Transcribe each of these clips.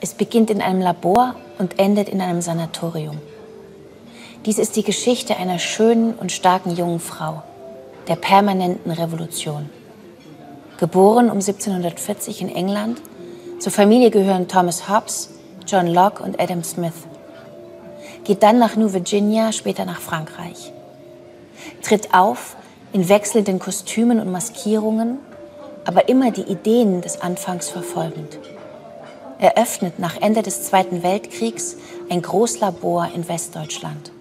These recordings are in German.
Es beginnt in einem Labor und endet in einem Sanatorium. Dies ist die Geschichte einer schönen und starken jungen Frau, der permanenten Revolution. Geboren um 1740 in England, zur Familie gehören Thomas Hobbes, John Locke und Adam Smith. Geht dann nach New Virginia, später nach Frankreich. Tritt auf in wechselnden Kostümen und Maskierungen, aber immer die Ideen des Anfangs verfolgend. Eröffnet nach Ende des Zweiten Weltkriegs ein Großlabor in Westdeutschland.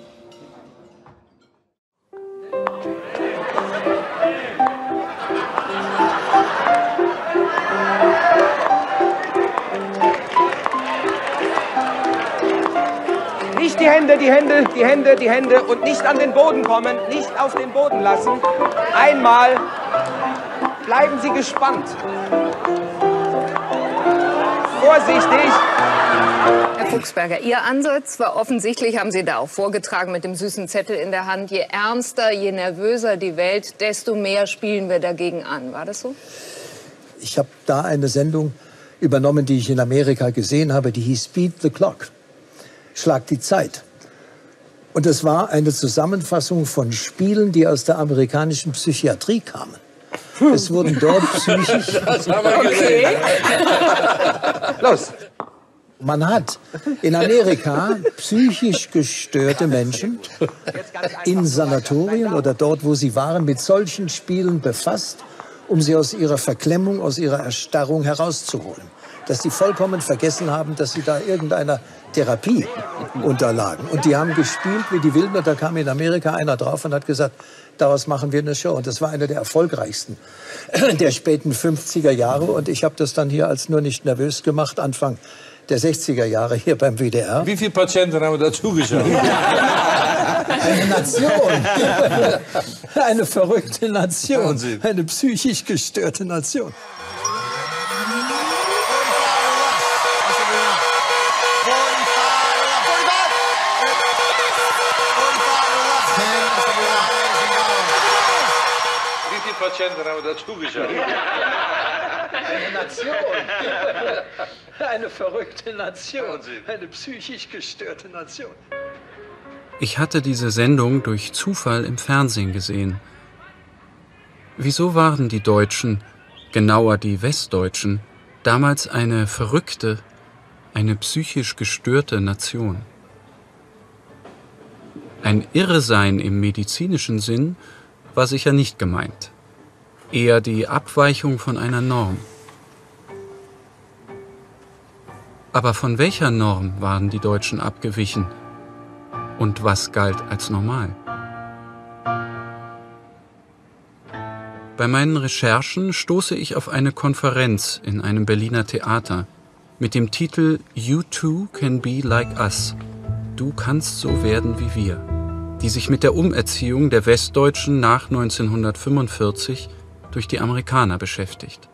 Nicht die Hände, die Hände, die Hände, die Hände und nicht an den Boden kommen, nicht auf den Boden lassen. Einmal. Bleiben Sie gespannt. Vorsichtig. Herr Fuchsberger, Ihr Ansatz war offensichtlich, haben Sie da auch vorgetragen mit dem süßen Zettel in der Hand, je ernster, je nervöser die Welt, desto mehr spielen wir dagegen an. War das so? Ich habe da eine Sendung übernommen, die ich in Amerika gesehen habe, die hieß Beat the Clock. Schlag die Zeit. Und es war eine Zusammenfassung von Spielen, die aus der amerikanischen Psychiatrie kamen. Es wurden dort psychisch... Das haben wir gesehen. Los! Man hat in Amerika psychisch gestörte Menschen in Sanatorien oder dort, wo sie waren, mit solchen Spielen befasst, um sie aus ihrer Verklemmung, aus ihrer Erstarrung herauszuholen. Dass sie vollkommen vergessen haben, dass sie da irgendeiner Therapie unterlagen. Und die haben gespielt wie die Wilden. Und da kam in Amerika einer drauf und hat gesagt, daraus machen wir eine Show. Und das war einer der erfolgreichsten der späten 50er Jahre. Und ich habe das dann hier als nur nicht nervös gemacht, Anfang der 60er Jahre hier beim WDR. Wie viele Patienten haben wir dazu geschaut? Eine Nation. Eine verrückte Nation. Wahnsinn. Eine psychisch gestörte Nation. Patienten haben wir dazu geschaut. Eine Nation. Eine verrückte Nation. Eine psychisch gestörte Nation. Ich hatte diese Sendung durch Zufall im Fernsehen gesehen. Wieso waren die Deutschen, genauer die Westdeutschen, damals eine verrückte, eine psychisch gestörte Nation? Ein Irresein im medizinischen Sinn war sicher nicht gemeint. Eher die Abweichung von einer Norm. Aber von welcher Norm waren die Deutschen abgewichen? Und was galt als normal? Bei meinen Recherchen stoße ich auf eine Konferenz in einem Berliner Theater mit dem Titel You Too Can Be Like Us. Du kannst so werden wie wir, die sich mit der Umerziehung der Westdeutschen nach 1945 durch die Amerikaner beschäftigt.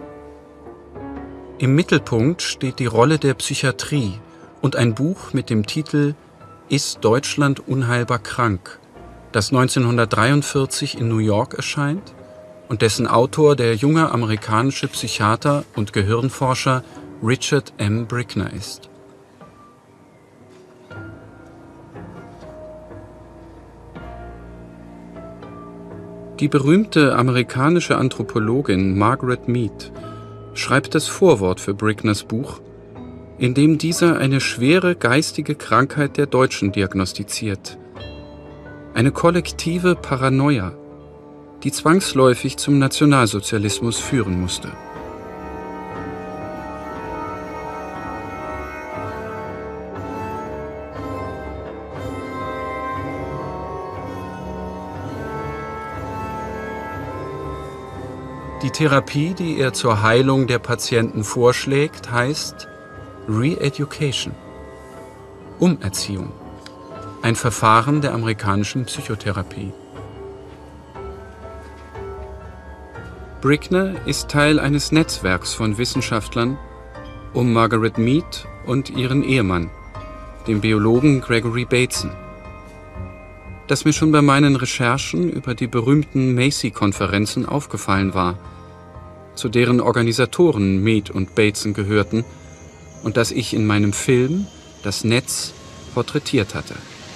Im Mittelpunkt steht die Rolle der Psychiatrie und ein Buch mit dem Titel Ist Deutschland unheilbar krank?, das 1943 in New York erscheint und dessen Autor der junge amerikanische Psychiater und Gehirnforscher Richard M. Brickner ist. Die berühmte amerikanische Anthropologin Margaret Mead schreibt das Vorwort für Brickners Buch, in dem dieser eine schwere geistige Krankheit der Deutschen diagnostiziert. Eine kollektive Paranoia, die zwangsläufig zum Nationalsozialismus führen musste. Die Therapie, die er zur Heilung der Patienten vorschlägt, heißt Re-Education, Umerziehung, ein Verfahren der amerikanischen Psychotherapie. Brickner ist Teil eines Netzwerks von Wissenschaftlern um Margaret Mead und ihren Ehemann, dem Biologen Gregory Bateson. Das mir schon bei meinen Recherchen über die berühmten Macy-Konferenzen aufgefallen war, zu deren Organisatoren Mead und Bateson gehörten und das ich in meinem Film Das Netz porträtiert hatte.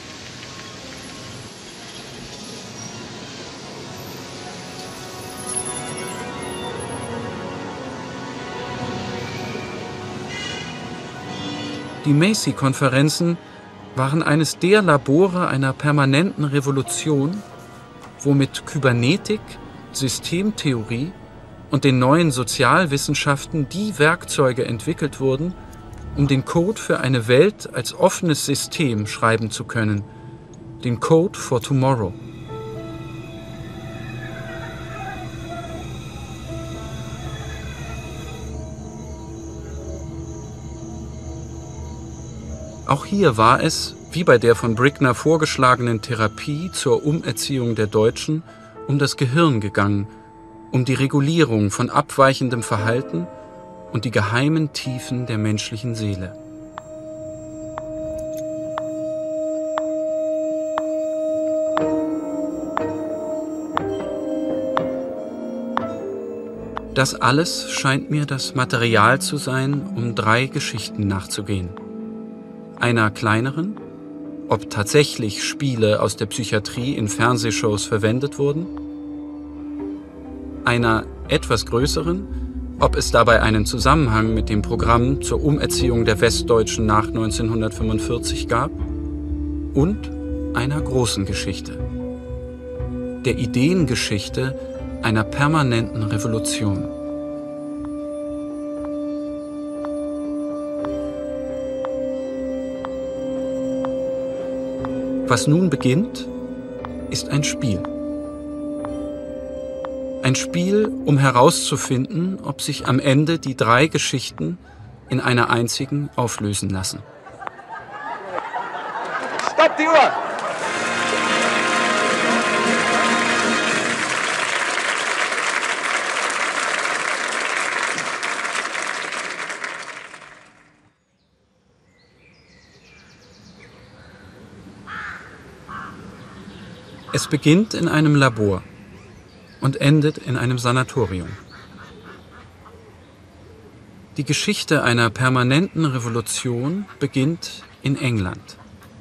Die Macy-Konferenzen waren eines der Labore einer permanenten Revolution, wo mit Kybernetik, Systemtheorie und den neuen Sozialwissenschaften die Werkzeuge entwickelt wurden, um den Code für eine Welt als offenes System schreiben zu können, den Code for Tomorrow. Auch hier war es, wie bei der von Brigner vorgeschlagenen Therapie zur Umerziehung der Deutschen, um das Gehirn gegangen, um die Regulierung von abweichendem Verhalten und die geheimen Tiefen der menschlichen Seele. Das alles scheint mir das Material zu sein, um 3 Geschichten nachzugehen. Einer kleineren, ob tatsächlich Spiele aus der Psychiatrie in Fernsehshows verwendet wurden, einer etwas größeren, ob es dabei einen Zusammenhang mit dem Programm zur Umerziehung der Westdeutschen nach 1945 gab, und einer großen Geschichte, der Ideengeschichte einer permanenten Revolution. Was nun beginnt, ist ein Spiel. Ein Spiel, um herauszufinden, ob sich am Ende die 3 Geschichten in einer einzigen auflösen lassen. Stopp die Uhr! Es beginnt in einem Labor und endet in einem Sanatorium. Die Geschichte einer permanenten Revolution beginnt in England.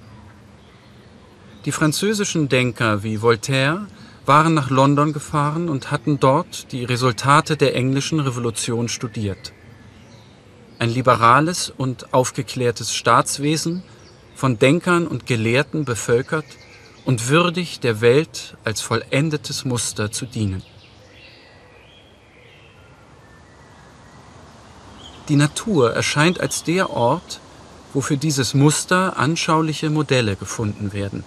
Die französischen Denker wie Voltaire waren nach London gefahren und hatten dort die Resultate der englischen Revolution studiert. Ein liberales und aufgeklärtes Staatswesen, von Denkern und Gelehrten bevölkert und würdig der Welt als vollendetes Muster zu dienen. Die Natur erscheint als der Ort, wo für dieses Muster anschauliche Modelle gefunden werden.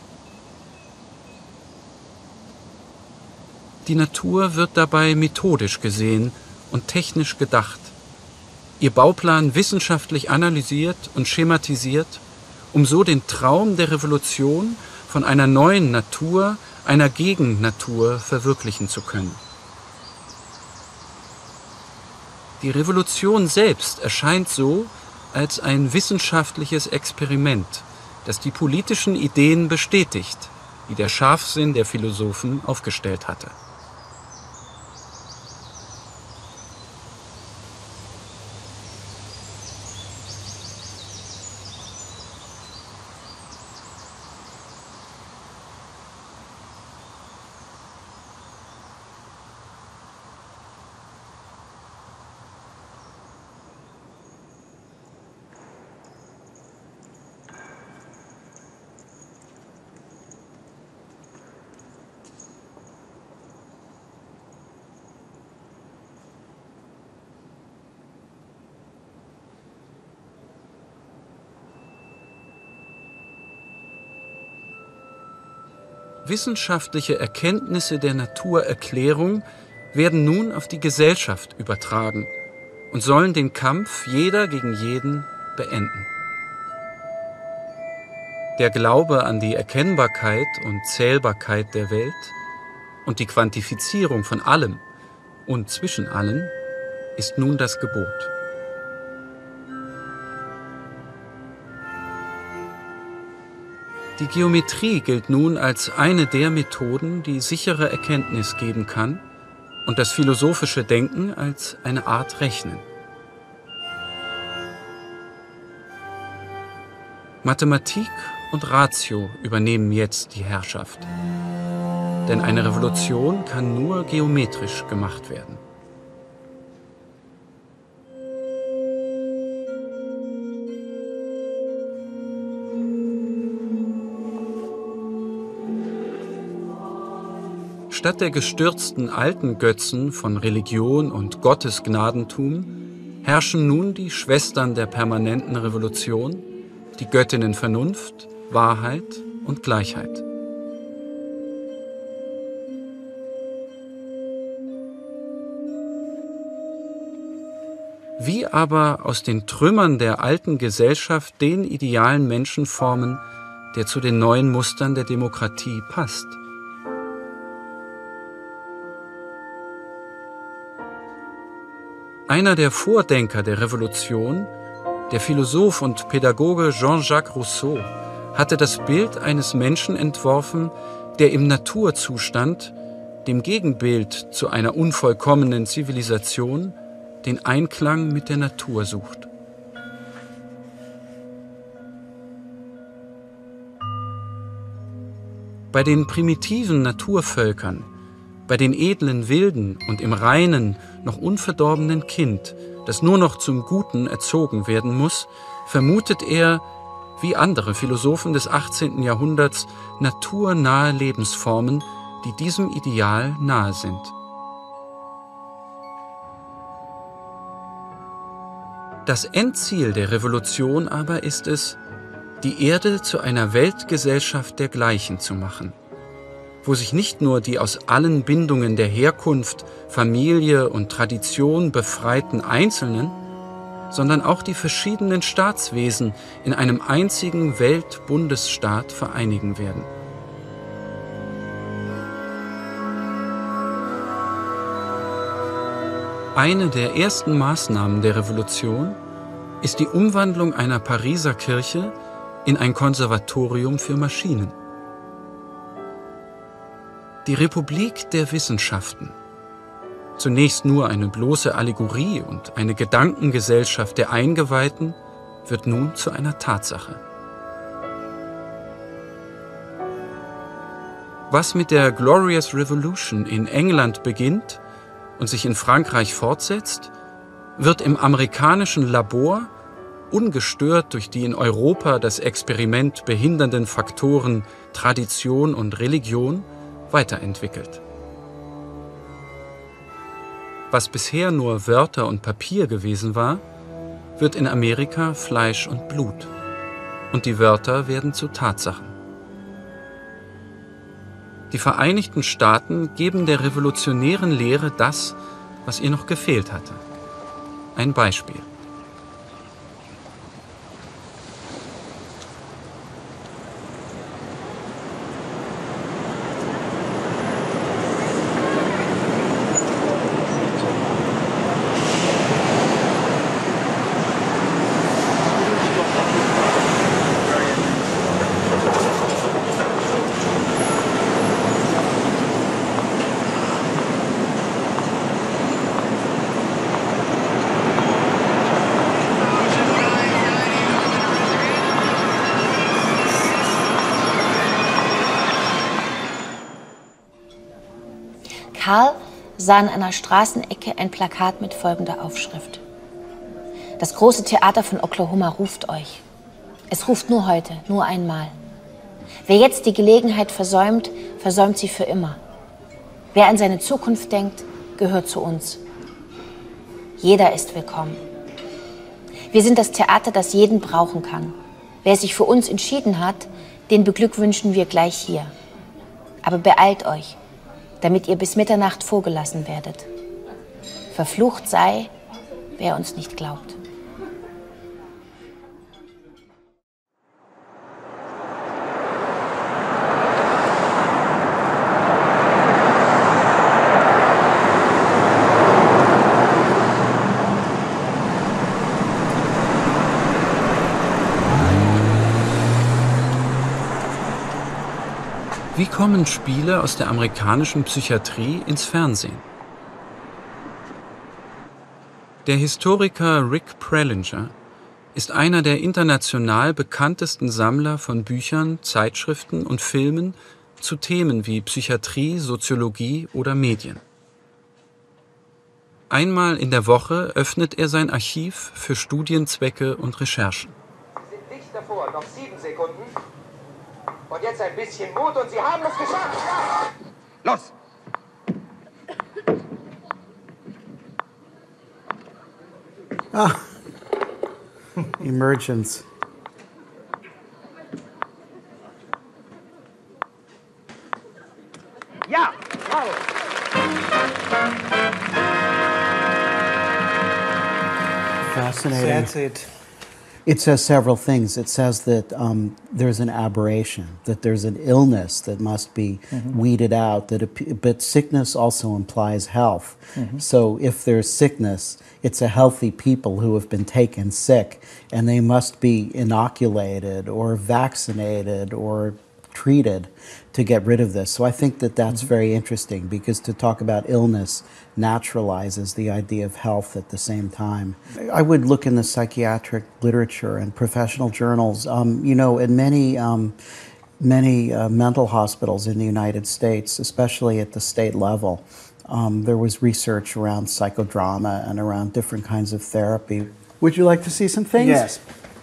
Die Natur wird dabei methodisch gesehen und technisch gedacht, ihr Bauplan wissenschaftlich analysiert und schematisiert, um so den Traum der Revolution von einer neuen Natur, einer Gegennatur verwirklichen zu können. Die Revolution selbst erscheint so als ein wissenschaftliches Experiment, das die politischen Ideen bestätigt, die der Scharfsinn der Philosophen aufgestellt hatte. Wissenschaftliche Erkenntnisse der Naturerklärung werden nun auf die Gesellschaft übertragen und sollen den Kampf jeder gegen jeden beenden. Der Glaube an die Erkennbarkeit und Zählbarkeit der Welt und die Quantifizierung von allem und zwischen allen ist nun das Gebot. Die Geometrie gilt nun als eine der Methoden, die sichere Erkenntnis geben kann, und das philosophische Denken als eine Art Rechnen. Mathematik und Ratio übernehmen jetzt die Herrschaft. Denn eine Revolution kann nur geometrisch gemacht werden. Statt der gestürzten alten Götzen von Religion und Gottesgnadentum herrschen nun die Schwestern der permanenten Revolution, die Göttinnen Vernunft, Wahrheit und Gleichheit. Wie aber aus den Trümmern der alten Gesellschaft den idealen Menschen formen, der zu den neuen Mustern der Demokratie passt? Einer der Vordenker der Revolution, der Philosoph und Pädagoge Jean-Jacques Rousseau, hatte das Bild eines Menschen entworfen, der im Naturzustand, dem Gegenbild zu einer unvollkommenen Zivilisation, den Einklang mit der Natur sucht. Bei den primitiven Naturvölkern, bei den edlen Wilden und im reinen, noch unverdorbenen Kind, das nur noch zum Guten erzogen werden muss, vermutet er, wie andere Philosophen des 18. Jahrhunderts, naturnahe Lebensformen, die diesem Ideal nahe sind. Das Endziel der Revolution aber ist es, die Erde zu einer Weltgesellschaft der Gleichen zu machen, wo sich nicht nur die aus allen Bindungen der Herkunft, Familie und Tradition befreiten Einzelnen, sondern auch die verschiedenen Staatswesen in einem einzigen Weltbundesstaat vereinigen werden. Eine der ersten Maßnahmen der Revolution ist die Umwandlung einer Pariser Kirche in ein Konservatorium für Maschinen. Die Republik der Wissenschaften, zunächst nur eine bloße Allegorie und eine Gedankengesellschaft der Eingeweihten, wird nun zu einer Tatsache. Was mit der Glorious Revolution in England beginnt und sich in Frankreich fortsetzt, wird im amerikanischen Labor, ungestört durch die in Europa das Experiment behindernden Faktoren Tradition und Religion, weiterentwickelt. Was bisher nur Wörter und Papier gewesen war, wird in Amerika Fleisch und Blut. Und die Wörter werden zu Tatsachen. Die Vereinigten Staaten geben der revolutionären Lehre das, was ihr noch gefehlt hatte. Ein Beispiel. Karl sah an einer Straßenecke ein Plakat mit folgender Aufschrift: Das große Theater von Oklahoma ruft euch. Es ruft nur heute, nur einmal. Wer jetzt die Gelegenheit versäumt, versäumt sie für immer. Wer an seine Zukunft denkt, gehört zu uns. Jeder ist willkommen. Wir sind das Theater, das jeden brauchen kann. Wer sich für uns entschieden hat, den beglückwünschen wir gleich hier. Aber beeilt euch, damit ihr bis Mitternacht vorgelassen werdet. Verflucht sei, wer uns nicht glaubt. Wie kommen Spiele aus der amerikanischen Psychiatrie ins Fernsehen? Der Historiker Rick Prelinger ist einer der international bekanntesten Sammler von Büchern, Zeitschriften und Filmen zu Themen wie Psychiatrie, Soziologie oder Medien. Einmal in der Woche öffnet er sein Archiv für Studienzwecke und Recherchen. Sie sind dicht davor, noch 7 Sekunden. Und jetzt ein bisschen Mut und Sie haben es geschafft. Ja. Los! Ah. Emergence. Ja! Bravo! Fascinating. That's it. It says several things. It says that there's an aberration, that there's an illness that must be weeded out. But sickness also implies health. So if there's sickness, it's a healthy people who have been taken sick, and they must be inoculated or vaccinated or treated to get rid of this. So I think that that's very interesting, because to talk about illness naturalizes the idea of health at the same time. I would look in the psychiatric literature and professional journals. You know, in many mental hospitals in the United States, especially at the state level, there was research around psychodrama and around different kinds of therapy. Would you like to see some things? Yes.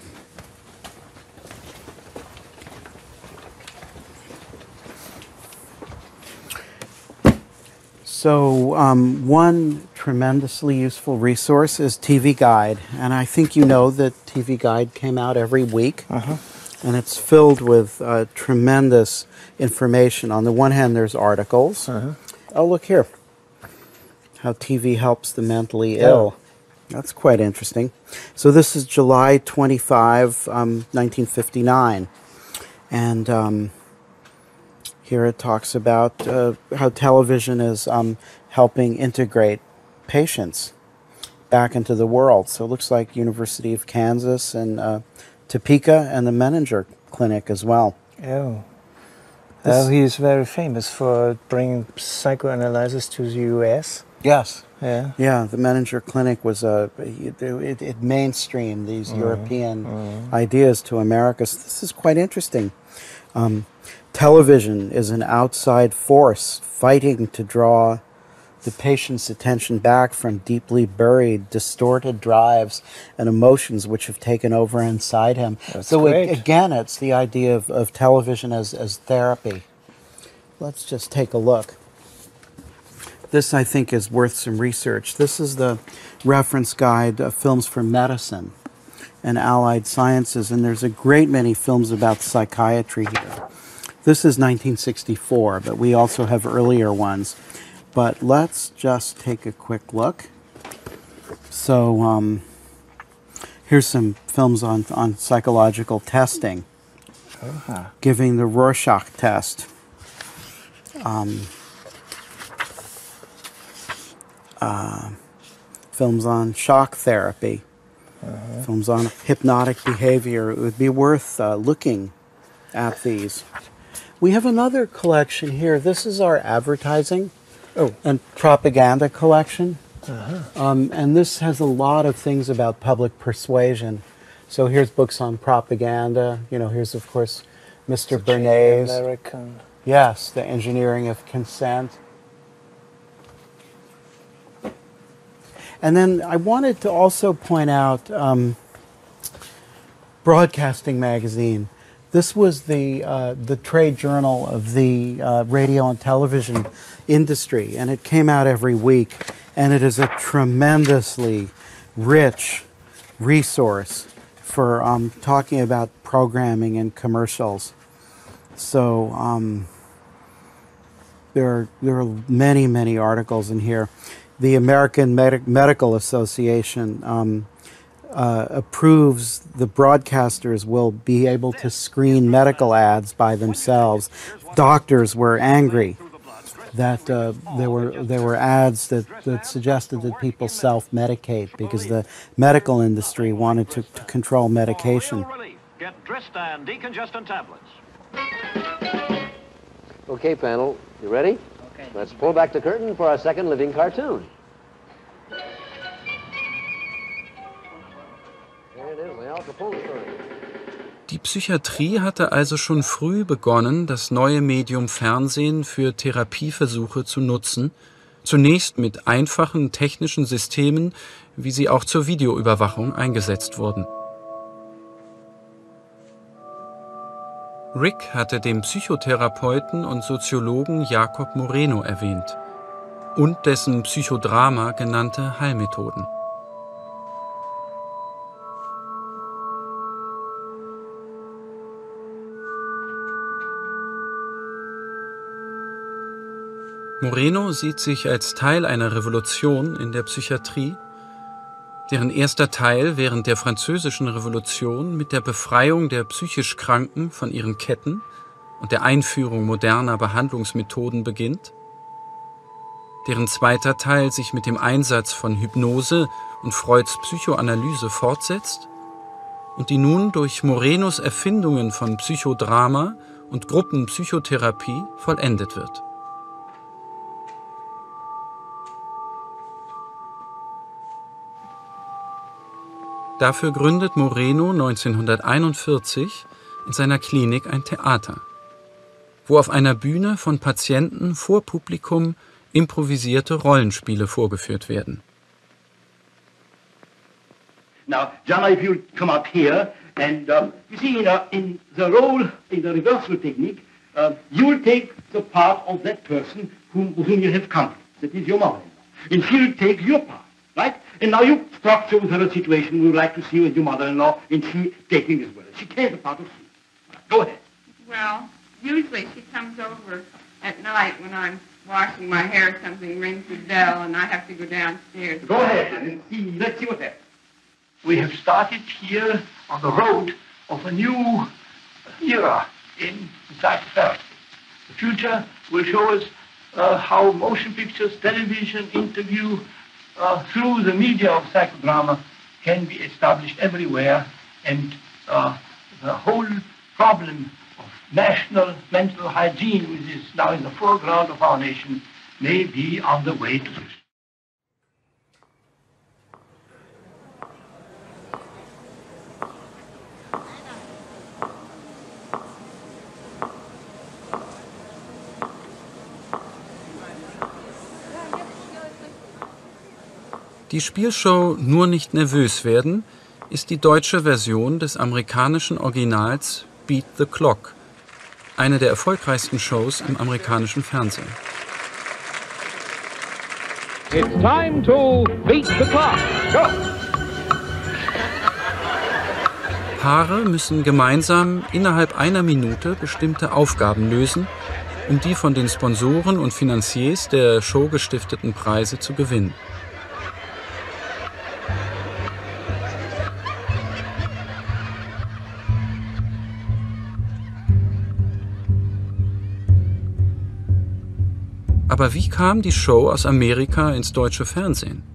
So one tremendously useful resource is TV Guide, and I think you know that TV Guide came out every week, and it's filled with tremendous information. On the one hand, there's articles. Oh, look here. How TV helps the mentally ill. That's quite interesting. So this is July 25, 1959, and here it talks about how television is helping integrate patients back into the world. So it looks like University of Kansas and Topeka and the Menninger Clinic as well. Oh. Well, he is very famous for bringing psychoanalysis to the U.S. Yes. Yeah. Yeah, the Menninger Clinic was it mainstreamed these European ideas to America. So this is quite interesting. Television is an outside force fighting to draw the patient's attention back from deeply buried, distorted drives and emotions which have taken over inside him. That's so great. Again, it's the idea of television as therapy. Let's just take a look. This, I think, is worth some research. This is the reference guide, Films for Medicine and Allied Sciences, and there's a great many films about psychiatry here. This is 1964, but we also have earlier ones. But let's just take a quick look. So here's some films on psychological testing, giving the Rorschach test. Films on shock therapy, films on hypnotic behavior. It would be worth looking at these. We have another collection here. This is our advertising and propaganda collection. And this has a lot of things about public persuasion. So here's books on propaganda. You know, here's, of course, Mr. Bernays. American. Yes, The Engineering of Consent. And then I wanted to also point out Broadcasting Magazine. This was the trade journal of the radio and television industry, and it came out every week, and it is a tremendously rich resource for talking about programming and commercials. So there are many, many articles in here. The American Medical Association approves the broadcasters will be able to screen medical ads by themselves. Doctors were angry that there were ads that suggested that people self-medicate because the medical industry wanted to control medication. Get Dristan decongestant tablets. Okay, panel, you ready? Okay. Let's pull back the curtain for our second living cartoon. Here it is, the Alka Die Psychiatrie hatte also schon früh begonnen, das neue Medium Fernsehen für Therapieversuche zu nutzen, zunächst mit einfachen technischen Systemen, wie sie auch zur Videoüberwachung eingesetzt wurden. Rick hatte den Psychotherapeuten und Soziologen Jacob Moreno erwähnt und dessen Psychodrama genannte Heilmethoden. Moreno sieht sich als Teil einer Revolution in der Psychiatrie, deren erster Teil während der Französischen Revolution mit der Befreiung der psychisch Kranken von ihren Ketten und der Einführung moderner Behandlungsmethoden beginnt, deren zweiter Teil sich mit dem Einsatz von Hypnose und Freuds Psychoanalyse fortsetzt und die nun durch Morenos Erfindungen von Psychodrama und Gruppenpsychotherapie vollendet wird. Dafür gründet Moreno 1941 in seiner Klinik ein Theater, wo auf einer Bühne von Patienten vor Publikum improvisierte Rollenspiele vorgeführt werden. Now, Jana, if you come up here and you see in the role, in the reversal technique, you will take the part of that person whom you have conflict. That is your mother-in-law. And she will take your part, right? And now you structure with her a situation we would like to see with your mother-in-law, and she taking as well. She takes a part of you. Go ahead. Well, usually she comes over at night when I'm washing my hair or something, rings the bell, and I have to go downstairs. Go ahead and see. Let's see what happens. We have started here on the road of a new era in psychotherapy. The future will show us how motion pictures, television, interview, through the media of psychodrama can be established everywhere, and the whole problem of national mental hygiene, which is now in the foreground of our nation, may be on the way to this. Die Spielshow Nur nicht nervös werden ist die deutsche Version des amerikanischen Originals Beat the Clock, eine der erfolgreichsten Shows im amerikanischen Fernsehen. It's time to beat the clock. Go! Paare müssen gemeinsam innerhalb einer Minute bestimmte Aufgaben lösen, um die von den Sponsoren und Finanziers der Show gestifteten Preise zu gewinnen. Aber wie kam die Show aus Amerika ins deutsche Fernsehen?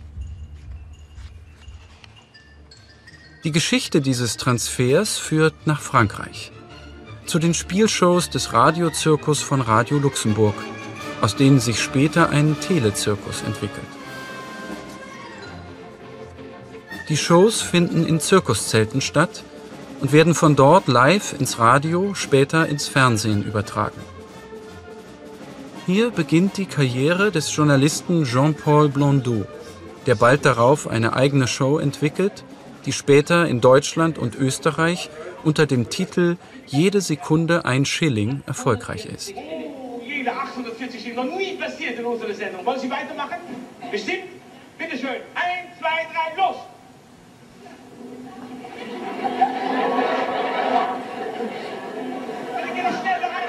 Die Geschichte dieses Transfers führt nach Frankreich, zu den Spielshows des Radiozirkus von Radio Luxemburg, aus denen sich später ein Telezirkus entwickelt. Die Shows finden in Zirkuszelten statt und werden von dort live ins Radio, später ins Fernsehen übertragen. Hier beginnt die Karriere des Journalisten Jean-Paul Blondeau, der bald darauf eine eigene Show entwickelt, die später in Deutschland und Österreich unter dem Titel Jede Sekunde ein Schilling erfolgreich ist. Jede 840 ist noch nie passiert in unserer Sendung. Wollen Sie weitermachen? Bestimmt? Bitte schön. 1, 2, 3, los! Bitte geh noch schneller rein.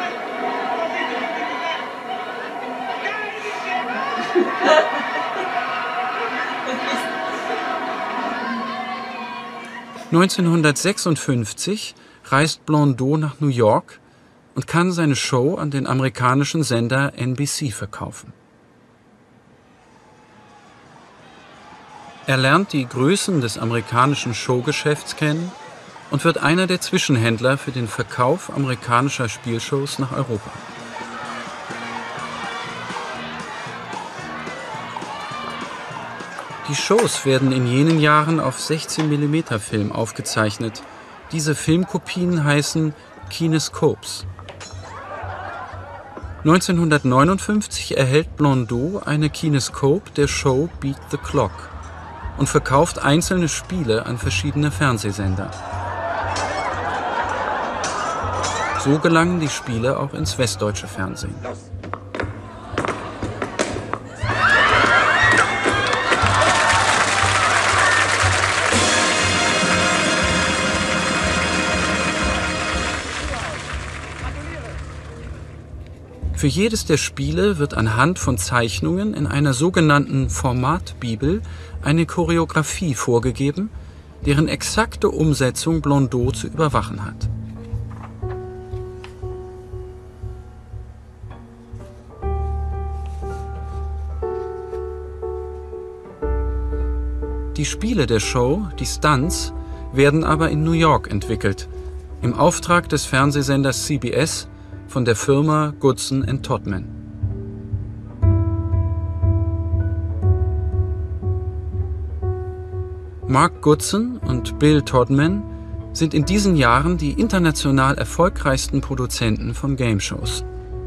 1956 reist Blondeau nach New York und kann seine Show an den amerikanischen Sender NBC verkaufen. Er lernt die Größen des amerikanischen Showgeschäfts kennen und wird einer der Zwischenhändler für den Verkauf amerikanischer Spielshows nach Europa. Die Shows werden in jenen Jahren auf 16 mm Film aufgezeichnet. Diese Filmkopien heißen Kinescopes. 1959 erhält Blondeau eine Kinescope der Show Beat the Clock und verkauft einzelne Spiele an verschiedene Fernsehsender. So gelangen die Spiele auch ins westdeutsche Fernsehen. Für jedes der Spiele wird anhand von Zeichnungen in einer sogenannten Formatbibel eine Choreografie vorgegeben, deren exakte Umsetzung Blondeau zu überwachen hat. Die Spiele der Show, die Stunts, werden aber in New York entwickelt, im Auftrag des Fernsehsenders CBS von der Firma Goodson & Todman. Mark Goodson und Bill Todman sind in diesen Jahren die international erfolgreichsten Produzenten von Game-Shows.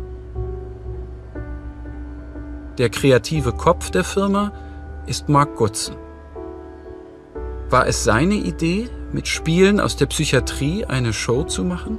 Der kreative Kopf der Firma ist Mark Goodson. War es seine Idee, mit Spielen aus der Psychiatrie eine Show zu machen?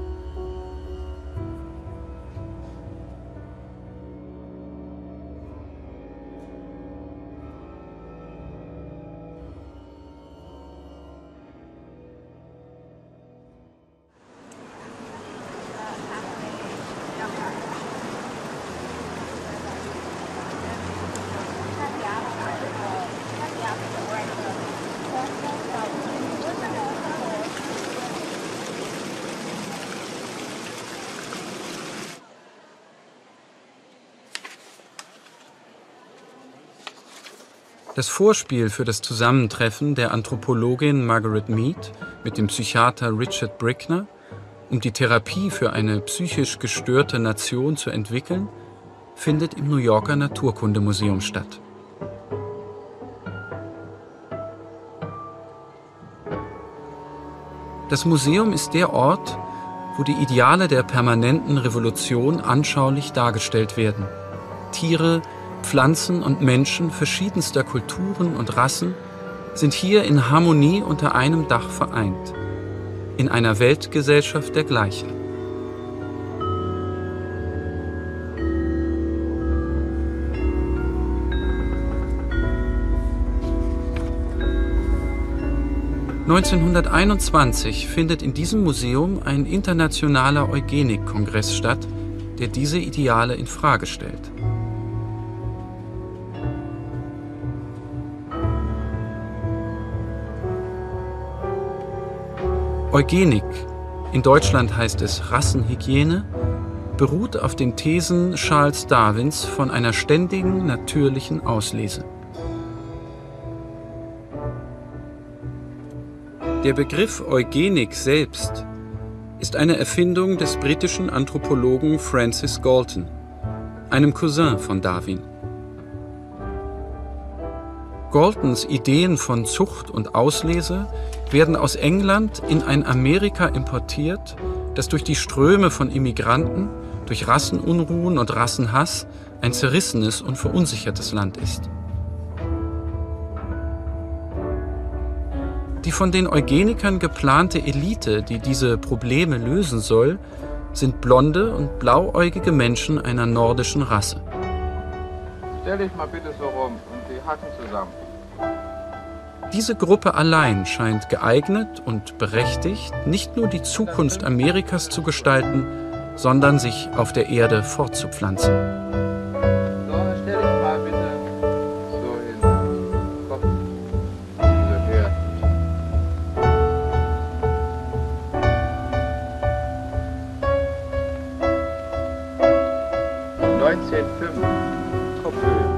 Das Vorspiel für das Zusammentreffen der Anthropologin Margaret Mead mit dem Psychiater Richard Brickner, um die Therapie für eine psychisch gestörte Nation zu entwickeln, findet im New Yorker Naturkundemuseum statt. Das Museum ist der Ort, wo die Ideale der permanenten Revolution anschaulich dargestellt werden. Tiere, Pflanzen und Menschen verschiedenster Kulturen und Rassen sind hier in Harmonie unter einem Dach vereint, in einer Weltgesellschaft der Gleichen. (1921) findet in diesem Museum ein internationaler Eugenik-Kongress statt, der diese Ideale in Frage stellt. Eugenik, in Deutschland heißt es Rassenhygiene, beruht auf den Thesen Charles Darwins von einer ständigen, natürlichen Auslese. Der Begriff Eugenik selbst ist eine Erfindung des britischen Anthropologen Francis Galton, einem Cousin von Darwin. Galtons Ideen von Zucht und Auslese werden aus England in ein Amerika importiert, das durch die Ströme von Immigranten, durch Rassenunruhen und Rassenhass ein zerrissenes und verunsichertes Land ist. Die von den Eugenikern geplante Elite, die diese Probleme lösen soll, sind blonde und blauäugige Menschen einer nordischen Rasse. Stell dich mal bitte so rum und die Hacken zusammen. Diese Gruppe allein scheint geeignet und berechtigt, nicht nur die Zukunft Amerikas zu gestalten, sondern sich auf der Erde fortzupflanzen. So, stell dich mal bitte so hin. Kopf. So her. 1905. Kopfhöhe.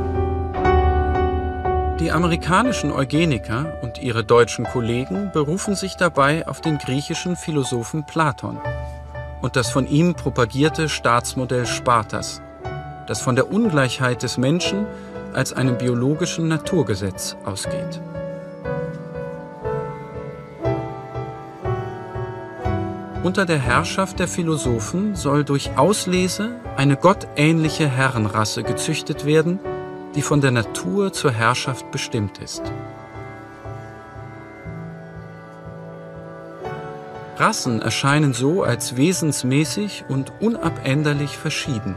Die amerikanischen Eugeniker und ihre deutschen Kollegen berufen sich dabei auf den griechischen Philosophen Platon und das von ihm propagierte Staatsmodell Spartas, das von der Ungleichheit des Menschen als einem biologischen Naturgesetz ausgeht. Unter der Herrschaft der Philosophen soll durch Auslese eine gottähnliche Herrenrasse gezüchtet werden, die von der Natur zur Herrschaft bestimmt ist. Rassen erscheinen so als wesensmäßig und unabänderlich verschieden.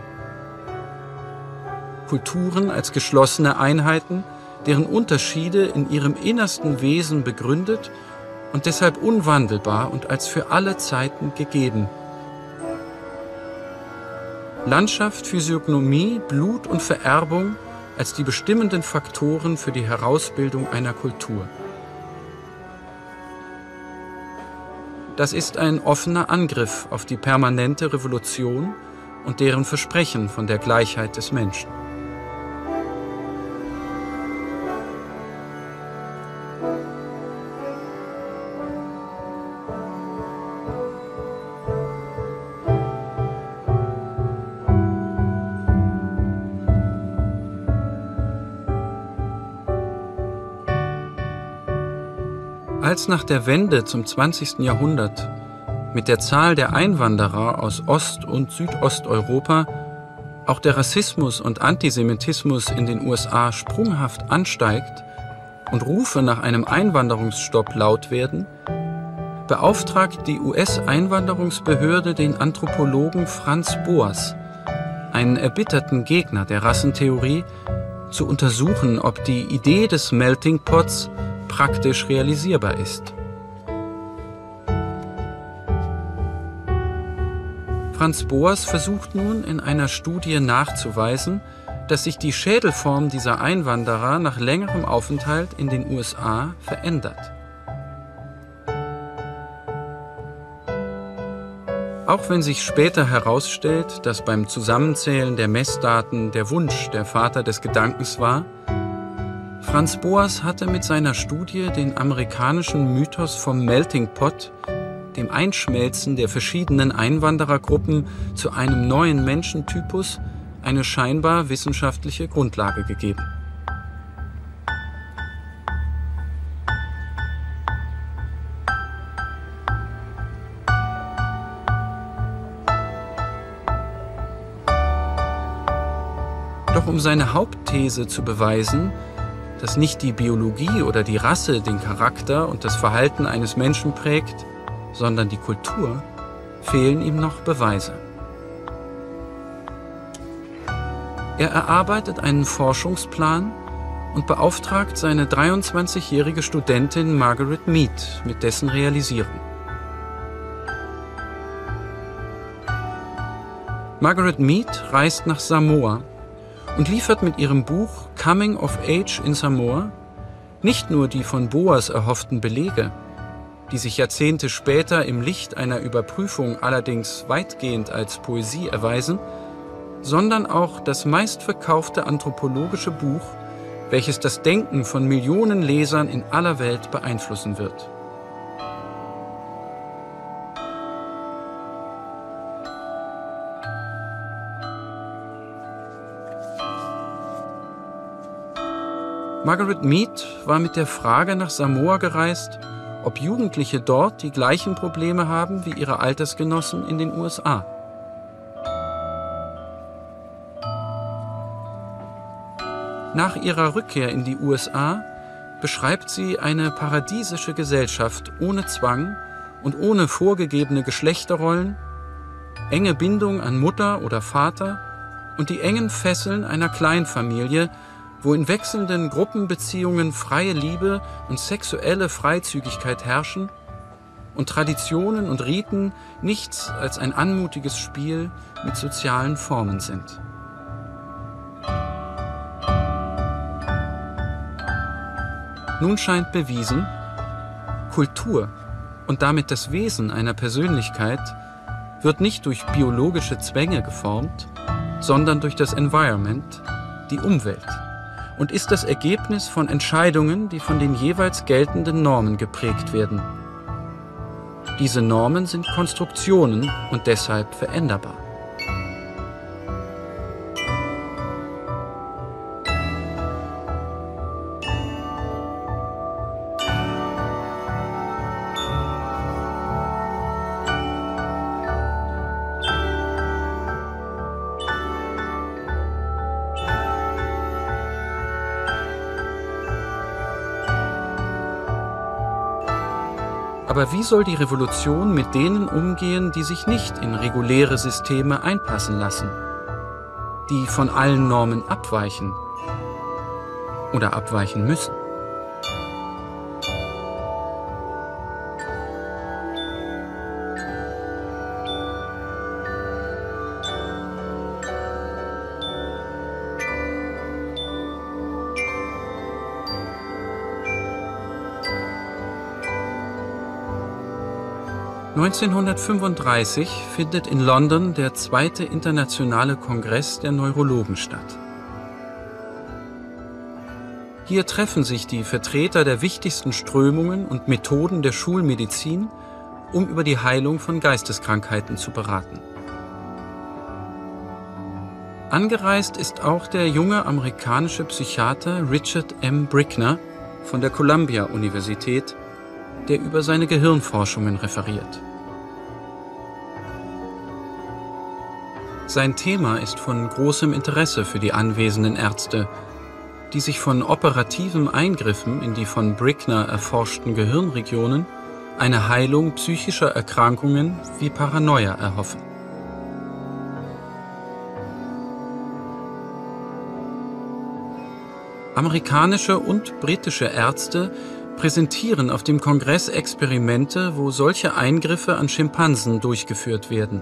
Kulturen als geschlossene Einheiten, deren Unterschiede in ihrem innersten Wesen begründet und deshalb unwandelbar und als für alle Zeiten gegeben. Landschaft, Physiognomie, Blut und Vererbung als die bestimmenden Faktoren für die Herausbildung einer Kultur. Das ist ein offener Angriff auf die permanente Revolution und deren Versprechen von der Gleichheit des Menschen. Als nach der Wende zum 20. Jahrhundert mit der Zahl der Einwanderer aus Ost- und Südosteuropa auch der Rassismus und Antisemitismus in den USA sprunghaft ansteigt und Rufe nach einem Einwanderungsstopp laut werden, beauftragt die US-Einwanderungsbehörde den Anthropologen Franz Boas, einen erbitterten Gegner der Rassentheorie, zu untersuchen, ob die Idee des Melting Pots praktisch realisierbar ist. Franz Boas versucht nun in einer Studie nachzuweisen, dass sich die Schädelform dieser Einwanderer nach längerem Aufenthalt in den USA verändert. Auch wenn sich später herausstellt, dass beim Zusammenzählen der Messdaten der Wunsch der Vater des Gedankens war, Franz Boas hatte mit seiner Studie den amerikanischen Mythos vom Melting Pot, dem Einschmelzen der verschiedenen Einwanderergruppen zu einem neuen Menschentypus, eine scheinbar wissenschaftliche Grundlage gegeben. Doch um seine Hauptthese zu beweisen, dass nicht die Biologie oder die Rasse den Charakter und das Verhalten eines Menschen prägt, sondern die Kultur, fehlen ihm noch Beweise. Er erarbeitet einen Forschungsplan und beauftragt seine 23-jährige Studentin Margaret Mead mit dessen Realisierung. Margaret Mead reist nach Samoa und liefert mit ihrem Buch Coming of Age in Samoa nicht nur die von Boas erhofften Belege, die sich Jahrzehnte später im Licht einer Überprüfung allerdings weitgehend als Poesie erweisen, sondern auch das meistverkaufte anthropologische Buch, welches das Denken von Millionen Lesern in aller Welt beeinflussen wird. Margaret Mead war mit der Frage nach Samoa gereist, ob Jugendliche dort die gleichen Probleme haben wie ihre Altersgenossen in den USA. Nach ihrer Rückkehr in die USA beschreibt sie eine paradiesische Gesellschaft ohne Zwang und ohne vorgegebene Geschlechterrollen, enge Bindung an Mutter oder Vater und die engen Fesseln einer Kleinfamilie, wo in wechselnden Gruppenbeziehungen freie Liebe und sexuelle Freizügigkeit herrschen und Traditionen und Riten nichts als ein anmutiges Spiel mit sozialen Formen sind. Nun scheint bewiesen, Kultur und damit das Wesen einer Persönlichkeit wird nicht durch biologische Zwänge geformt, sondern durch das Environment, die Umwelt, und ist das Ergebnis von Entscheidungen, die von den jeweils geltenden Normen geprägt werden. Diese Normen sind Konstruktionen und deshalb veränderbar. Aber wie soll die Revolution mit denen umgehen, die sich nicht in reguläre Systeme einpassen lassen, die von allen Normen abweichen oder abweichen müssen? (1935) findet in London der 2. Internationale Kongress der Neurologen statt. Hier treffen sich die Vertreter der wichtigsten Strömungen und Methoden der Schulmedizin, um über die Heilung von Geisteskrankheiten zu beraten. Angereist ist auch der junge amerikanische Psychiater Richard M. Brickner von der Columbia-Universität, der über seine Gehirnforschungen referiert. Sein Thema ist von großem Interesse für die anwesenden Ärzte, die sich von operativen Eingriffen in die von Brickner erforschten Gehirnregionen eine Heilung psychischer Erkrankungen wie Paranoia erhoffen. Amerikanische und britische Ärzte präsentieren auf dem Kongress Experimente, wo solche Eingriffe an Schimpansen durchgeführt werden.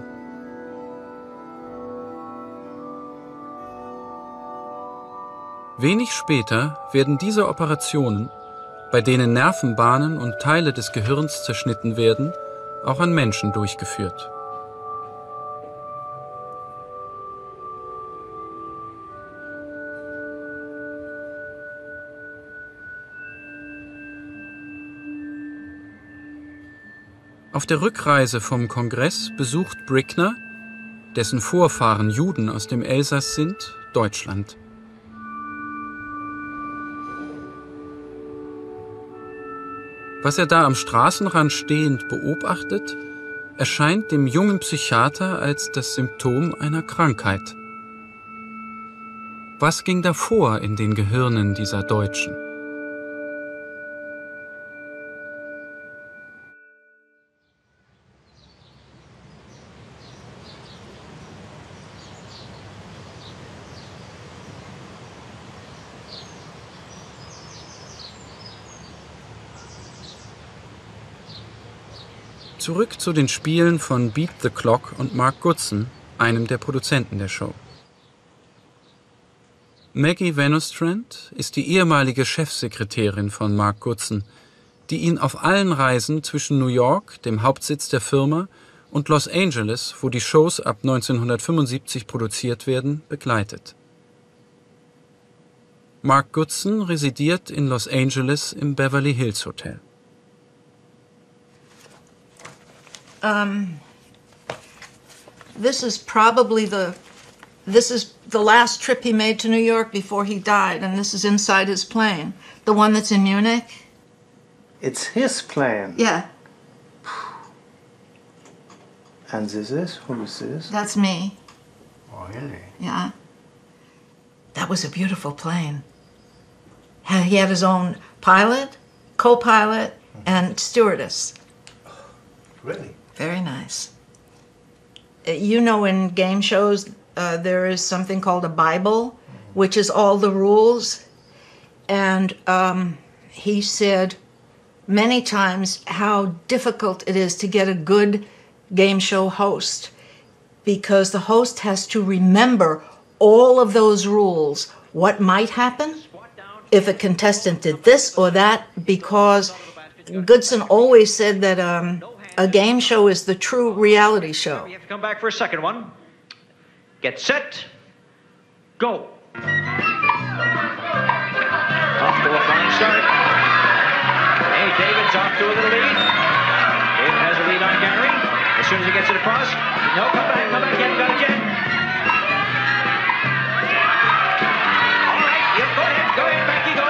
Wenig später werden diese Operationen, bei denen Nervenbahnen und Teile des Gehirns zerschnitten werden, auch an Menschen durchgeführt. Auf der Rückreise vom Kongress besucht Brickner, dessen Vorfahren Juden aus dem Elsass sind, Deutschland. Was er da am Straßenrand stehend beobachtet, erscheint dem jungen Psychiater als das Symptom einer Krankheit. Was ging da vor in den Gehirnen dieser Deutschen? Zurück zu den Spielen von Beat the Clock und Mark Goodson, einem der Produzenten der Show. Maggie Van Ostrand ist die ehemalige Chefsekretärin von Mark Goodson, die ihn auf allen Reisen zwischen New York, dem Hauptsitz der Firma, und Los Angeles, wo die Shows ab 1975 produziert werden, begleitet. Mark Goodson residiert in Los Angeles im Beverly Hills Hotel. This is probably the last trip he made to New York before he died, and this is inside his plane. The one that's in Munich? It's his plane? Yeah. And this is? Who is this? That's me. Oh, really? Yeah. That was a beautiful plane. He had his own pilot, co-pilot, and stewardess. Really? Very nice. You know, in game shows, there is something called a Bible, which is all the rules. And he said many times how difficult it is to get a good game show host, because the host has to remember all of those rules. What might happen if a contestant did this or that, because Goodson always said that a game show is the true reality show. You have to come back for a second one. Get set. Go. Off to a flying start. Hey, David's off to a little lead. David has a lead on Gary. As soon as he gets it across. No, come back, you haven't got it yet. All right, yeah, go ahead, Becky, go.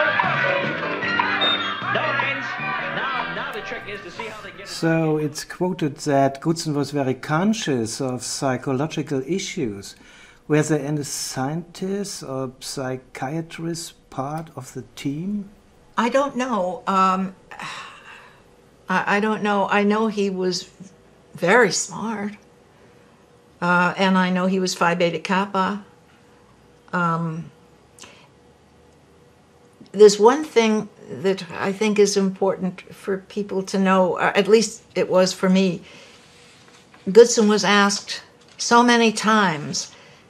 No lines. Now the trick is to see how they get it. So it's quoted that Goodson was very conscious of psychological issues. Were there any scientists or psychiatrists part of the team? I don't know. I don't know. I know he was very smart. And I know he was Phi Beta Kappa. There's one thing that I think is important for people to know, at least it was for me. Goodson was asked so many times,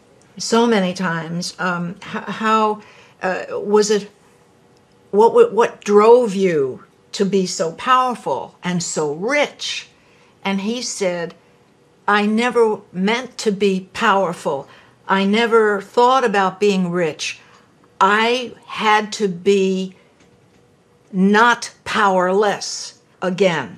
how was it, what drove you to be so powerful and so rich? And he said, I never meant to be powerful. I never thought about being rich. I had to be not powerless again.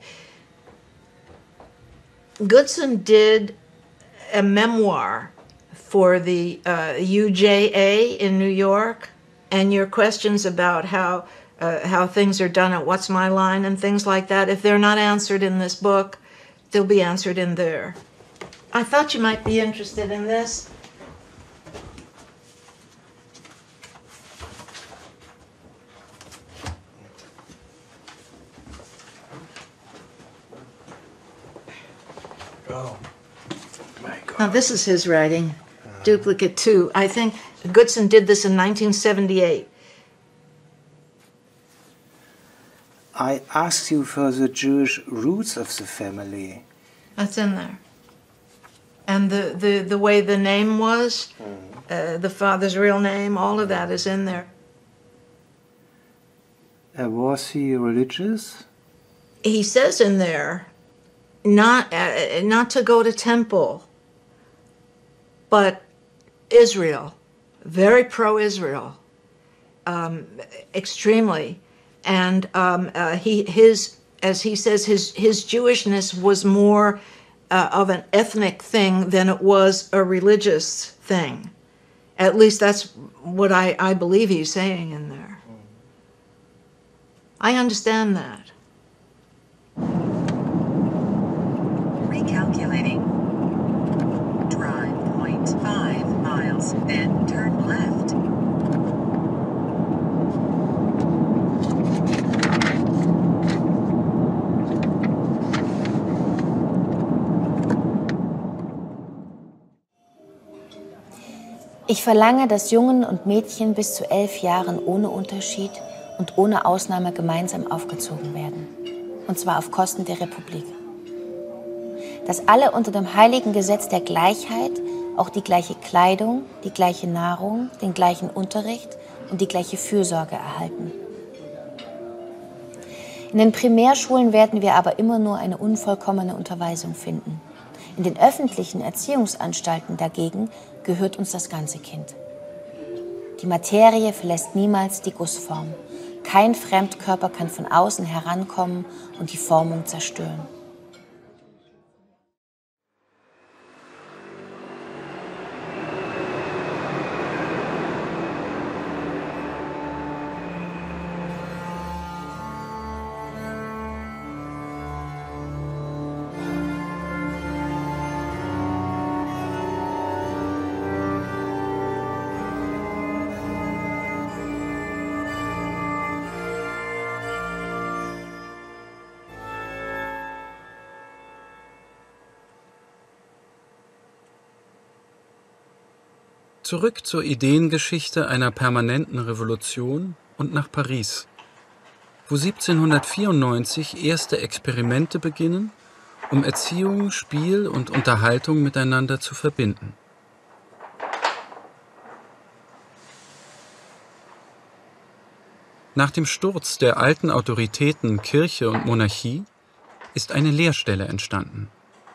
Goodson did a memoir for the UJA in New York, and your questions about how things are done at What's My Line and things like that, if they're not answered in this book, they'll be answered in there. I thought you might be interested in this. Oh, my God. Now this is his writing, Duplicate 2. I think Goodson did this in 1978. I asked you for the Jewish roots of the family. That's in there. And the way the name was, the father's real name, all of that is in there. Was he religious? He says in there, not to go to temple, but Israel, very pro-Israel, extremely. And as he says, his Jewishness was more of an ethnic thing than it was a religious thing. At least that's what I believe he's saying in there. I understand that. Recalculating. Drive 0.5 miles, then turn left. Ich verlange, dass Jungen und Mädchen bis zu 11 Jahren ohne Unterschied und ohne Ausnahme gemeinsam aufgezogen werden. Und zwar auf Kosten der Republik. Dass alle unter dem heiligen Gesetz der Gleichheit auch die gleiche Kleidung, die gleiche Nahrung, den gleichen Unterricht und die gleiche Fürsorge erhalten. In den Primärschulen werden wir aber immer nur eine unvollkommene Unterweisung finden. In den öffentlichen Erziehungsanstalten dagegen gehört uns das ganze Kind. Die Materie verlässt niemals die Gussform. Kein Fremdkörper kann von außen herankommen und die Formung zerstören. Zurück zur Ideengeschichte einer permanenten Revolution und nach Paris, wo 1794 erste Experimente beginnen, um Erziehung, Spiel und Unterhaltung miteinander zu verbinden. Nach dem Sturz der alten Autoritäten Kirche und Monarchie ist eine Leerstelle entstanden.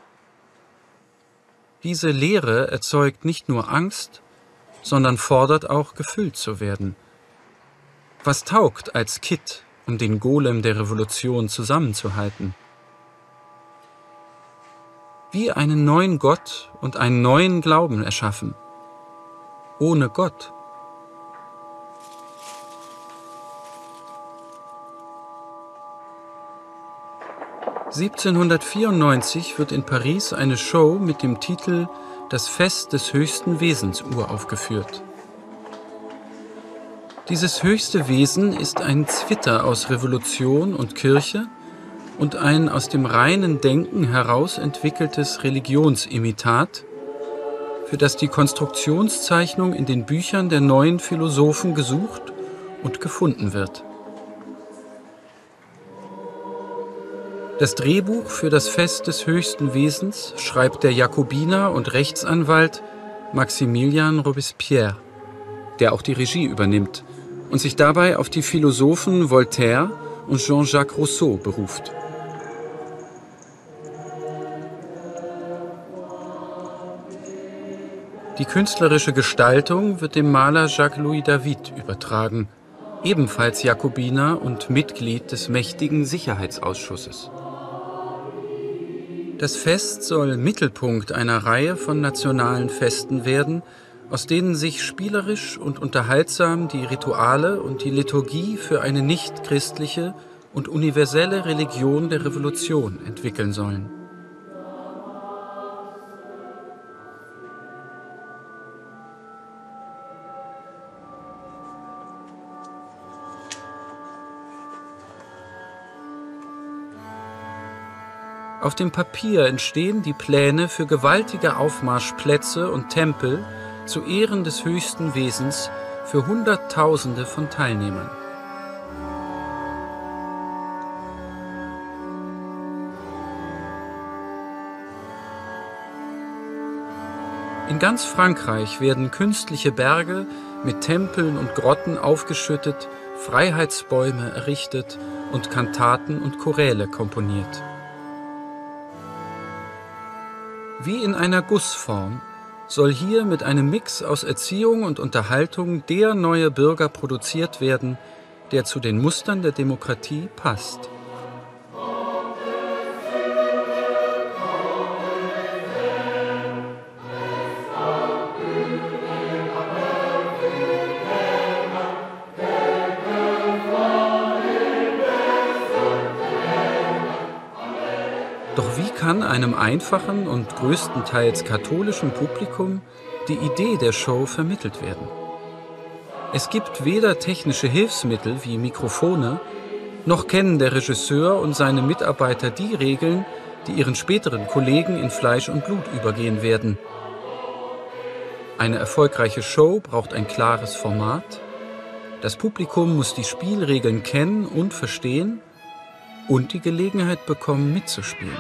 Diese Leere erzeugt nicht nur Angst, sondern fordert auch, gefüllt zu werden. Was taugt als Kitt, um den Golem der Revolution zusammenzuhalten? Wie einen neuen Gott und einen neuen Glauben erschaffen. Ohne Gott. (1794) wird in Paris eine Show mit dem Titel Das Fest des höchsten Wesens uraufgeführt. Dieses höchste Wesen ist ein Zwitter aus Revolution und Kirche und ein aus dem reinen Denken heraus entwickeltes Religionsimitat, für das die Konstruktionszeichnung in den Büchern der neuen Philosophen gesucht und gefunden wird. Das Drehbuch für das Fest des höchsten Wesens schreibt der Jakobiner und Rechtsanwalt Maximilien Robespierre, der auch die Regie übernimmt und sich dabei auf die Philosophen Voltaire und Jean-Jacques Rousseau beruft. Die künstlerische Gestaltung wird dem Maler Jacques-Louis David übertragen, ebenfalls Jakobiner und Mitglied des mächtigen Sicherheitsausschusses. Das Fest soll Mittelpunkt einer Reihe von nationalen Festen werden, aus denen sich spielerisch und unterhaltsam die Rituale und die Liturgie für eine nichtchristliche und universelle Religion der Revolution entwickeln sollen. Auf dem Papier entstehen die Pläne für gewaltige Aufmarschplätze und Tempel zu Ehren des höchsten Wesens für Hunderttausende von Teilnehmern. In ganz Frankreich werden künstliche Berge mit Tempeln und Grotten aufgeschüttet, Freiheitsbäume errichtet und Kantaten und Choräle komponiert. Wie in einer Gussform soll hier mit einem Mix aus Erziehung und Unterhaltung der neue Bürger produziert werden, der zu den Mustern der Demokratie passt. Doch wie kann einem einfachen und größtenteils katholischen Publikum die Idee der Show vermittelt werden? Es gibt weder technische Hilfsmittel wie Mikrofone, noch kennen der Regisseur und seine Mitarbeiter die Regeln, die ihren späteren Kollegen in Fleisch und Blut übergehen werden. Eine erfolgreiche Show braucht ein klares Format, das Publikum muss die Spielregeln kennen und verstehen und die Gelegenheit bekommen, mitzuspielen.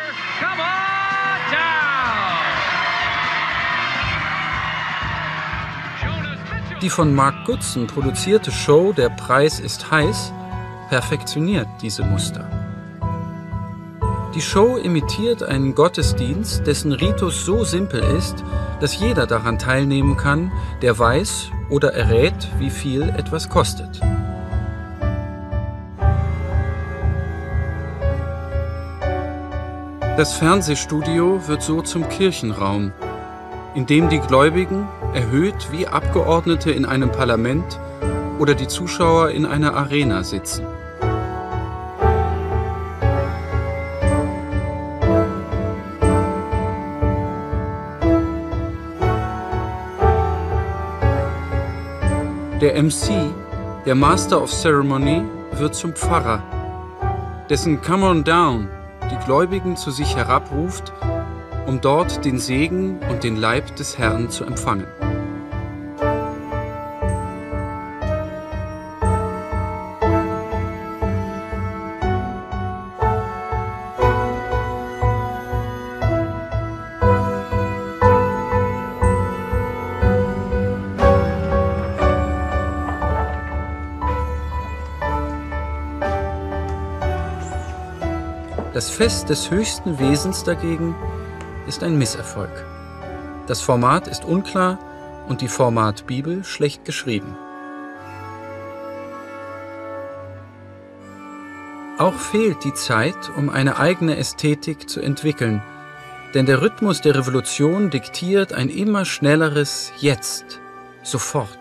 Die von Mark Goodson produzierte Show Der Preis ist heiß perfektioniert diese Muster. Die Show imitiert einen Gottesdienst, dessen Ritus so simpel ist, dass jeder daran teilnehmen kann, der weiß oder errät, wie viel etwas kostet. Das Fernsehstudio wird so zum Kirchenraum, in dem die Gläubigen erhöht wie Abgeordnete in einem Parlament oder die Zuschauer in einer Arena sitzen. Der MC, der Master of Ceremony, wird zum Pfarrer, dessen Come on Down die Gläubigen zu sich herabruft, um dort den Segen und den Leib des Herrn zu empfangen. Das Fest des höchsten Wesens dagegen ist ein Misserfolg. Das Format ist unklar und die Formatbibel schlecht geschrieben. Auch fehlt die Zeit, um eine eigene Ästhetik zu entwickeln, denn der Rhythmus der Revolution diktiert ein immer schnelleres Jetzt, sofort.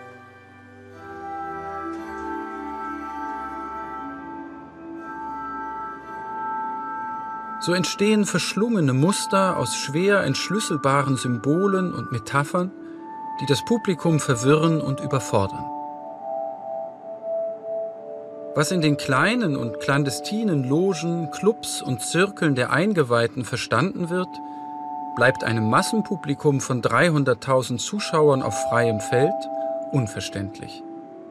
So entstehen verschlungene Muster aus schwer entschlüsselbaren Symbolen und Metaphern, die das Publikum verwirren und überfordern. Was in den kleinen und clandestinen Logen, Clubs und Zirkeln der Eingeweihten verstanden wird, bleibt einem Massenpublikum von 300.000 Zuschauern auf freiem Feld unverständlich.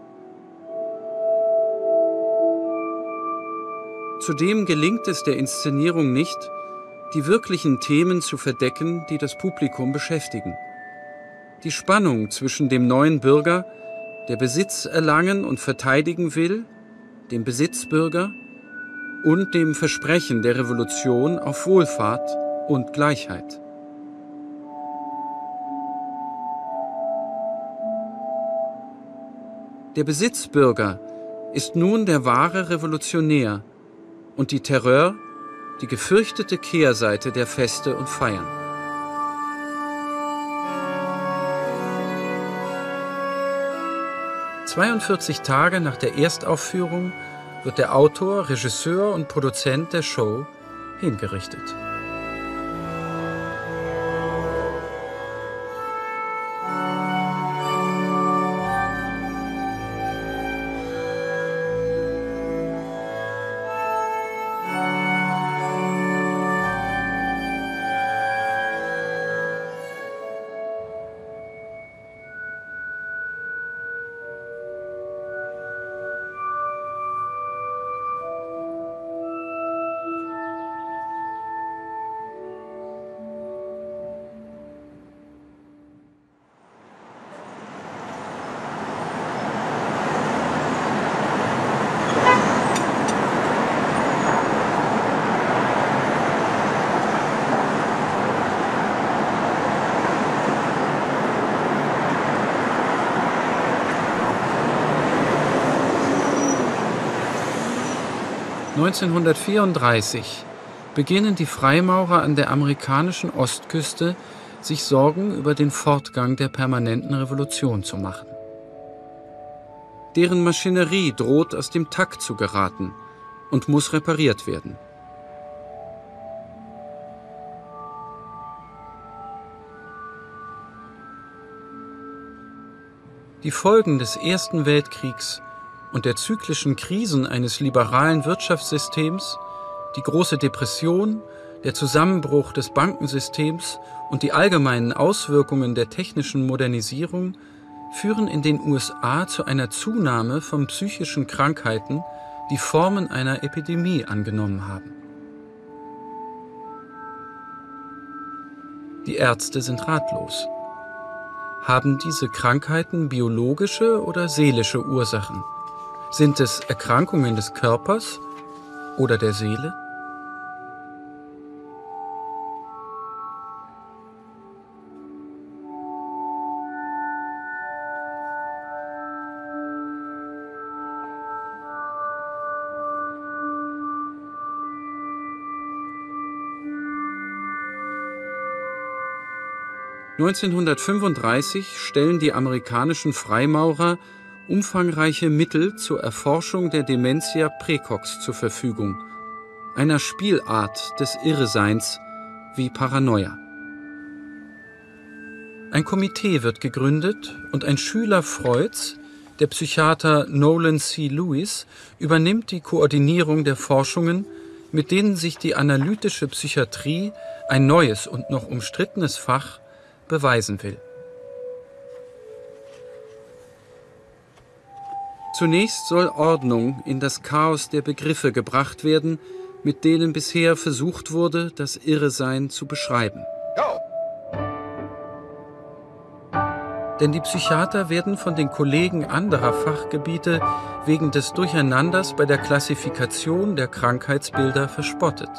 Zudem gelingt es der Inszenierung nicht, die wirklichen Themen zu verdecken, die das Publikum beschäftigen. Die Spannung zwischen dem neuen Bürger, der Besitz erlangen und verteidigen will, dem Besitzbürger, und dem Versprechen der Revolution auf Wohlfahrt und Gleichheit. Der Besitzbürger ist nun der wahre Revolutionär und die Terreur die gefürchtete Kehrseite der Feste und Feiern. ...42 Tage nach der Erstaufführung wird der Autor, Regisseur und Produzent der Show hingerichtet. ...1934 beginnen die Freimaurer an der amerikanischen Ostküste, sich Sorgen über den Fortgang der permanenten Revolution zu machen. Deren Maschinerie droht aus dem Takt zu geraten und muss repariert werden. Die Folgen des Ersten Weltkriegs und der zyklischen Krisen eines liberalen Wirtschaftssystems, die große Depression, der Zusammenbruch des Bankensystems und die allgemeinen Auswirkungen der technischen Modernisierung führen in den USA zu einer Zunahme von psychischen Krankheiten, die Formen einer Epidemie angenommen haben. Die Ärzte sind ratlos. Haben diese Krankheiten biologische oder seelische Ursachen? Sind es Erkrankungen des Körpers oder der Seele? (1935) stellen die amerikanischen Freimaurer umfangreiche Mittel zur Erforschung der Dementia praecox zur Verfügung, einer Spielart des Irreseins wie Paranoia. Ein Komitee wird gegründet und ein Schüler Freuds, der Psychiater Nolan C. Lewis, übernimmt die Koordinierung der Forschungen, mit denen sich die analytische Psychiatrie, ein neues und noch umstrittenes Fach, beweisen will. Zunächst soll Ordnung in das Chaos der Begriffe gebracht werden, mit denen bisher versucht wurde, das Irresein zu beschreiben. Denn die Psychiater werden von den Kollegen anderer Fachgebiete wegen des Durcheinanders bei der Klassifikation der Krankheitsbilder verspottet.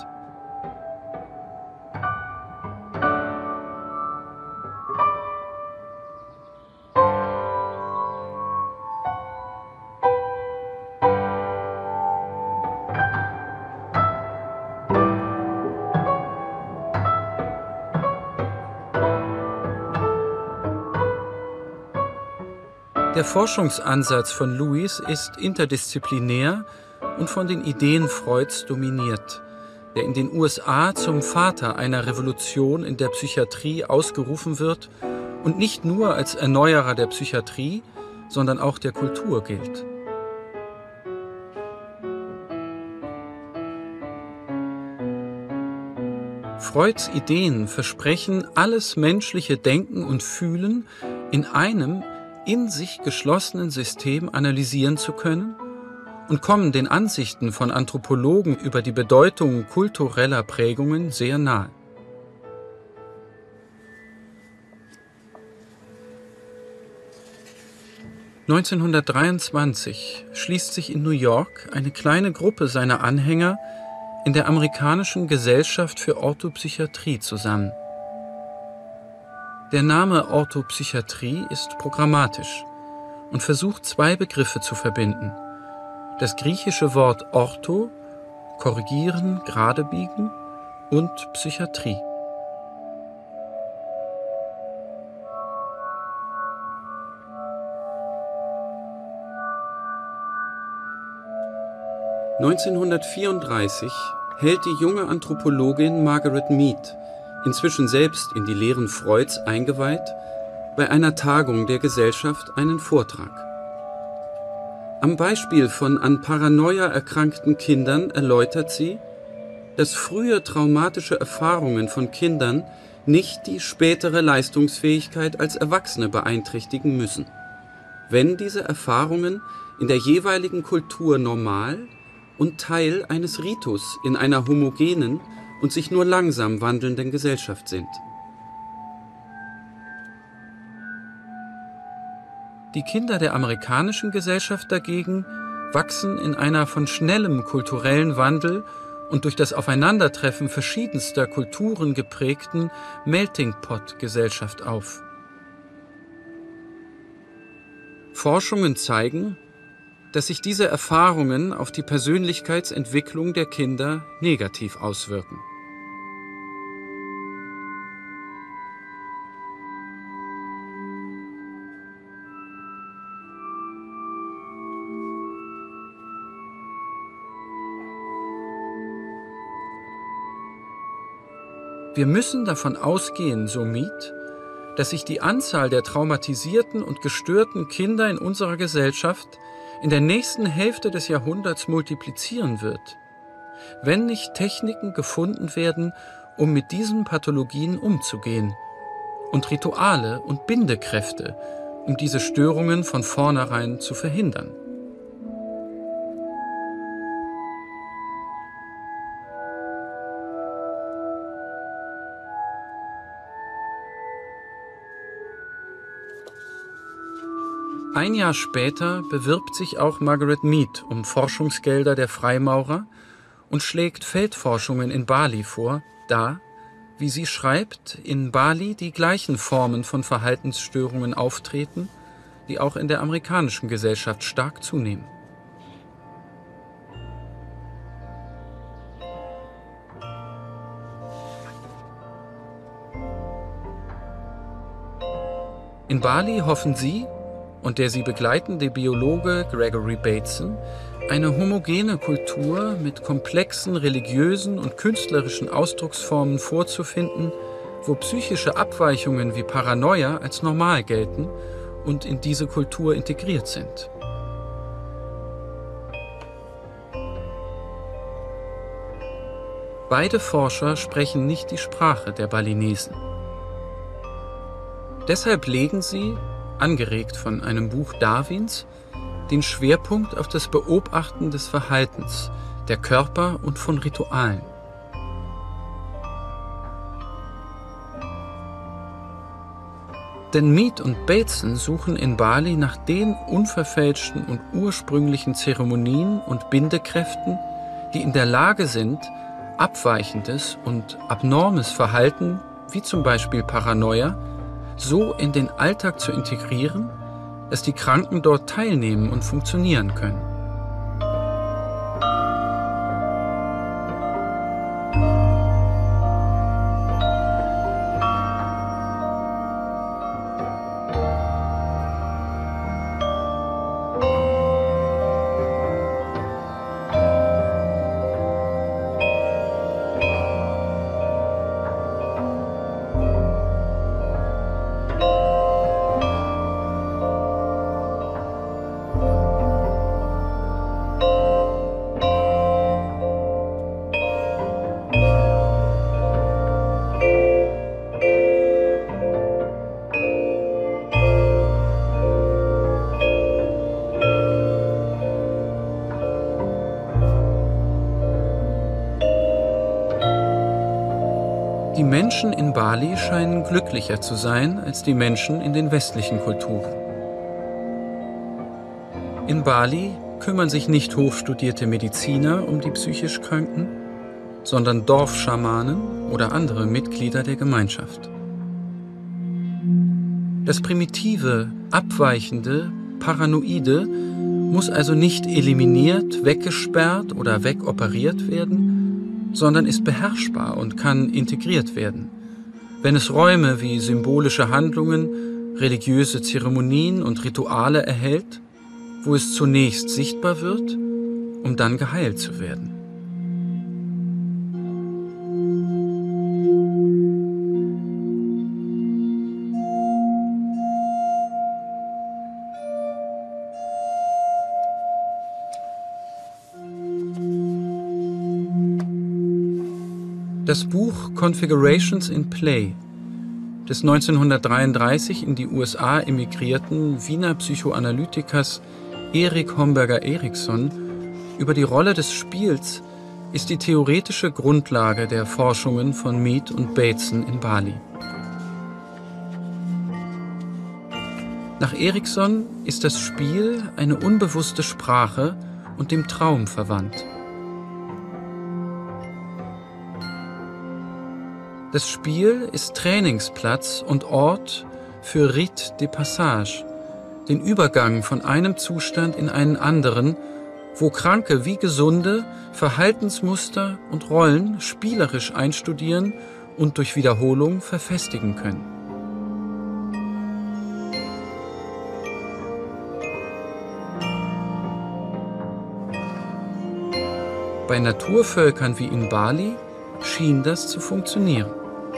Der Forschungsansatz von Lewis ist interdisziplinär und von den Ideen Freuds dominiert, der in den USA zum Vater einer Revolution in der Psychiatrie ausgerufen wird und nicht nur als Erneuerer der Psychiatrie, sondern auch der Kultur gilt. Freuds Ideen versprechen, alles menschliche Denken und Fühlen in einem in sich geschlossenen System analysieren zu können und kommen den Ansichten von Anthropologen über die Bedeutung kultureller Prägungen sehr nahe. (1923) schließt sich in New York eine kleine Gruppe seiner Anhänger in der amerikanischen Gesellschaft für Orthopsychiatrie zusammen. Der Name Orthopsychiatrie ist programmatisch und versucht, zwei Begriffe zu verbinden: das griechische Wort ortho, korrigieren, gerade biegen, und Psychiatrie. (1934) hält die junge Anthropologin Margaret Mead, inzwischen selbst in die Lehren Freuds eingeweiht, bei einer Tagung der Gesellschaft einen Vortrag. Am Beispiel von an Paranoia erkrankten Kindern erläutert sie, dass frühe traumatische Erfahrungen von Kindern nicht die spätere Leistungsfähigkeit als Erwachsene beeinträchtigen müssen, wenn diese Erfahrungen in der jeweiligen Kultur normal und Teil eines Ritus in einer homogenen und sich nur langsam wandelnden Gesellschaft sind. Die Kinder der amerikanischen Gesellschaft dagegen wachsen in einer von schnellem kulturellen Wandel und durch das Aufeinandertreffen verschiedenster Kulturen geprägten Melting-Pot-Gesellschaft auf. Forschungen zeigen, dass sich diese Erfahrungen auf die Persönlichkeitsentwicklung der Kinder negativ auswirken. Wir müssen davon ausgehen, so Mead, dass sich die Anzahl der traumatisierten und gestörten Kinder in unserer Gesellschaft in der nächsten Hälfte des Jahrhunderts multiplizieren wird, wenn nicht Techniken gefunden werden, um mit diesen Pathologien umzugehen, und Rituale und Bindekräfte, um diese Störungen von vornherein zu verhindern. Ein Jahr später bewirbt sich auch Margaret Mead um Forschungsgelder der Freimaurer und schlägt Feldforschungen in Bali vor, da, wie sie schreibt, in Bali die gleichen Formen von Verhaltensstörungen auftreten, die auch in der amerikanischen Gesellschaft stark zunehmen. In Bali hoffen sie und der sie begleitende Biologe Gregory Bateson eine homogene Kultur mit komplexen religiösen und künstlerischen Ausdrucksformen vorzufinden, wo psychische Abweichungen wie Paranoia als normal gelten und in diese Kultur integriert sind. Beide Forscher sprechen nicht die Sprache der Balinesen. Deshalb legen sie, angeregt von einem Buch Darwins, den Schwerpunkt auf das Beobachten des Verhaltens, der Körper und von Ritualen. Denn Mead und Bateson suchen in Bali nach den unverfälschten und ursprünglichen Zeremonien und Bindekräften, die in der Lage sind, abweichendes und abnormes Verhalten, wie zum Beispiel Paranoia, so in den Alltag zu integrieren, dass die Kranken dort teilnehmen und funktionieren können. Die Menschen in Bali scheinen glücklicher zu sein als die Menschen in den westlichen Kulturen. In Bali kümmern sich nicht hochstudierte Mediziner um die psychisch Kranken, sondern Dorfschamanen oder andere Mitglieder der Gemeinschaft. Das Primitive, Abweichende, Paranoide muss also nicht eliminiert, weggesperrt oder wegoperiert werden, sondern ist beherrschbar und kann integriert werden, wenn es Räume wie symbolische Handlungen, religiöse Zeremonien und Rituale erhält, wo es zunächst sichtbar wird, um dann geheilt zu werden. Das Buch Configurations in Play des 1933 in die USA emigrierten Wiener Psychoanalytikers Erik Homberger-Eriksson über die Rolle des Spiels ist die theoretische Grundlage der Forschungen von Mead und Bateson in Bali. Nach Eriksson ist das Spiel eine unbewusste Sprache und dem Traum verwandt. Das Spiel ist Trainingsplatz und Ort für Rite de Passage, den Übergang von einem Zustand in einen anderen, wo Kranke wie Gesunde Verhaltensmuster und Rollen spielerisch einstudieren und durch Wiederholung verfestigen können. Bei Naturvölkern wie in Bali schien das zu funktionieren.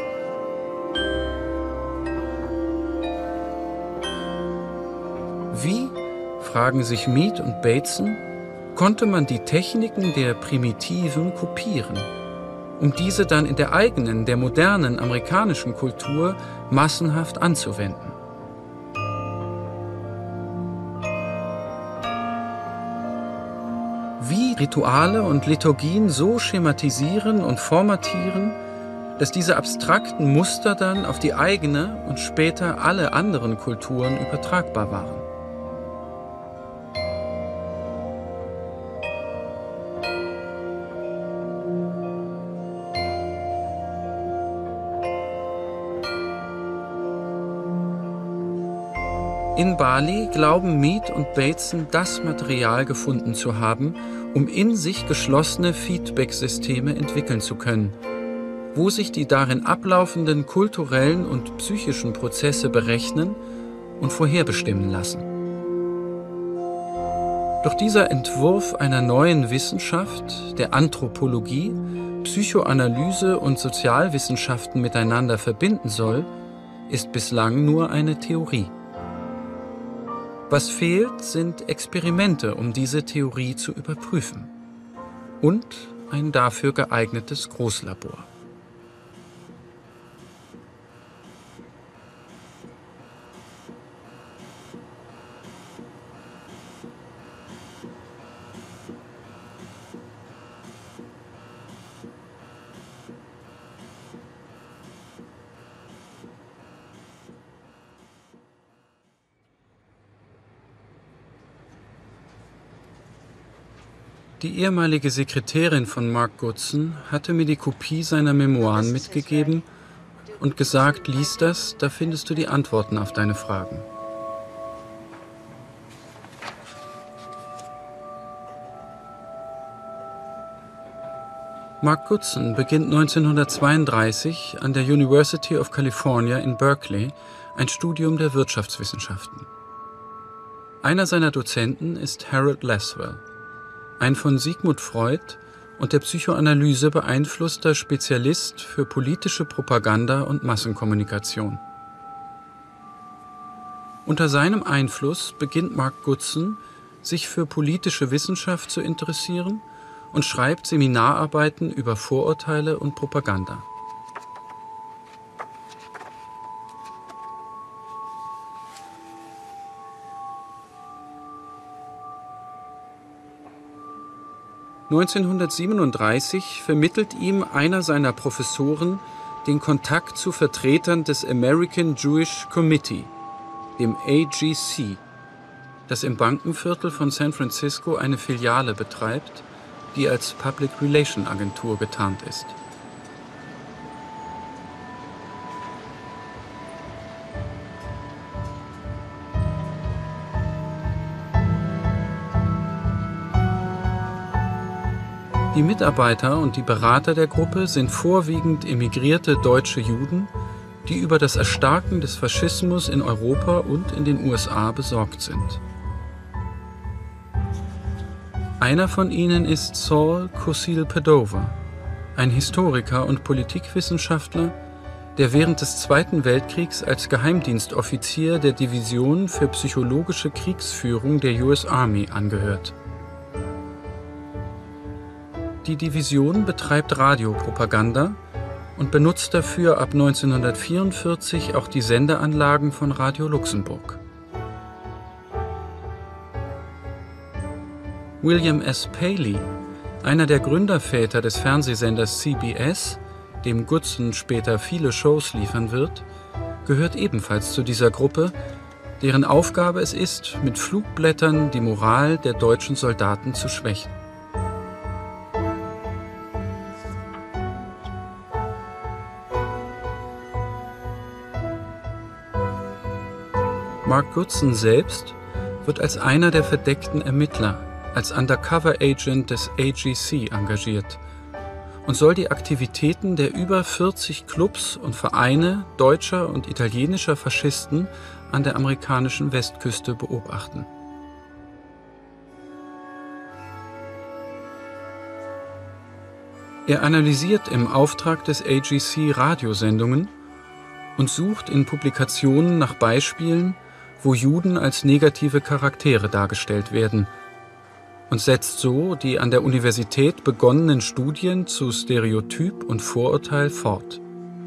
Wie, fragen sich Mead und Bateson, konnte man die Techniken der Primitiven kopieren, um diese dann in der eigenen, der modernen amerikanischen Kultur massenhaft anzuwenden? Wie Rituale und Liturgien so schematisieren und formatieren, dass diese abstrakten Muster dann auf die eigene und später alle anderen Kulturen übertragbar waren. In Bali glauben Mead und Bateson, das Material gefunden zu haben, um in sich geschlossene Feedback-Systeme entwickeln zu können, wo sich die darin ablaufenden kulturellen und psychischen Prozesse berechnen und vorherbestimmen lassen. Doch dieser Entwurf einer neuen Wissenschaft, der Anthropologie, Psychoanalyse und Sozialwissenschaften miteinander verbinden soll, ist bislang nur eine Theorie. Was fehlt, sind Experimente, um diese Theorie zu überprüfen. Und ein dafür geeignetes Großlabor. Die ehemalige Sekretärin von Mark Goodson hatte mir die Kopie seiner Memoiren mitgegeben und gesagt, lies das, da findest du die Antworten auf deine Fragen. Mark Goodson beginnt 1932 an der University of California in Berkeley ein Studium der Wirtschaftswissenschaften. Einer seiner Dozenten ist Harold Laswell, ein von Sigmund Freud und der Psychoanalyse beeinflusster Spezialist für politische Propaganda und Massenkommunikation. Unter seinem Einfluss beginnt Mark Goodson, sich für politische Wissenschaft zu interessieren und schreibt Seminararbeiten über Vorurteile und Propaganda. (1937) vermittelt ihm einer seiner Professoren den Kontakt zu Vertretern des American Jewish Committee, dem AGC, das im Bankenviertel von San Francisco eine Filiale betreibt, die als Public Relation Agentur getarnt ist. Die Mitarbeiter und die Berater der Gruppe sind vorwiegend emigrierte deutsche Juden, die über das Erstarken des Faschismus in Europa und in den USA besorgt sind. Einer von ihnen ist Saul Kosil-Padova, ein Historiker und Politikwissenschaftler, der während des Zweiten Weltkriegs als Geheimdienstoffizier der Division für psychologische Kriegsführung der US Army angehört. Die Division betreibt Radiopropaganda und benutzt dafür ab 1944 auch die Sendeanlagen von Radio Luxemburg. William S. Paley, einer der Gründerväter des Fernsehsenders CBS, dem Goodson später viele Shows liefern wird, gehört ebenfalls zu dieser Gruppe, deren Aufgabe es ist, mit Flugblättern die Moral der deutschen Soldaten zu schwächen. Mark Goodson selbst wird als einer der verdeckten Ermittler, als Undercover-Agent des AGC engagiert und soll die Aktivitäten der über 40 Clubs und Vereine deutscher und italienischer Faschisten an der amerikanischen Westküste beobachten. Er analysiert im Auftrag des AGC Radiosendungen und sucht in Publikationen nach Beispielen, wo Juden als negative Charaktere dargestellt werden, und setzt so die an der Universität begonnenen Studien zu Stereotyp und Vorurteil fort.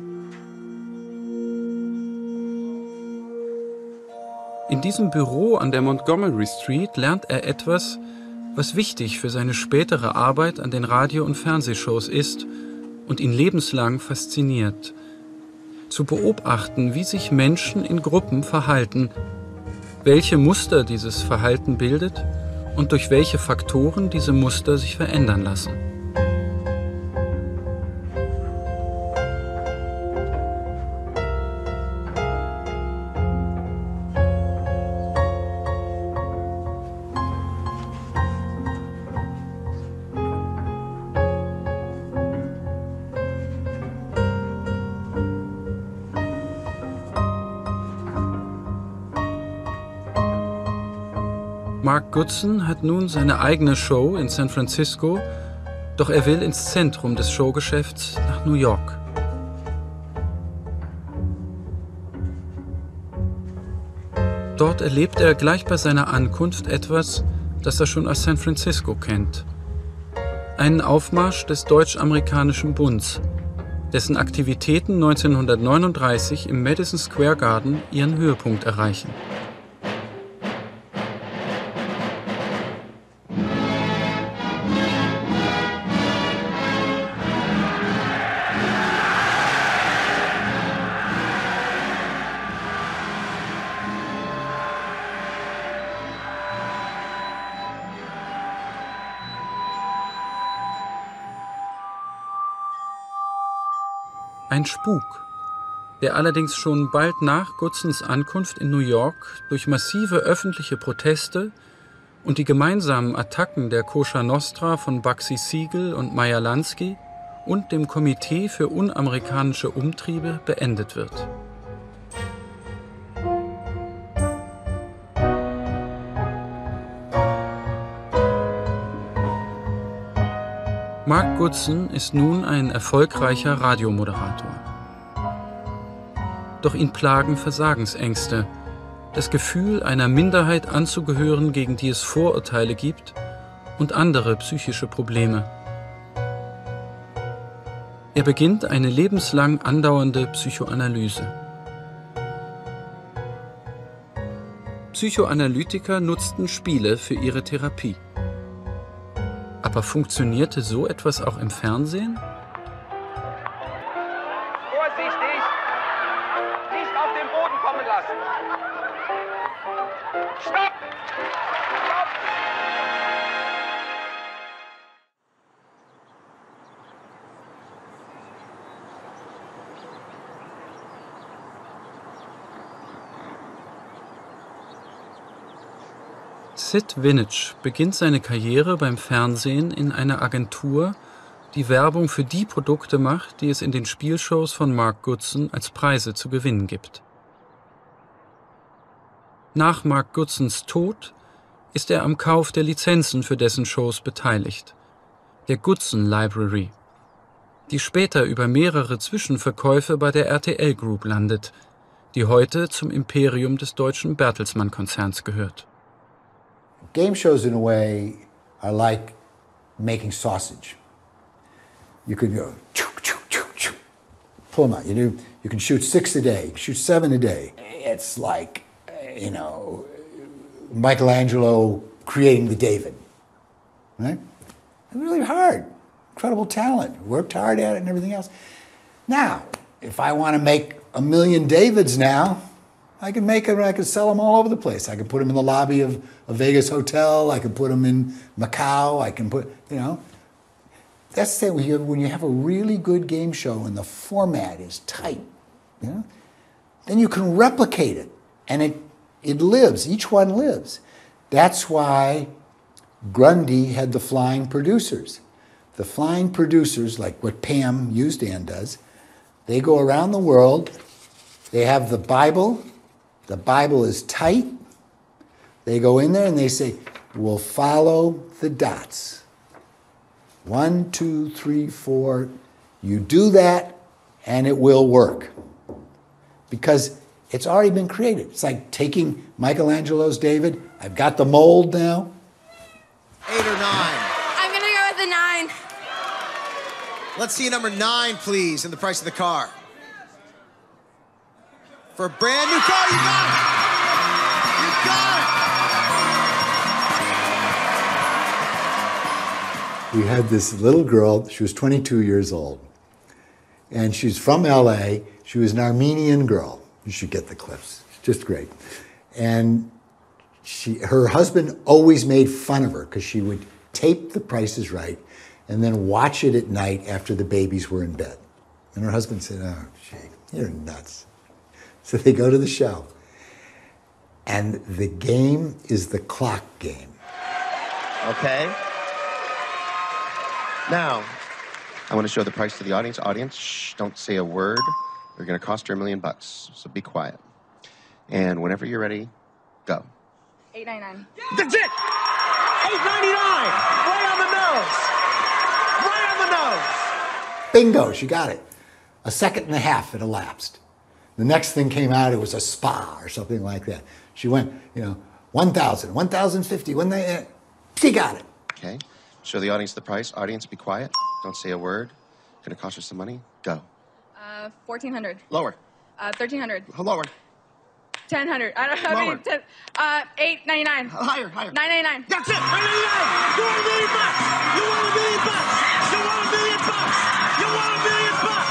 In diesem Büro an der Montgomery Street lernt er etwas, was wichtig für seine spätere Arbeit an den Radio- und Fernsehshows ist und ihn lebenslang fasziniert: zu beobachten, wie sich Menschen in Gruppen verhalten, welche Muster dieses Verhalten bildet und durch welche Faktoren diese Muster sich verändern lassen. Mark Goodson hat nun seine eigene Show in San Francisco, doch er will ins Zentrum des Showgeschäfts nach New York. Dort erlebt er gleich bei seiner Ankunft etwas, das er schon aus San Francisco kennt: einen Aufmarsch des Deutsch-Amerikanischen Bunds, dessen Aktivitäten 1939 im Madison Square Garden ihren Höhepunkt erreichen. Ein Spuk, der allerdings schon bald nach Goodsons Ankunft in New York durch massive öffentliche Proteste und die gemeinsamen Attacken der Kosher Nostra von Bugsy Siegel und Meyer Lansky und dem Komitee für unamerikanische Umtriebe beendet wird. Mark Goodson ist nun ein erfolgreicher Radiomoderator. Doch ihn plagen Versagensängste, das Gefühl, einer Minderheit anzugehören, gegen die es Vorurteile gibt, und andere psychische Probleme. Er beginnt eine lebenslang andauernde Psychoanalyse. Psychoanalytiker nutzten Spiele für ihre Therapie. Aber funktionierte so etwas auch im Fernsehen? Sid Vintage beginnt seine Karriere beim Fernsehen in einer Agentur, die Werbung für die Produkte macht, die es in den Spielshows von Mark Goodson als Preise zu gewinnen gibt. Nach Mark Goodsons Tod ist er am Kauf der Lizenzen für dessen Shows beteiligt, der Goodson Library, die später über mehrere Zwischenverkäufe bei der RTL Group landet, die heute zum Imperium des deutschen Bertelsmann-Konzerns gehört. Game shows, in a way, are like making sausage. You can go, pull them out. You can shoot 6 a day, shoot 7 a day. It's like, you know, Michelangelo creating the David, right? Really hard, incredible talent, worked hard at it and everything else. Now, if I want to make 1 million Davids now, I can make them and I can sell them all over the place. I can put them in the lobby of a Vegas hotel. I can put them in Macau. I can put, you know. That's the thing, when you have a really good game show and the format is tight, you know, then you can replicate it and it lives, each one lives. That's why Grundy had the flying producers. The flying producers, like what Pam Usdan does, they go around the world, they have the Bible is tight, they go in there and they say, we'll follow the dots. 1, 2, 3, 4, you do that and it will work. Because it's already been created. It's like taking Michelangelo's David, I've got the mold now. 8 or 9? I'm gonna go with the 9. Let's see number 9, please, and the price of the car. For a brand new car, you got it! You got it! We had this little girl, she was 22 years old, and she's from LA. She was an Armenian girl. You should get the clips, it's just great. And her husband always made fun of her because she would tape The Price is Right and then watch it at night after the babies were in bed. And her husband said, oh, gee, you're nuts. So they go to the show. And the game is the clock game. Okay. Now, I want to show the price to the audience. Audience, shh, don't say a word. They're going to cost her $1 million, so be quiet. And whenever you're ready, go. $8.99. That's it! $8.99! Right on the nose! Right on the nose! Bingo, she got it. 1.5 seconds had elapsed. The next thing came out, it was a spa or something like that. She went, 1,000, 1,050, she got it. Okay, show the audience the price. Audience, be quiet. Don't say a word. Gonna cost her some money. Go. $1,400. Lower. $1,300. Lower. $1,000. I don't know. Lower. $8.99. Higher. $9.99. That's it. $9.99. You want $1 million? You want $1 million? You want $1 million? You want $1 million?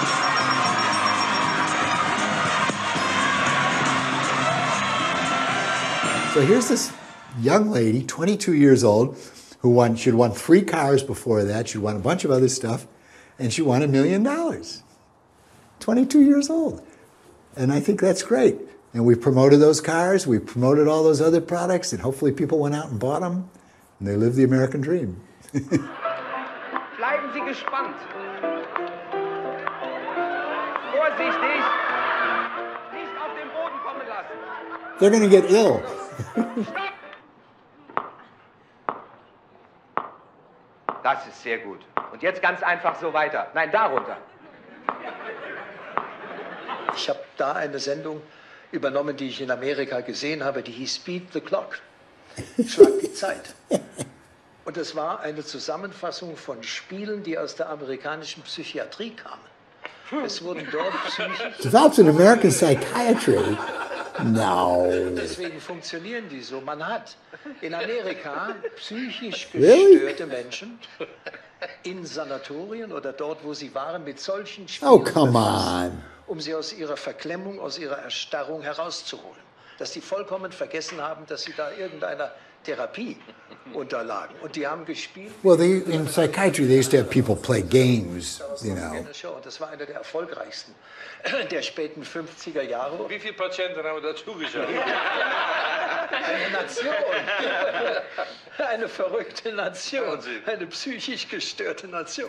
So here's this young lady, 22 years old, she'd won 3 cars before that. She'd won a bunch of other stuff, and she won $1 million. 22 years old. And I think that's great. And we promoted those cars, we promoted all those other products, and hopefully people went out and bought them, and they lived the American dream. Bleiben Sie gespannt. Vorsichtig. Nicht auf den Boden kommen lassen. They're going to get ill. Das ist sehr gut. Und jetzt ganz einfach so weiter. Nein, darunter. Ich habe da eine Sendung übernommen, die ich in Amerika gesehen habe, die hieß Beat the Clock. Schlag die Zeit. Und es war eine Zusammenfassung von Spielen, die aus der amerikanischen Psychiatrie kamen. Es wurden dort psychisch... Developed in American psychiatry? No. Deswegen funktionieren die so. Man hat in Amerika psychisch gestörte Menschen in Sanatorien oder dort, wo sie waren, mit solchen Spielen um sie aus ihrer Verklemmung, aus ihrer Erstarrung herauszuholen. Dass sie vollkommen vergessen haben, dass sie da irgendeiner Therapie Unterlagen. Und die haben gespielt. Well, in psychiatry, they used to have people play games, you know. Und das war einer der erfolgreichsten der späten 50er Jahre. Wie viele Patienten haben wir dazu geschaut? Eine Nation. Eine verrückte Nation. Eine psychisch gestörte Nation.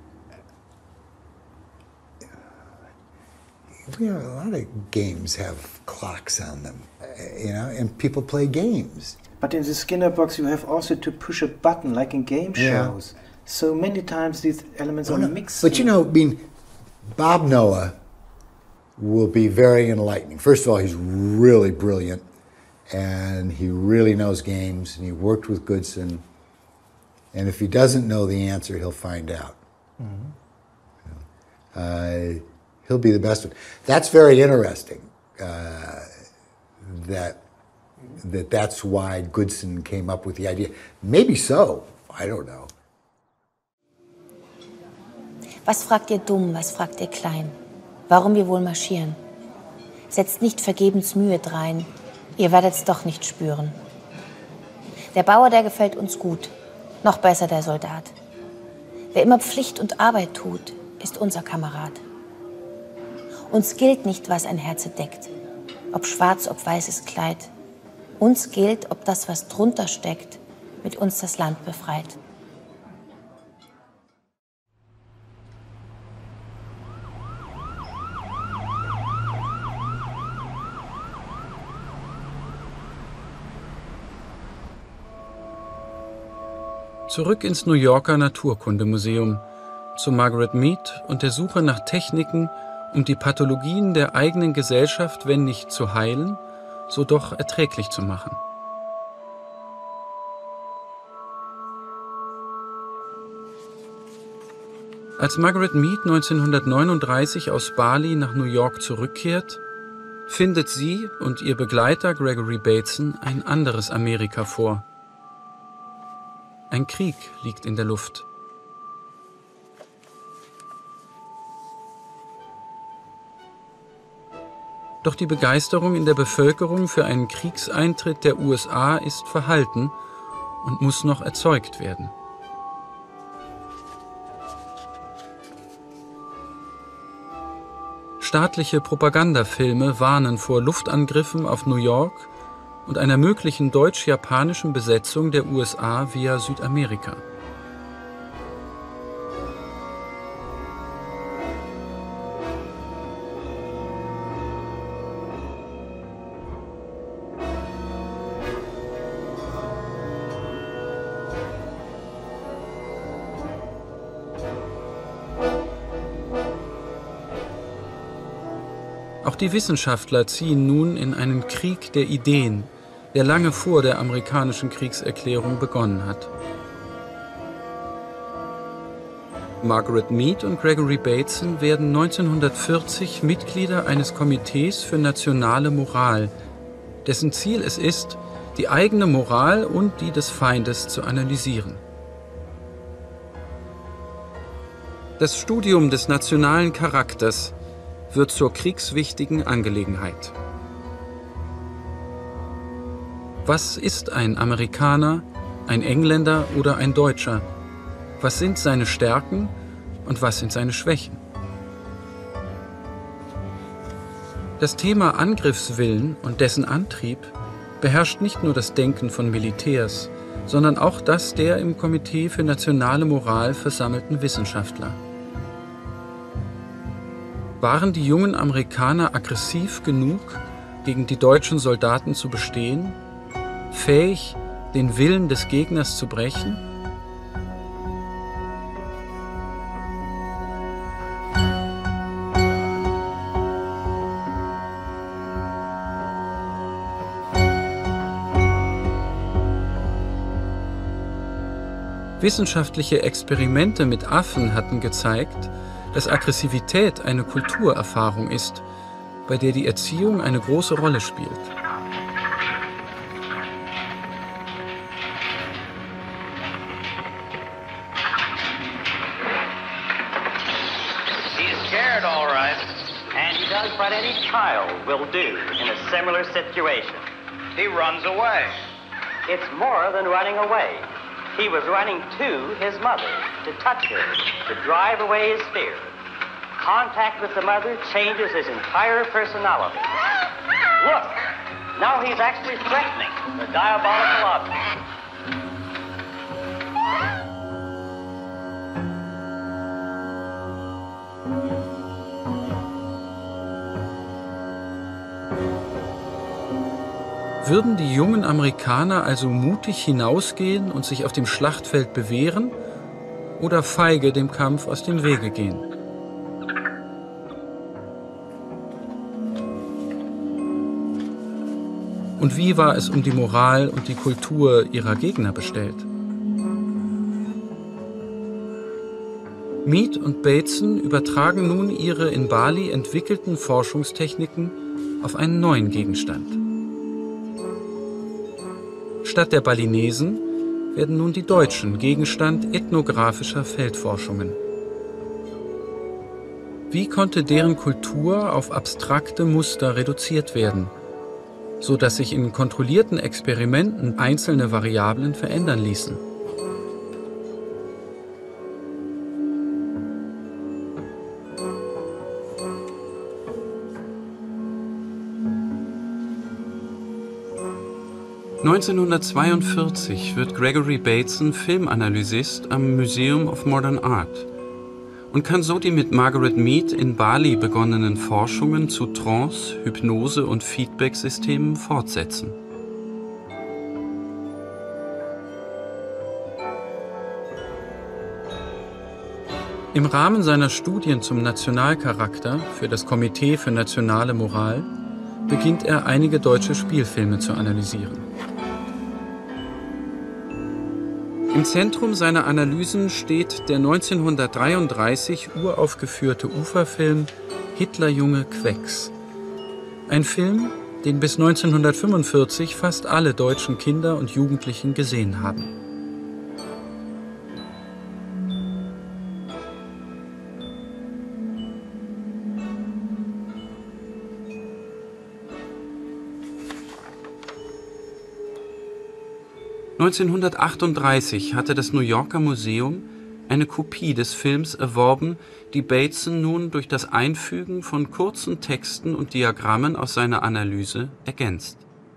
You know, a lot of games have clocks on them, you know, and people play games. But in the Skinner box, you have also to push a button, like in game shows. Yeah. So many times these elements are mixed. But you know, I mean, Bob Noah will be very enlightening. First of all, he's really brilliant, and he really knows games, and he worked with Goodson. And if he doesn't know the answer, he'll find out. Mm-hmm. He'll be the best one. That's very interesting. That's why Goodson came up with the idea. Maybe so. I don't know. Was fragt ihr dumm, was fragt ihr klein? Warum wir wohl marschieren? Setzt nicht vergebens Mühe drein, ihr werdet's doch nicht spüren. Der Bauer, der gefällt uns gut, noch besser der Soldat. Wer immer Pflicht und Arbeit tut, ist unser Kamerad. Uns gilt nicht, was ein Herze deckt, ob schwarz, ob weißes Kleid. Uns gilt, ob das, was drunter steckt, mit uns das Land befreit. Zurück ins New Yorker Naturkundemuseum, zu Margaret Mead und der Suche nach Techniken, um die Pathologien der eigenen Gesellschaft, wenn nicht zu heilen, so doch erträglich zu machen. Als Margaret Mead 1939 aus Bali nach New York zurückkehrt, findet sie und ihr Begleiter Gregory Bateson ein anderes Amerika vor. Ein Krieg liegt in der Luft. Doch die Begeisterung in der Bevölkerung für einen Kriegseintritt der USA ist verhalten und muss noch erzeugt werden. Staatliche Propagandafilme warnen vor Luftangriffen auf New York und einer möglichen deutsch-japanischen Besetzung der USA via Südamerika. Auch die Wissenschaftler ziehen nun in einen Krieg der Ideen, der lange vor der amerikanischen Kriegserklärung begonnen hat. Margaret Mead und Gregory Bateson werden 1940 Mitglieder eines Komitees für nationale Moral, dessen Ziel es ist, die eigene Moral und die des Feindes zu analysieren. Das Studium des nationalen Charakters wird zur kriegswichtigen Angelegenheit. Was ist ein Amerikaner, ein Engländer oder ein Deutscher? Was sind seine Stärken und was sind seine Schwächen? Das Thema Angriffswillen und dessen Antrieb beherrscht nicht nur das Denken von Militärs, sondern auch das der im Komitee für nationale Moral versammelten Wissenschaftler. Waren die jungen Amerikaner aggressiv genug, gegen die deutschen Soldaten zu bestehen, fähig, den Willen des Gegners zu brechen? Wissenschaftliche Experimente mit Affen hatten gezeigt, dass Aggressivität eine Kulturerfahrung ist, bei der die Erziehung eine große Rolle spielt. He is scared, all right, and he does what any child will do in a similar situation. He runs away. It's more than running away. He was running to his mother, to touch her, to drive away his fear. Contact with the mother changes his entire personality. Look, now he's actually threatening the diabolical object. Würden die jungen Amerikaner also mutig hinausgehen und sich auf dem Schlachtfeld bewähren oder feige dem Kampf aus dem Wege gehen? Und wie war es um die Moral und die Kultur ihrer Gegner bestellt? Mead und Bateson übertragen nun ihre in Bali entwickelten Forschungstechniken auf einen neuen Gegenstand. Statt der Balinesen werden nun die Deutschen Gegenstand ethnografischer Feldforschungen. Wie konnte deren Kultur auf abstrakte Muster reduziert werden, so dass sich in kontrollierten Experimenten einzelne Variablen verändern ließen? (1942) wird Gregory Bateson Filmanalysist am Museum of Modern Art und kann so die mit Margaret Mead in Bali begonnenen Forschungen zu Trance, Hypnose und Feedback-Systemen fortsetzen. Im Rahmen seiner Studien zum Nationalcharakter für das Komitee für nationale Moral beginnt er, einige deutsche Spielfilme zu analysieren. Im Zentrum seiner Analysen steht der 1933 uraufgeführte Uferfilm Hitlerjunge Quecks. Ein Film, den bis 1945 fast alle deutschen Kinder und Jugendlichen gesehen haben. (1938) hatte das New Yorker Museum eine Kopie des Films erworben, die Bateson nun durch das Einfügen von kurzen Texten und Diagrammen aus seiner Analyse ergänzt.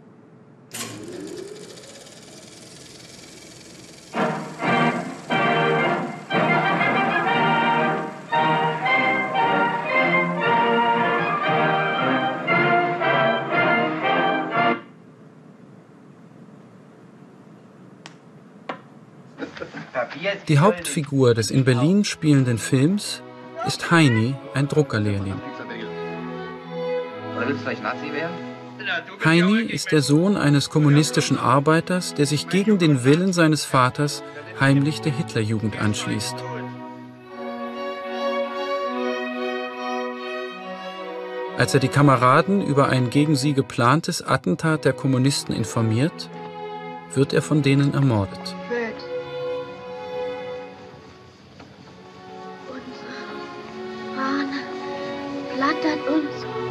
Die Hauptfigur des in Berlin spielenden Films ist Heini, ein Druckerlehrling. Oder willst du vielleicht Nazi werden? Heini ist der Sohn eines kommunistischen Arbeiters, der sich gegen den Willen seines Vaters heimlich der Hitlerjugend anschließt. Als er die Kameraden über ein gegen sie geplantes Attentat der Kommunisten informiert, wird er von denen ermordet. Flattert uns.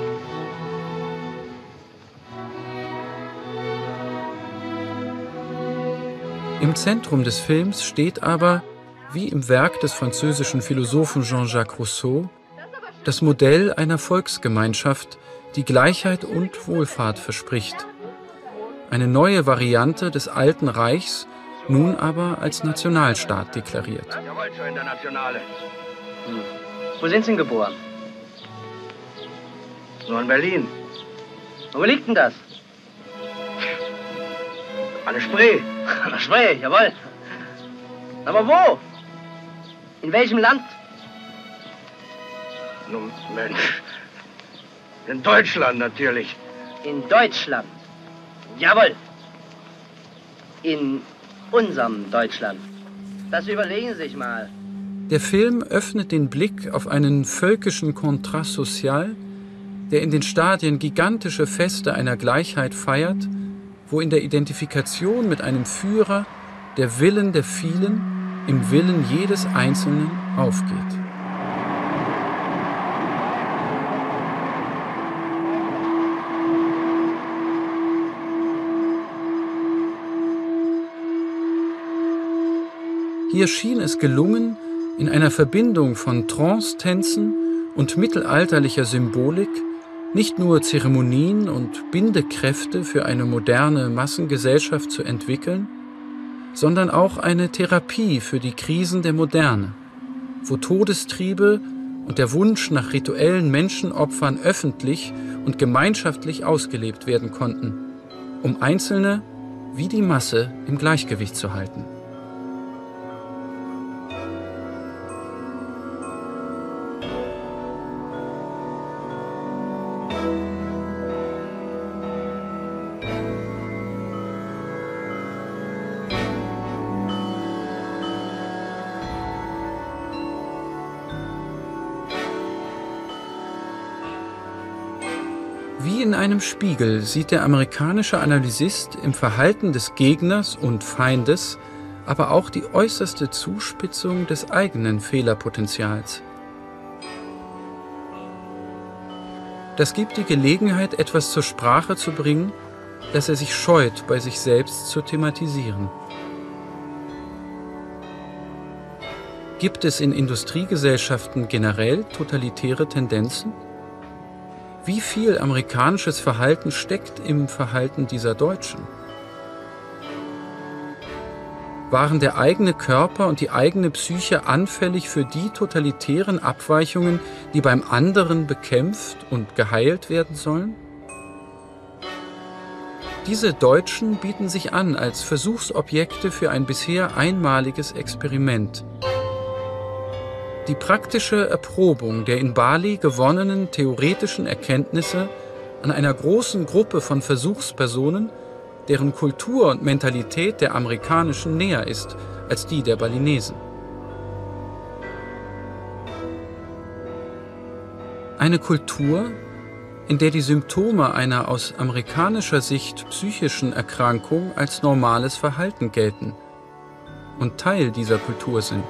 Im Zentrum des Films steht aber, wie im Werk des französischen Philosophen Jean-Jacques Rousseau, das Modell einer Volksgemeinschaft, die Gleichheit und Wohlfahrt verspricht. Eine neue Variante des Alten Reichs, nun aber als Nationalstaat deklariert. Jawohl, zur Internationale. Wo sind Sie denn geboren? So in Berlin. Wo liegt denn das? An der Spree. An der Spree, jawohl. Aber wo? In welchem Land? Nun, Mensch. In Deutschland natürlich. In Deutschland? Jawohl. In unserem Deutschland. Das überlegen Sie sich mal. Der Film öffnet den Blick auf einen völkischen Contrat social, der in den Stadien gigantische Feste einer Gleichheit feiert, wo in der Identifikation mit einem Führer der Willen der vielen im Willen jedes Einzelnen aufgeht. Ihr schien es gelungen, in einer Verbindung von Trance-Tänzen und mittelalterlicher Symbolik nicht nur Zeremonien und Bindekräfte für eine moderne Massengesellschaft zu entwickeln, sondern auch eine Therapie für die Krisen der Moderne, wo Todestriebe und der Wunsch nach rituellen Menschenopfern öffentlich und gemeinschaftlich ausgelebt werden konnten, um Einzelne wie die Masse im Gleichgewicht zu halten. Wie in einem Spiegel sieht der amerikanische Analysist im Verhalten des Gegners und Feindes aber auch die äußerste Zuspitzung des eigenen Fehlerpotenzials. Das gibt die Gelegenheit, etwas zur Sprache zu bringen, das er sich scheut, bei sich selbst zu thematisieren. Gibt es in Industriegesellschaften generell totalitäre Tendenzen? Wie viel amerikanisches Verhalten steckt im Verhalten dieser Deutschen? Waren der eigene Körper und die eigene Psyche anfällig für die totalitären Abweichungen, die beim anderen bekämpft und geheilt werden sollen? Diese Deutschen bieten sich an als Versuchsobjekte für ein bisher einmaliges Experiment. Die praktische Erprobung der in Bali gewonnenen theoretischen Erkenntnisse an einer großen Gruppe von Versuchspersonen, deren Kultur und Mentalität der amerikanischen näher ist als die der Balinesen. Eine Kultur, in der die Symptome einer aus amerikanischer Sicht psychischen Erkrankung als normales Verhalten gelten und Teil dieser Kultur sind.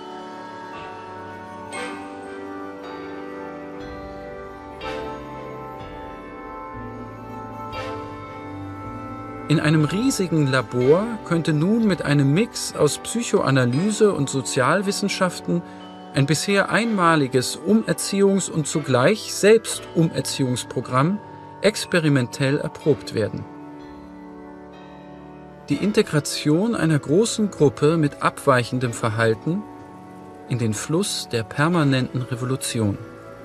In einem riesigen Labor könnte nun mit einem Mix aus Psychoanalyse und Sozialwissenschaften ein bisher einmaliges Umerziehungs- und zugleich Selbstumerziehungsprogramm experimentell erprobt werden. Die Integration einer großen Gruppe mit abweichendem Verhalten in den Fluss der permanenten Revolution.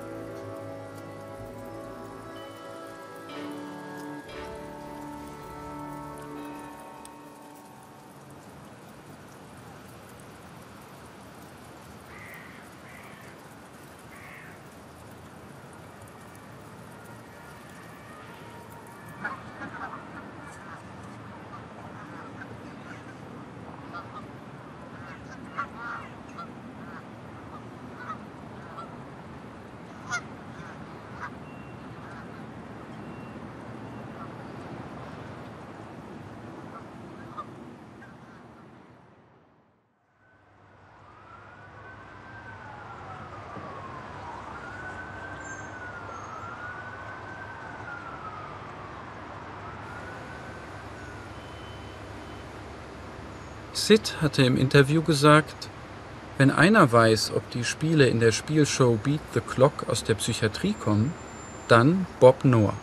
Sid hatte im Interview gesagt, wenn einer weiß, ob die Spiele in der Spielshow Beat the Clock aus der Psychiatrie kommen, dann Bob Noah.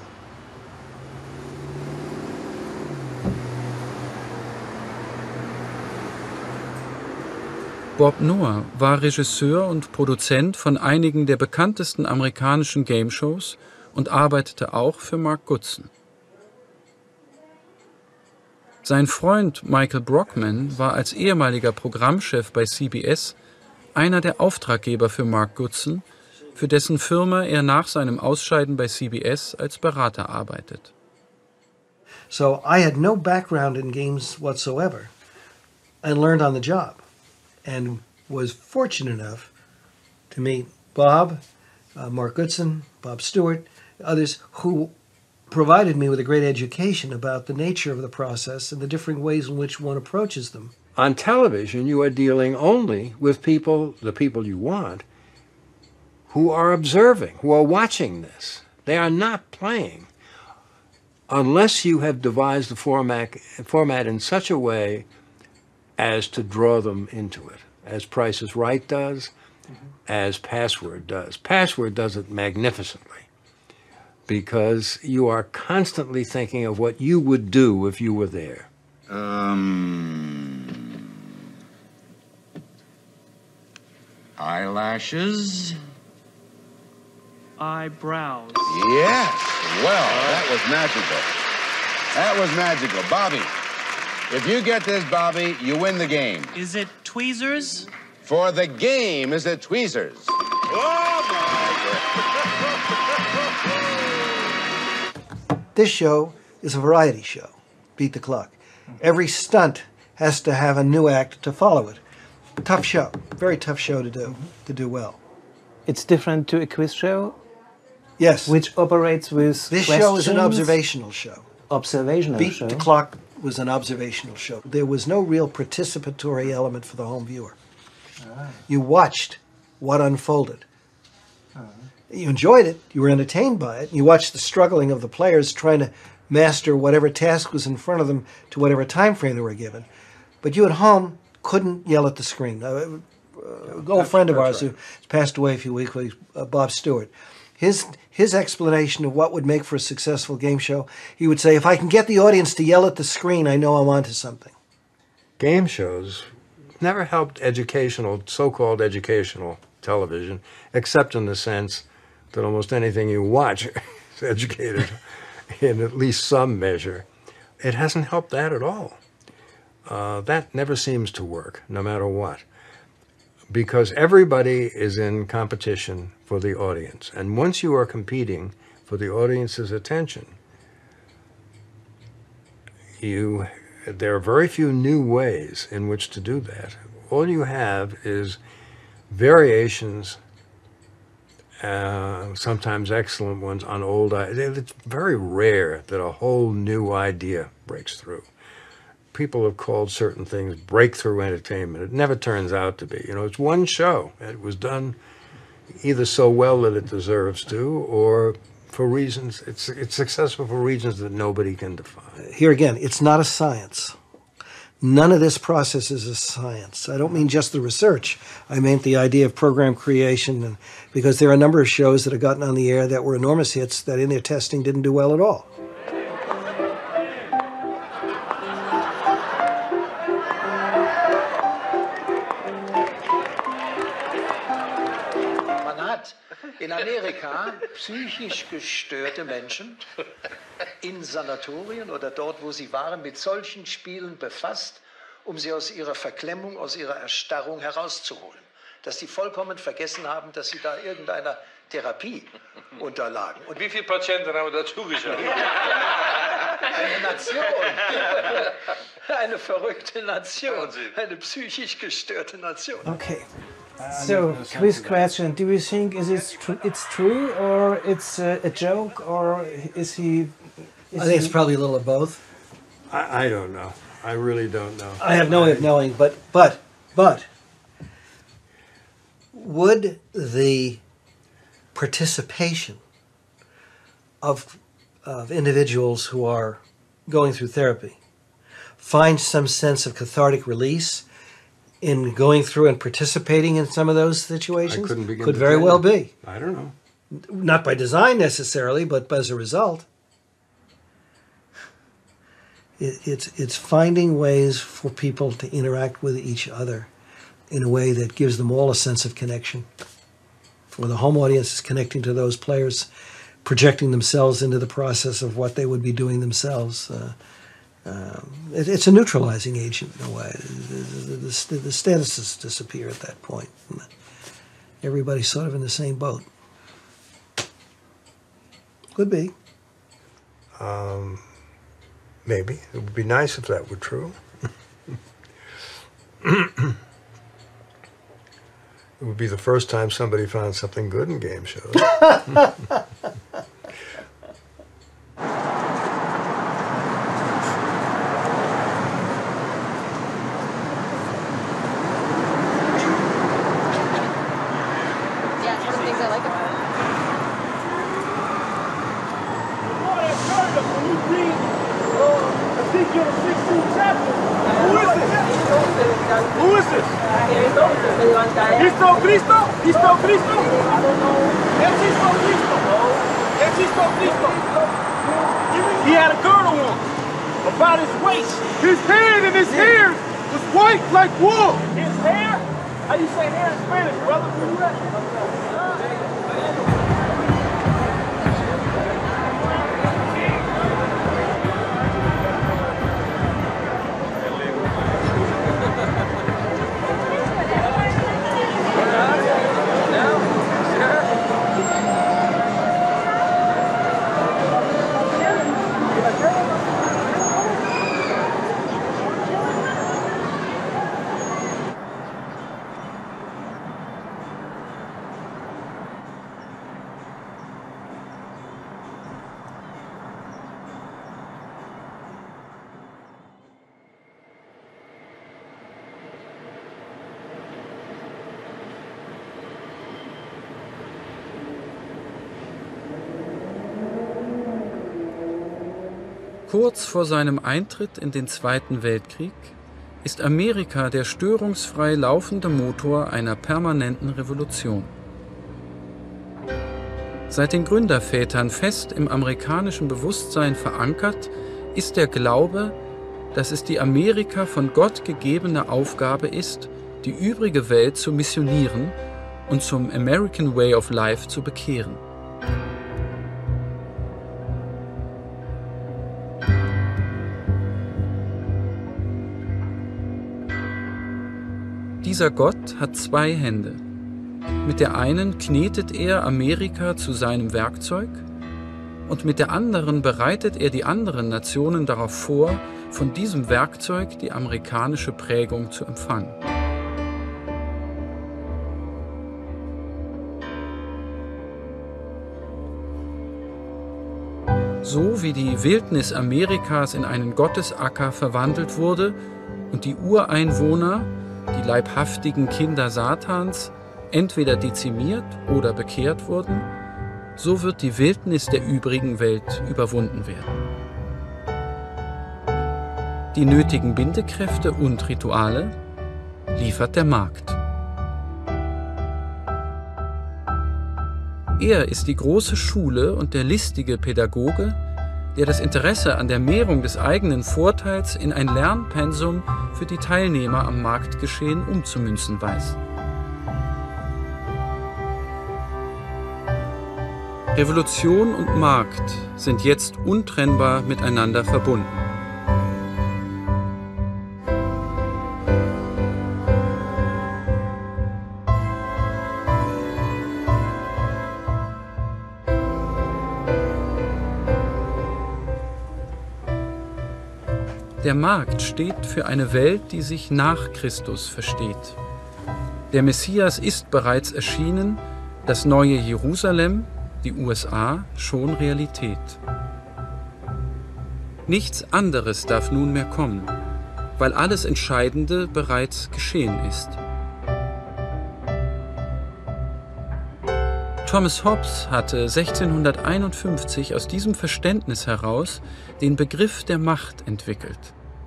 Bob Noah war Regisseur und Produzent von einigen der bekanntesten amerikanischen Gameshows und arbeitete auch für Mark Goodson. Sein Freund Michael Brockman war als ehemaliger Programmchef bei CBS einer der Auftraggeber für Mark Goodson, für dessen Firma er nach seinem Ausscheiden bei CBS als Berater arbeitet. So I had no background in games whatsoever. I learned on the job and was fortunate enough to meet Bob, Mark Goodson, Bob Stewart, others who provided me with a great education about the nature of the process and the different ways in which one approaches them. On television, you are dealing only with people, the people you want, who are observing, who are watching this. They are not playing unless you have devised the format in such a way as to draw them into it. as Price is Right does, as Password does. Password does it magnificently because you are constantly thinking of what you would do if you were there. Eyelashes. Eyebrows. Yes. Well, that was magical. That was magical. Bobby, if you get this, Bobby, you win the game. Is it tweezers? For the game, is it tweezers? This show is a variety show, Beat the Clock. Every stunt has to have a new act to follow it. Tough show, very tough show to do well. It's different to a quiz show? Yes. Which operates with This questions? show is an observational show. Observational Beat show? the Clock was an observational show. There was no real participatory element for the home viewer. You watched what unfolded. You enjoyed it, you were entertained by it, you watched the struggling of the players trying to master whatever task was in front of them to whatever time frame they were given. But you at home couldn't yell at the screen. An old friend of ours who passed away a few weeks ago, Bob Stewart, his explanation of what would make for a successful game show, he would say, if I can get the audience to yell at the screen, I know I'm onto something. Game shows never helped educational, so-called educational television, except in the sense that almost anything you watch is educated in at least some measure. It hasn't helped that at all. That never seems to work, no matter what, because everybody is in competition for the audience. And once you are competing for the audience's attention, there are very few new ways in which to do that. All you have is variations, sometimes excellent ones, on old ideas. It's very rare that a whole new idea breaks through. People have called certain things breakthrough entertainment. It never turns out to be. You know, it's one show. It was done either so well that it deserves to, or for reasons, it's successful for reasons that nobody can define. Here again, it's not a science. None of this process is a science. I don't mean just the research. I meant the idea of program creation, and because there are a number of shows that have gotten on the air that were enormous hits that in their testing didn't do well at all. Man hat in Amerika psychisch gestörte Menschen in Sanatorien oder dort, wo sie waren, mit solchen Spielen befasst, um sie aus ihrer Verklemmung, aus ihrer Erstarrung herauszuholen. Dass sie vollkommen vergessen haben, dass sie da irgendeiner Therapie unterlagen. Und wie viele Patienten haben wir dazu geschafft? Eine Nation. Eine verrückte Nation. Eine psychisch gestörte Nation. Okay. So, quiz question. Do you think it's true, or it's a joke, or is he... I think it's probably a little of both. I don't know. I really don't know. I have no way of knowing, but would the participation of individuals who are going through therapy find some sense of cathartic release in going through and participating in some of those situations? I couldn't begin Could to very tell well you. be. I don't know. Not by design necessarily, but as a result. It's finding ways for people to interact with each other in a way that gives them all a sense of connection. For the home audience is connecting to those players, projecting themselves into the process of what they would be doing themselves. It's a neutralizing agent in a way. The statuses disappear at that point. Everybody's sort of in the same boat. Could be. Maybe. It would be nice if that were true. It would be the first time somebody found something good in game shows. Ezekiel 16 chapter. Who is it? Who is this? Cristo Cristo? Cristo Cristo? Es Cristo Cristo. Es Cristo Cristo. He had a girdle on about his waist. His head and his hair was white like wool. His hair? How you say hair in Spanish, brother? Kurz vor seinem Eintritt in den Zweiten Weltkrieg ist Amerika der störungsfrei laufende Motor einer permanenten Revolution. Seit den Gründervätern fest im amerikanischen Bewusstsein verankert, ist der Glaube, dass es die Amerika von Gott gegebene Aufgabe ist, die übrige Welt zu missionieren und zum American Way of Life zu bekehren. Dieser Gott hat zwei Hände. Mit der einen knetet er Amerika zu seinem Werkzeug und mit der anderen bereitet er die anderen Nationen darauf vor, von diesem Werkzeug die amerikanische Prägung zu empfangen. So wie die Wildnis Amerikas in einen Gottesacker verwandelt wurde und die Ureinwohner, die leibhaftigen Kinder Satans, entweder dezimiert oder bekehrt wurden, so wird die Wildnis der übrigen Welt überwunden werden. Die nötigen Bindekräfte und Rituale liefert der Markt. Er ist die große Schule und der listige Pädagoge, der das Interesse an der Mehrung des eigenen Vorteils in ein Lernpensum für die Teilnehmer am Marktgeschehen umzumünzen weiß. Revolution und Markt sind jetzt untrennbar miteinander verbunden. Der Markt steht für eine Welt, die sich nach Christus versteht. Der Messias ist bereits erschienen, das neue Jerusalem, die USA, schon Realität. Nichts anderes darf nunmehr kommen, weil alles Entscheidende bereits geschehen ist. Thomas Hobbes hatte 1651 aus diesem Verständnis heraus den Begriff der Macht entwickelt.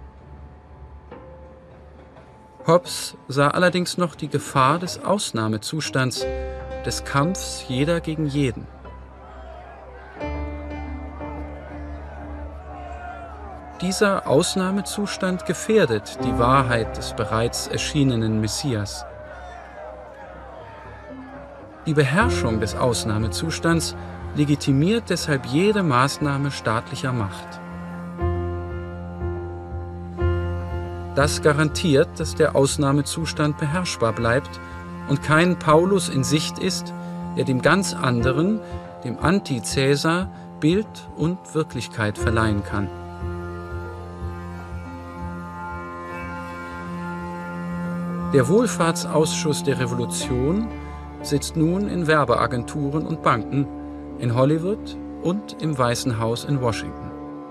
Hobbes sah allerdings noch die Gefahr des Ausnahmezustands, des Kampfs jeder gegen jeden. Dieser Ausnahmezustand gefährdet die Wahrheit des bereits erschienenen Messias. Die Beherrschung des Ausnahmezustands legitimiert deshalb jede Maßnahme staatlicher Macht. Das garantiert, dass der Ausnahmezustand beherrschbar bleibt und kein Paulus in Sicht ist, der dem ganz anderen, dem Anti-Cäsar, Bild und Wirklichkeit verleihen kann. Der Wohlfahrtsausschuss der Revolution sitzt nun in Werbeagenturen und Banken, in Hollywood und im Weißen Haus in Washington.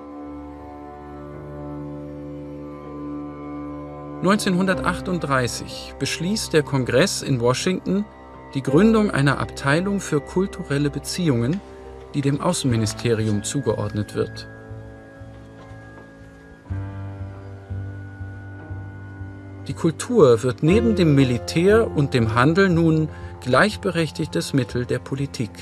1938 beschließt der Kongress in Washington die Gründung einer Abteilung für kulturelle Beziehungen, die dem Außenministerium zugeordnet wird. Die Kultur wird neben dem Militär und dem Handel nun gleichberechtigtes Mittel der Politik.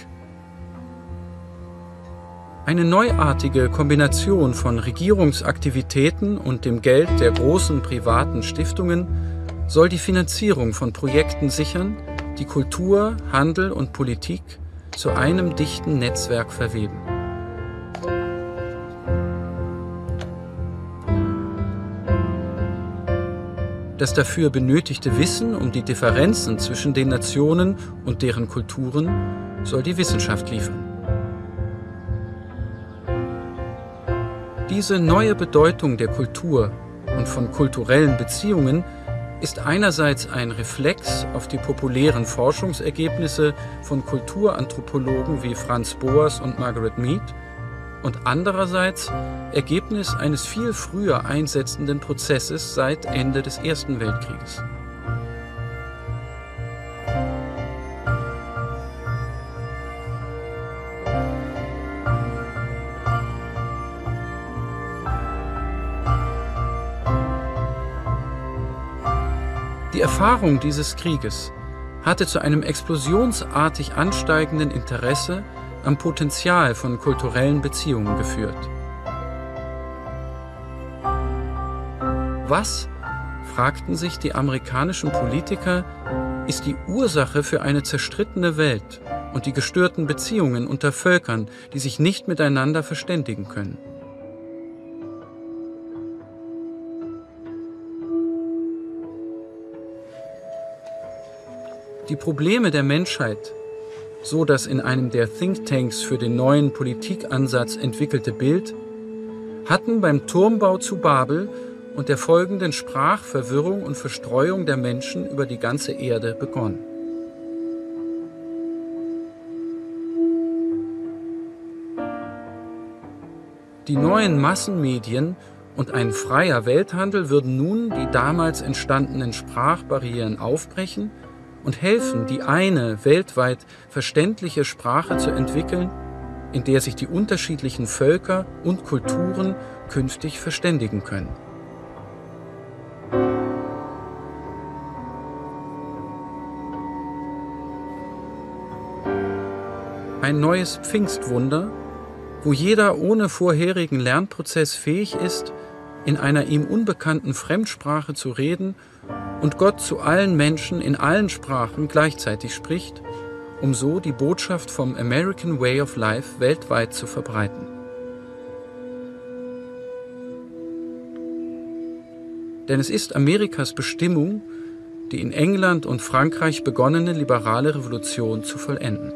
Eine neuartige Kombination von Regierungsaktivitäten und dem Geld der großen privaten Stiftungen soll die Finanzierung von Projekten sichern, die Kultur, Handel und Politik zu einem dichten Netzwerk verweben. Das dafür benötigte Wissen um die Differenzen zwischen den Nationen und deren Kulturen soll die Wissenschaft liefern. Diese neue Bedeutung der Kultur und von kulturellen Beziehungen ist einerseits ein Reflex auf die populären Forschungsergebnisse von Kulturanthropologen wie Franz Boas und Margaret Mead und andererseits Ergebnis eines viel früher einsetzenden Prozesses seit Ende des Ersten Weltkrieges. Die Erfahrung dieses Krieges hatte zu einem explosionsartig ansteigenden Interesse am Potenzial von kulturellen Beziehungen geführt. Was, fragten sich die amerikanischen Politiker, ist die Ursache für eine zerstrittene Welt und die gestörten Beziehungen unter Völkern, die sich nicht miteinander verständigen können? Die Probleme der Menschheit, so das in einem der Thinktanks für den neuen Politikansatz entwickelte Bild, hatten beim Turmbau zu Babel und der folgenden Sprachverwirrung und Verstreuung der Menschen über die ganze Erde begonnen. Die neuen Massenmedien und ein freier Welthandel würden nun die damals entstandenen Sprachbarrieren aufbrechen und helfen, die eine weltweit verständliche Sprache zu entwickeln, in der sich die unterschiedlichen Völker und Kulturen künftig verständigen können. Ein neues Pfingstwunder, wo jeder ohne vorherigen Lernprozess fähig ist, in einer ihm unbekannten Fremdsprache zu reden und Gott zu allen Menschen in allen Sprachen gleichzeitig spricht, um so die Botschaft vom American Way of Life weltweit zu verbreiten. Denn es ist Amerikas Bestimmung, die in England und Frankreich begonnene liberale Revolution zu vollenden.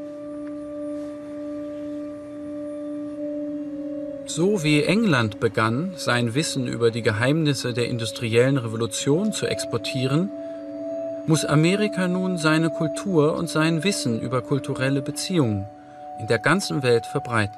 So wie England begann, sein Wissen über die Geheimnisse der industriellen Revolution zu exportieren, muss Amerika nun seine Kultur und sein Wissen über kulturelle Beziehungen in der ganzen Welt verbreiten.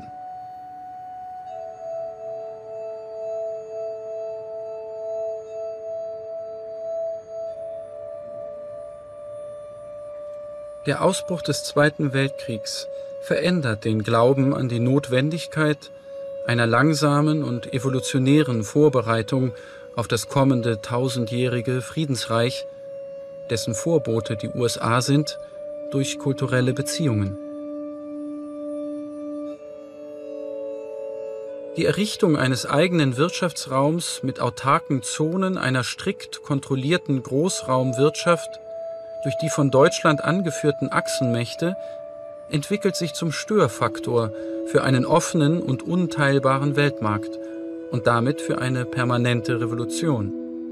Der Ausbruch des Zweiten Weltkriegs verändert den Glauben an die Notwendigkeit einer langsamen und evolutionären Vorbereitung auf das kommende tausendjährige Friedensreich, dessen Vorbote die USA sind, durch kulturelle Beziehungen. Die Errichtung eines eigenen Wirtschaftsraums mit autarken Zonen einer strikt kontrollierten Großraumwirtschaft durch die von Deutschland angeführten Achsenmächte entwickelt sich zum Störfaktor für einen offenen und unteilbaren Weltmarkt und damit für eine permanente Revolution.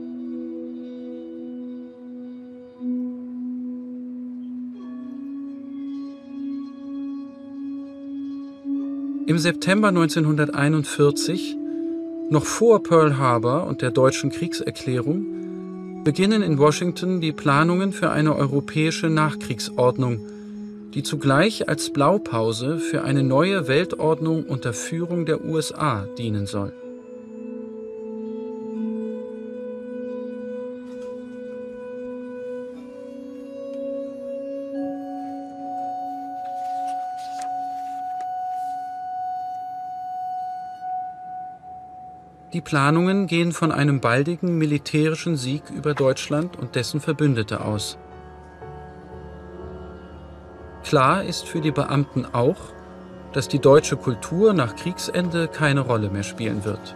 Im September 1941, noch vor Pearl Harbor und der deutschen Kriegserklärung, beginnen in Washington die Planungen für eine europäische Nachkriegsordnung, die zugleich als Blaupause für eine neue Weltordnung unter Führung der USA dienen soll. Die Planungen gehen von einem baldigen militärischen Sieg über Deutschland und dessen Verbündete aus. Klar ist für die Beamten auch, dass die deutsche Kultur nach Kriegsende keine Rolle mehr spielen wird.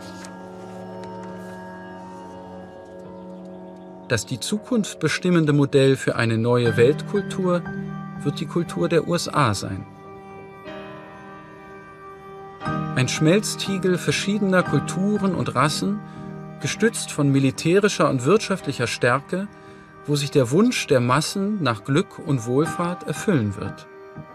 Das die Zukunft bestimmende Modell für eine neue Weltkultur wird die Kultur der USA sein. Ein Schmelztiegel verschiedener Kulturen und Rassen, gestützt von militärischer und wirtschaftlicher Stärke, wo sich der Wunsch der Massen nach Glück und Wohlfahrt erfüllen wird.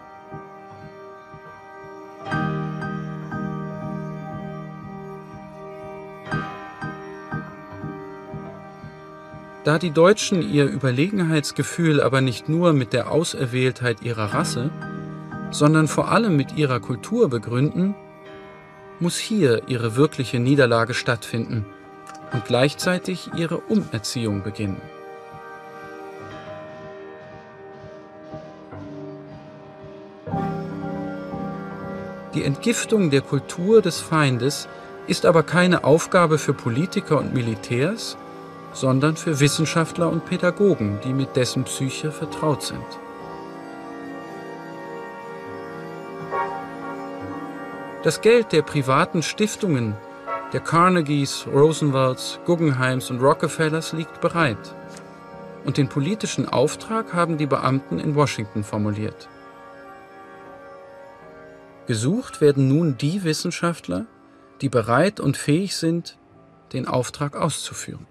Da die Deutschen ihr Überlegenheitsgefühl aber nicht nur mit der Auserwähltheit ihrer Rasse, sondern vor allem mit ihrer Kultur begründen, muss hier ihre wirkliche Niederlage stattfinden und gleichzeitig ihre Umerziehung beginnen. Die Entgiftung der Kultur des Feindes ist aber keine Aufgabe für Politiker und Militärs, sondern für Wissenschaftler und Pädagogen, die mit dessen Psyche vertraut sind. Das Geld der privaten Stiftungen, der Carnegies, Roosevelts, Guggenheims und Rockefellers liegt bereit. Und den politischen Auftrag haben die Beamten in Washington formuliert. Gesucht werden nun die Wissenschaftler, die bereit und fähig sind, den Auftrag auszuführen.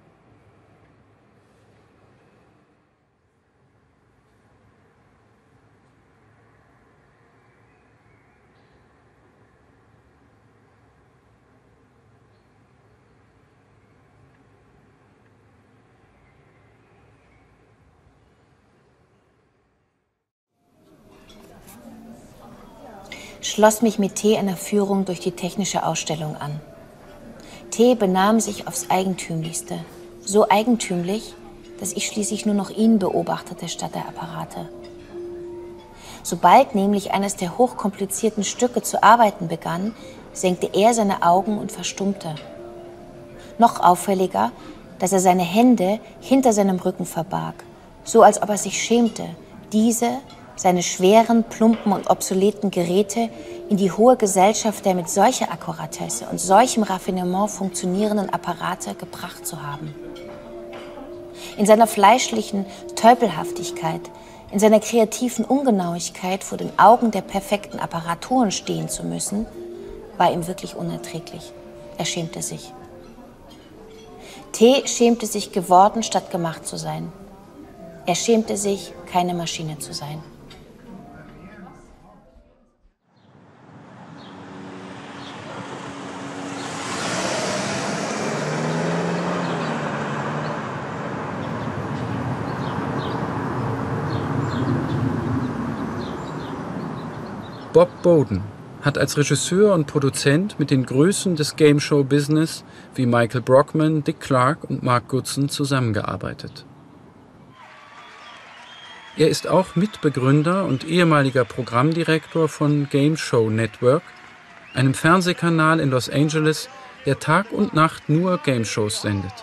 Schloss mich mit T einer Führung durch die technische Ausstellung an. T benahm sich aufs Eigentümlichste. So eigentümlich, dass ich schließlich nur noch ihn beobachtete statt der Apparate. Sobald nämlich eines der hochkomplizierten Stücke zu arbeiten begann, senkte er seine Augen und verstummte. Noch auffälliger, dass er seine Hände hinter seinem Rücken verbarg, so als ob er sich schämte, diese, seine schweren, plumpen und obsoleten Geräte in die hohe Gesellschaft der mit solcher Akkuratesse und solchem Raffinement funktionierenden Apparate gebracht zu haben. In seiner fleischlichen Tölpelhaftigkeit, in seiner kreativen Ungenauigkeit vor den Augen der perfekten Apparaturen stehen zu müssen, war ihm wirklich unerträglich. Er schämte sich. T. schämte sich geworden, statt gemacht zu sein. Er schämte sich, keine Maschine zu sein. Bob Bowden hat als Regisseur und Produzent mit den Größen des Game-Show-Business wie Michael Brockman, Dick Clark und Mark Goodson zusammengearbeitet. Er ist auch Mitbegründer und ehemaliger Programmdirektor von Game Show Network, einem Fernsehkanal in Los Angeles, der Tag und Nacht nur Game-Shows sendet.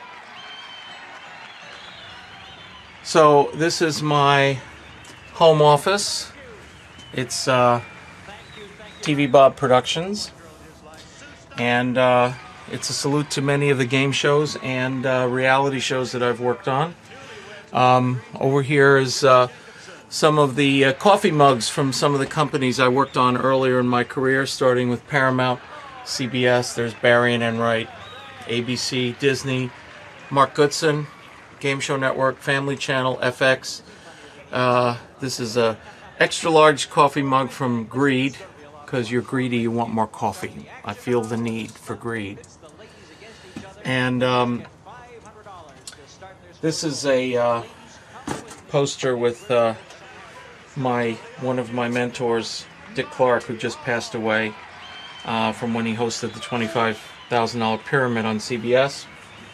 So this is my home office. It's TV Bob Productions, and it's a salute to many of the game shows and reality shows that I've worked on. Over here is some of the coffee mugs from some of the companies I worked on earlier in my career, starting with Paramount, CBS, there's Barry and Enright, ABC, Disney, Mark Goodson, Game Show Network, Family Channel, FX. This is a extra large coffee mug from Greed, because you're greedy, you want more coffee. I feel the need for greed. And this is a poster with one of my mentors, Dick Clark, who just passed away from when he hosted the $25,000 Pyramid on CBS.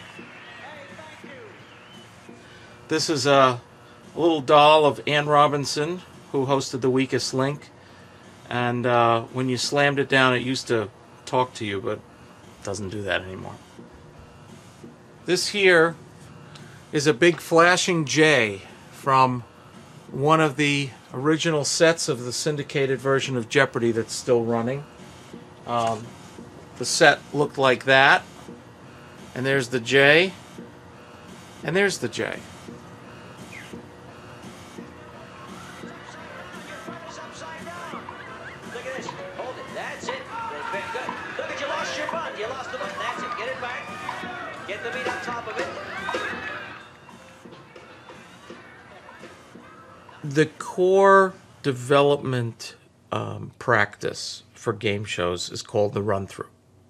This is a little doll of Ann Robinson, who hosted The Weakest Link, and when you slammed it down, it used to talk to you, but it doesn't do that anymore. This here is a big flashing J from one of the original sets of the syndicated version of Jeopardy that's still running. The set looked like that. And there's the J. And there's the J. Look at this. Hold it. That's it. Very good. Look at you lost your button. You lost the button. That's it. Get it back. Get the meat on top of it. The core development practice for game shows is called the run-through.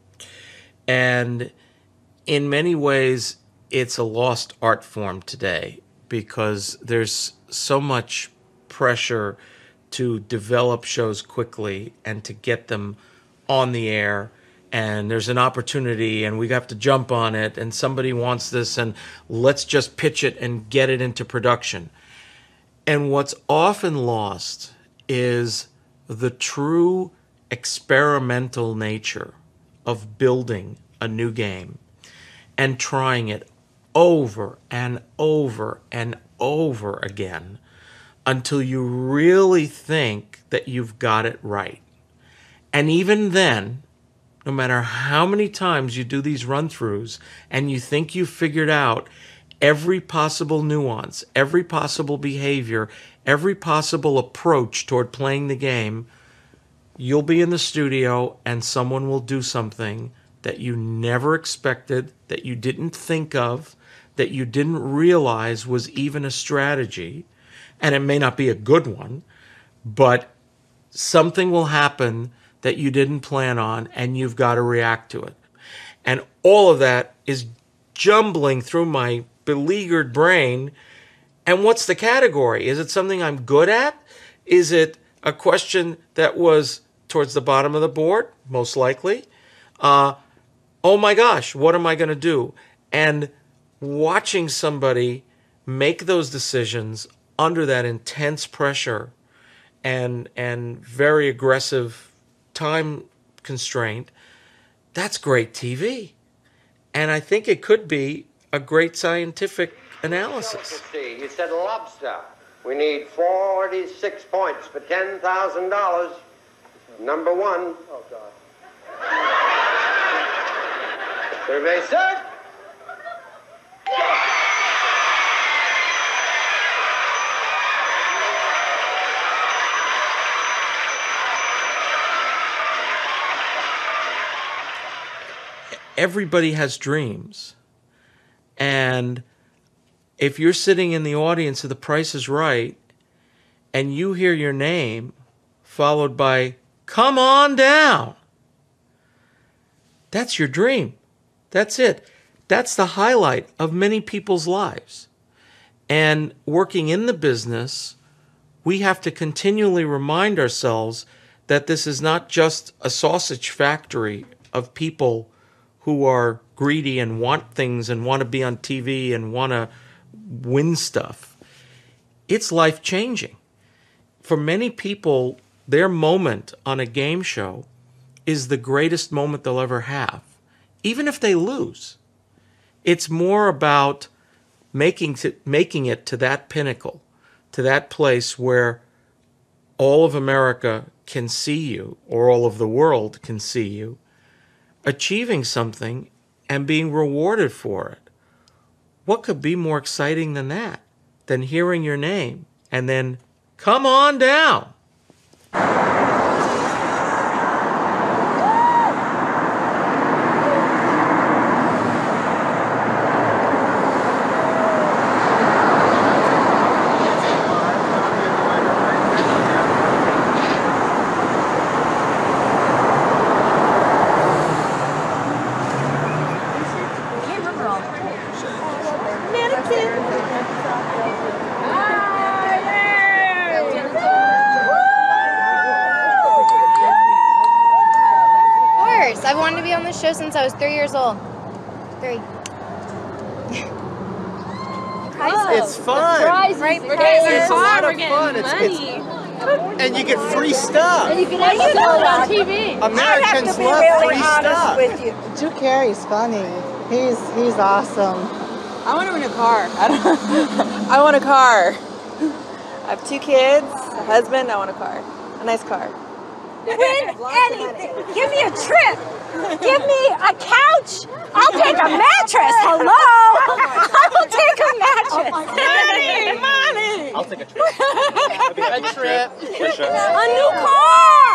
And in many ways, it's a lost art form today because there's so much pressure to develop shows quickly and to get them on the air. And there's an opportunity and we have to jump on it and somebody wants this and let's just pitch it and get it into production. And what's often lost is the true experimental nature of building a new game and trying it over and over and over again until you really think that you've got it right. And even then, no matter how many times you do these run-throughs and you think you've figured out every possible nuance, every possible behavior, every possible approach toward playing the game, you'll be in the studio and someone will do something that you never expected, that you didn't think of, that you didn't realize was even a strategy. And it may not be a good one, but something will happen that you didn't plan on and you've got to react to it. And all of that is jumbling through my beleaguered brain. And what's the category? Is it something I'm good at? Is it a question that was towards the bottom of the board? Most likely. Oh my gosh, what am I going to do? And watching somebody make those decisions under that intense pressure and very aggressive time constraint, that's great TV. And I think it could be a great scientific analysis. You said lobster. We need 46 points for $10,000. Number one. Oh, God. Survey set. Everybody has dreams. And if you're sitting in the audience of The Price is Right and you hear your name followed by, "Come on down," that's your dream. That's it. That's the highlight of many people's lives. And working in the business, we have to continually remind ourselves that this is not just a sausage factory of people who are greedy and want things and want to be on TV and want to win stuff. It's life-changing. For many people, their moment on a game show is the greatest moment they'll ever have, even if they lose. It's more about making it to that pinnacle, to that place where all of America can see you, or all of the world can see you, achieving something and being rewarded for it. What could be more exciting than that? Than hearing your name and then, "Come on down." I've wanted to be on this show since I was 3 years old. 3. It's fun. Right, It's a lot of fun. And you get free stuff. And you can sell it on TV. Americans love free stuff. Drew Carey's funny. He's awesome. I want him in a car. I want a car. I have 2 kids, a husband, I want a car. A nice car. Win anything. Give me a trip. Give me a couch. I'll take a mattress. Hello. I'll take a mattress. Money. I'll take a trip. A trip. For sure. A new car.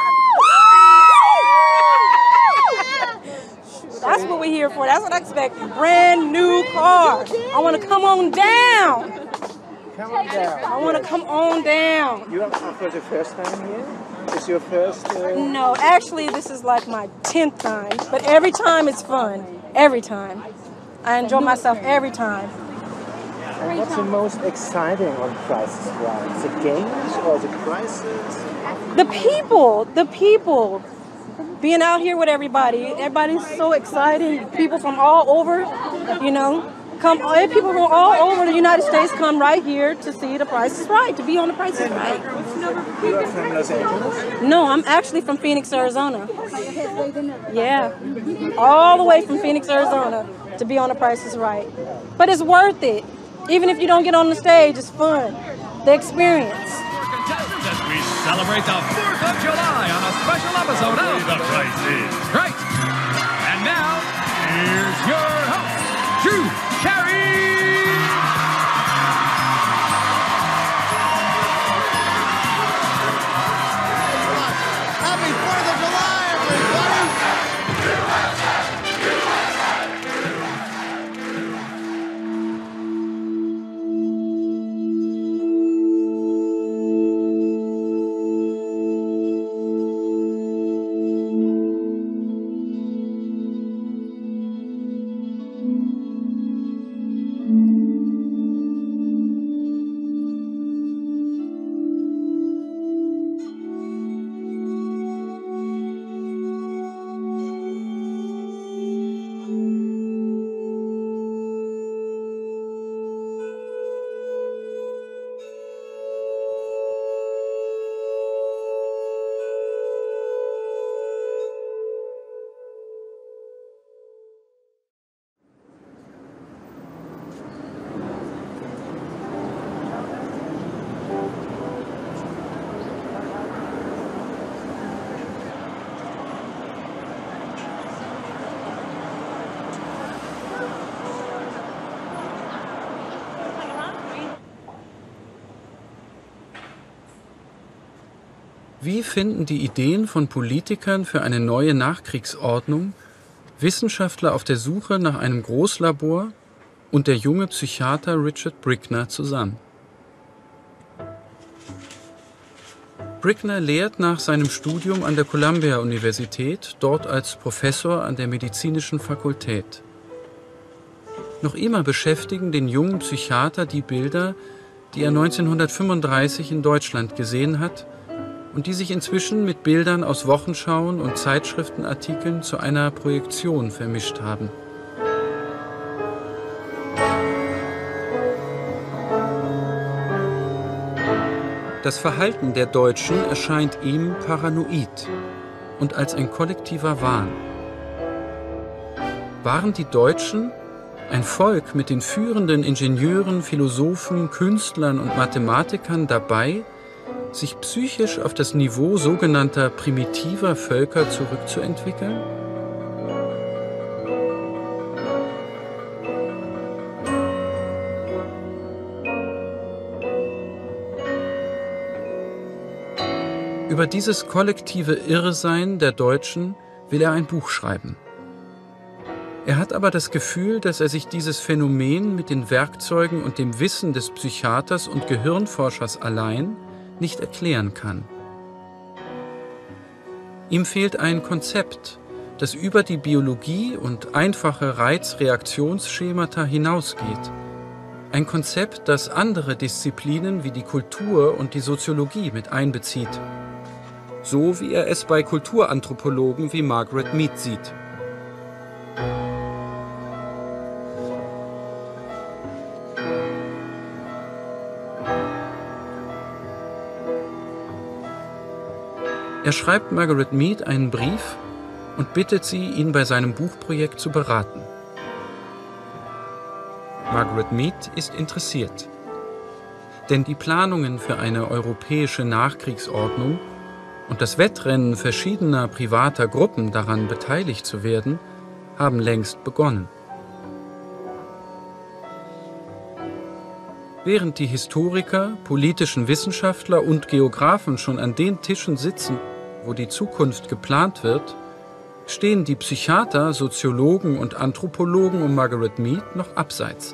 That's what we're here for. That's what I expect. Brand new car. I want to come on down. Come on down. I want to come on down. You are for the first time here? Is your first? No, actually, this is like my 10th time. But every time it's fun. Every time. I enjoy myself every time. And what's the most exciting on Price is Right? The games or the prizes? The people. The people. Being out here with everybody. Everybody's so exciting. People from all over, you know. People from all over the United States come right here to see The Price is Right, to be on The Price is Right. You are from Los Angeles? No, I'm actually from Phoenix, Arizona. Yeah, all the way from Phoenix, Arizona to be on The Price is Right. But it's worth it. Even if you don't get on the stage, it's fun. The experience. As we celebrate the 4th of July on a special episode of The Price is Right. And now, here's your host, Drew Carey. Happy 4th of July, everybody! Wie finden die Ideen von Politikern für eine neue Nachkriegsordnung, Wissenschaftler auf der Suche nach einem Großlabor und der junge Psychiater Richard Brickner zusammen? Brickner lehrt nach seinem Studium an der Columbia-Universität, dort als Professor an der medizinischen Fakultät. Noch immer beschäftigen den jungen Psychiater die Bilder, die er 1935 in Deutschland gesehen hat und die sich inzwischen mit Bildern aus Wochenschauen und Zeitschriftenartikeln zu einer Projektion vermischt haben. Das Verhalten der Deutschen erscheint ihm paranoid und als ein kollektiver Wahn. Waren die Deutschen, ein Volk mit den führenden Ingenieuren, Philosophen, Künstlern und Mathematikern dabei, sich psychisch auf das Niveau sogenannter primitiver Völker zurückzuentwickeln? Über dieses kollektive Irrsein der Deutschen will er ein Buch schreiben. Er hat aber das Gefühl, dass er sich dieses Phänomen mit den Werkzeugen und dem Wissen des Psychiaters und Gehirnforschers allein nicht erklären kann. Ihm fehlt ein Konzept, das über die Biologie und einfache Reizreaktionsschemata hinausgeht. Ein Konzept, das andere Disziplinen wie die Kultur und die Soziologie mit einbezieht. So wie er es bei Kulturanthropologen wie Margaret Mead sieht. Er schreibt Margaret Mead einen Brief und bittet sie, ihn bei seinem Buchprojekt zu beraten. Margaret Mead ist interessiert. Denn die Planungen für eine europäische Nachkriegsordnung und das Wettrennen verschiedener privater Gruppen daran beteiligt zu werden, haben längst begonnen. Während die Historiker, politischen Wissenschaftler und Geographen schon an den Tischen sitzen, wo die Zukunft geplant wird, stehen die Psychiater, Soziologen und Anthropologen um Margaret Mead noch abseits.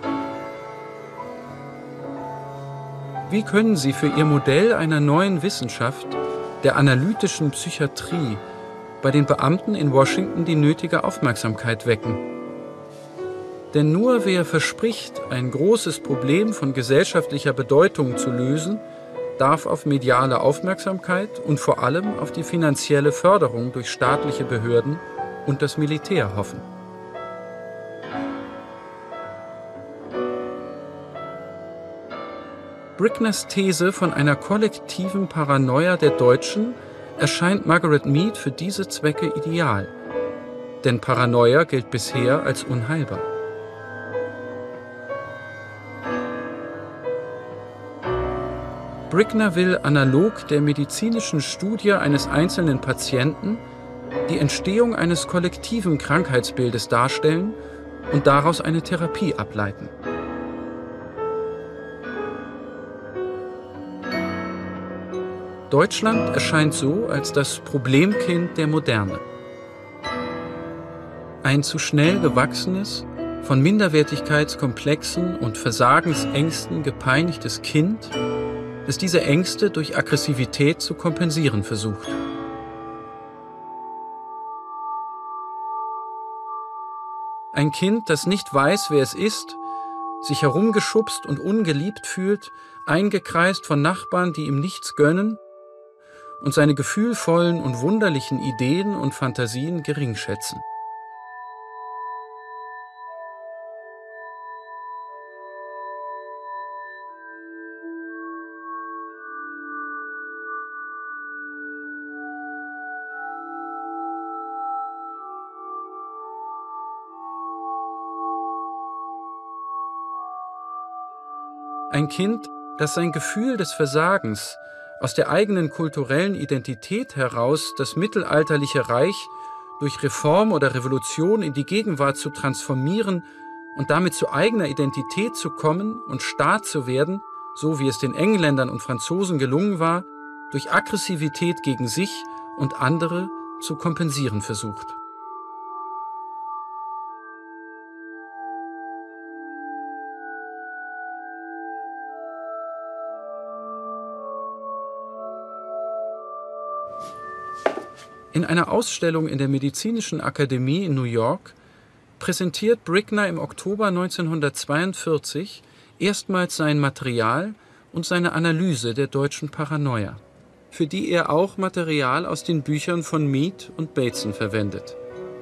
Wie können sie für ihr Modell einer neuen Wissenschaft, der analytischen Psychiatrie, bei den Beamten in Washington die nötige Aufmerksamkeit wecken? Denn nur wer verspricht, ein großes Problem von gesellschaftlicher Bedeutung zu lösen, darf auf mediale Aufmerksamkeit und vor allem auf die finanzielle Förderung durch staatliche Behörden und das Militär hoffen. Brickners These von einer kollektiven Paranoia der Deutschen erscheint Margaret Mead für diese Zwecke ideal. Denn Paranoia gilt bisher als unheilbar. Brickner will analog der medizinischen Studie eines einzelnen Patienten die Entstehung eines kollektiven Krankheitsbildes darstellen und daraus eine Therapie ableiten. Deutschland erscheint so als das Problemkind der Moderne. Ein zu schnell gewachsenes, von Minderwertigkeitskomplexen und Versagensängsten gepeinigtes Kind, das diese Ängste durch Aggressivität zu kompensieren versucht. Ein Kind, das nicht weiß, wer es ist, sich herumgeschubst und ungeliebt fühlt, eingekreist von Nachbarn, die ihm nichts gönnen und seine gefühlvollen und wunderlichen Ideen und Fantasien geringschätzen. Ein Kind, das sein Gefühl des Versagens aus der eigenen kulturellen Identität heraus das mittelalterliche Reich durch Reform oder Revolution in die Gegenwart zu transformieren und damit zu eigener Identität zu kommen und Staat zu werden, so wie es den Engländern und Franzosen gelungen war, durch Aggressivität gegen sich und andere zu kompensieren versucht. In einer Ausstellung in der Medizinischen Akademie in New York präsentiert Brickner im Oktober 1942 erstmals sein Material und seine Analyse der deutschen Paranoia, für die er auch Material aus den Büchern von Mead und Bateson verwendet.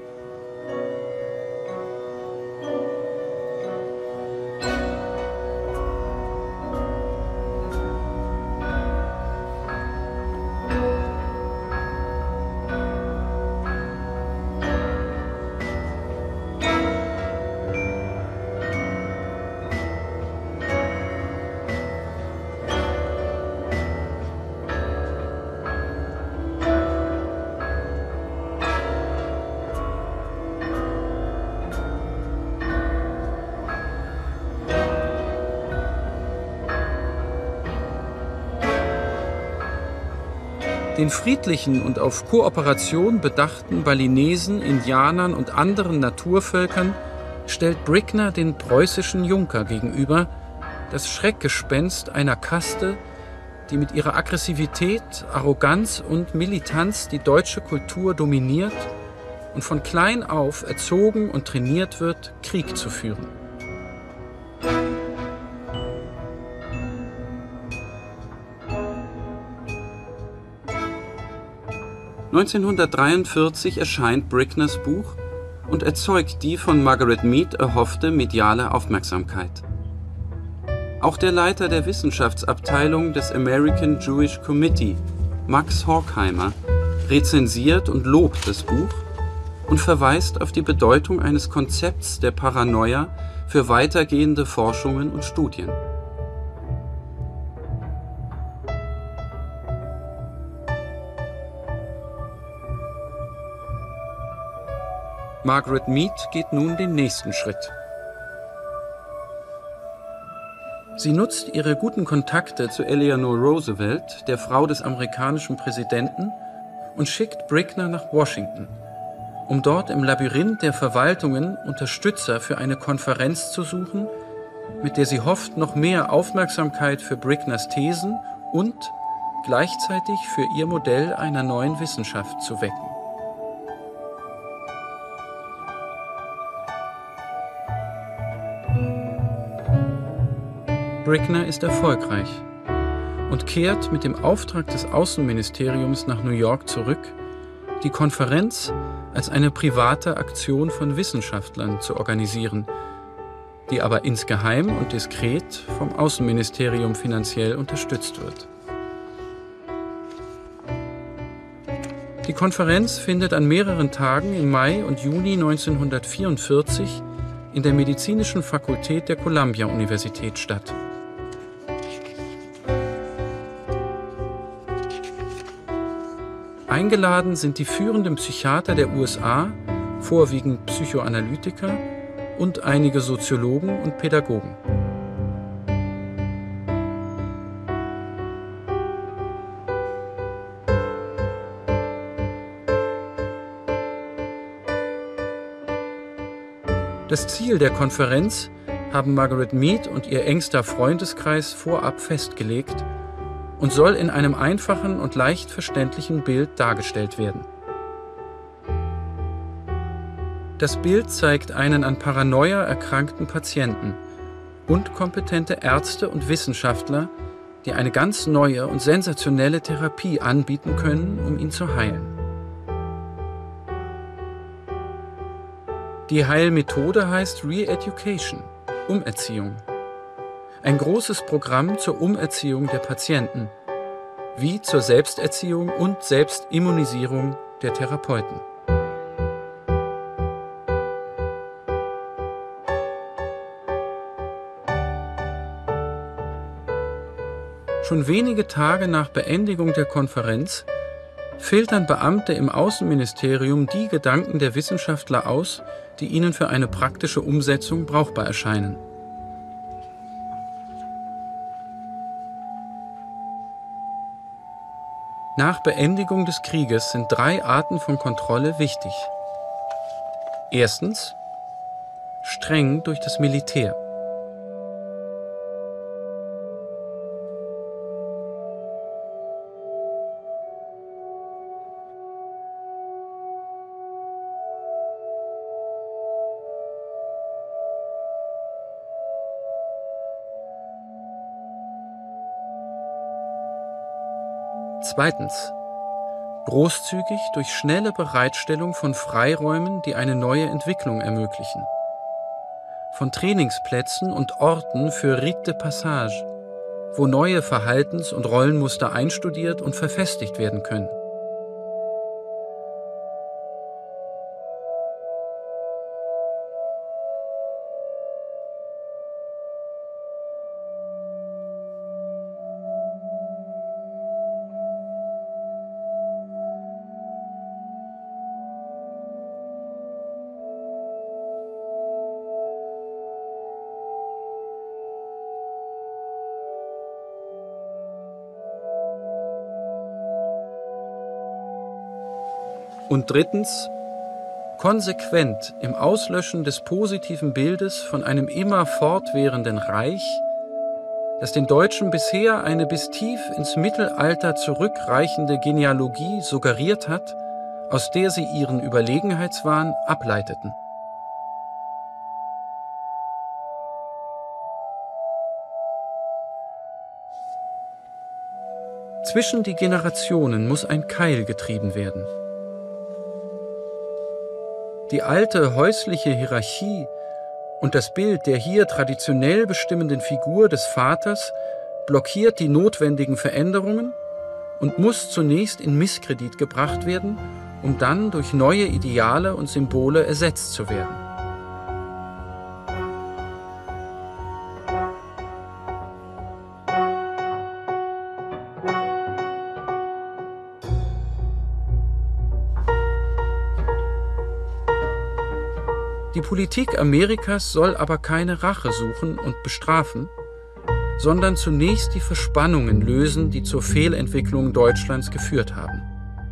Den friedlichen und auf Kooperation bedachten Balinesen, Indianern und anderen Naturvölkern stellt Brickner den preußischen Junker gegenüber, das Schreckgespenst einer Kaste, die mit ihrer Aggressivität, Arroganz und Militanz die deutsche Kultur dominiert und von klein auf erzogen und trainiert wird, Krieg zu führen. (1943) erscheint Brickners Buch und erzeugt die von Margaret Mead erhoffte mediale Aufmerksamkeit. Auch der Leiter der Wissenschaftsabteilung des American Jewish Committee, Max Horkheimer, rezensiert und lobt das Buch und verweist auf die Bedeutung eines Konzepts der Paranoia für weitergehende Forschungen und Studien. Margaret Mead geht nun den nächsten Schritt. Sie nutzt ihre guten Kontakte zu Eleanor Roosevelt, der Frau des amerikanischen Präsidenten, und schickt Brückner nach Washington, um dort im Labyrinth der Verwaltungen Unterstützer für eine Konferenz zu suchen, mit der sie hofft, noch mehr Aufmerksamkeit für Brückners Thesen und gleichzeitig für ihr Modell einer neuen Wissenschaft zu wecken. Brückner ist erfolgreich und kehrt mit dem Auftrag des Außenministeriums nach New York zurück, die Konferenz als eine private Aktion von Wissenschaftlern zu organisieren, die aber insgeheim und diskret vom Außenministerium finanziell unterstützt wird. Die Konferenz findet an mehreren Tagen im Mai und Juni 1944 in der Medizinischen Fakultät der Columbia-Universität statt. Eingeladen sind die führenden Psychiater der USA, vorwiegend Psychoanalytiker und einige Soziologen und Pädagogen. Das Ziel der Konferenz haben Margaret Mead und ihr engster Freundeskreis vorab festgelegt und soll in einem einfachen und leicht verständlichen Bild dargestellt werden. Das Bild zeigt einen an Paranoia erkrankten Patienten und kompetente Ärzte und Wissenschaftler, die eine ganz neue und sensationelle Therapie anbieten können, um ihn zu heilen. Die Heilmethode heißt Re-Education, Umerziehung. Ein großes Programm zur Umerziehung der Patienten, wie zur Selbsterziehung und Selbstimmunisierung der Therapeuten. Schon wenige Tage nach Beendigung der Konferenz filtern Beamte im Außenministerium die Gedanken der Wissenschaftler aus, die ihnen für eine praktische Umsetzung brauchbar erscheinen. Nach Beendigung des Krieges sind 3 Arten von Kontrolle wichtig. Erstens, streng durch das Militär. Zweitens, großzügig durch schnelle Bereitstellung von Freiräumen, die eine neue Entwicklung ermöglichen. Von Trainingsplätzen und Orten für Rite de Passage, wo neue Verhaltens- und Rollenmuster einstudiert und verfestigt werden können. Und drittens, konsequent im Auslöschen des positiven Bildes von einem immer fortwährenden Reich, das den Deutschen bisher eine bis tief ins Mittelalter zurückreichende Genealogie suggeriert hat, aus der sie ihren Überlegenheitswahn ableiteten. Zwischen die Generationen muss ein Keil getrieben werden. Die alte häusliche Hierarchie und das Bild der hier traditionell bestimmenden Figur des Vaters blockiert die notwendigen Veränderungen und muss zunächst in Misskredit gebracht werden, um dann durch neue Ideale und Symbole ersetzt zu werden. Die Politik Amerikas soll aber keine Rache suchen und bestrafen, sondern zunächst die Verspannungen lösen, die zur Fehlentwicklung Deutschlands geführt haben.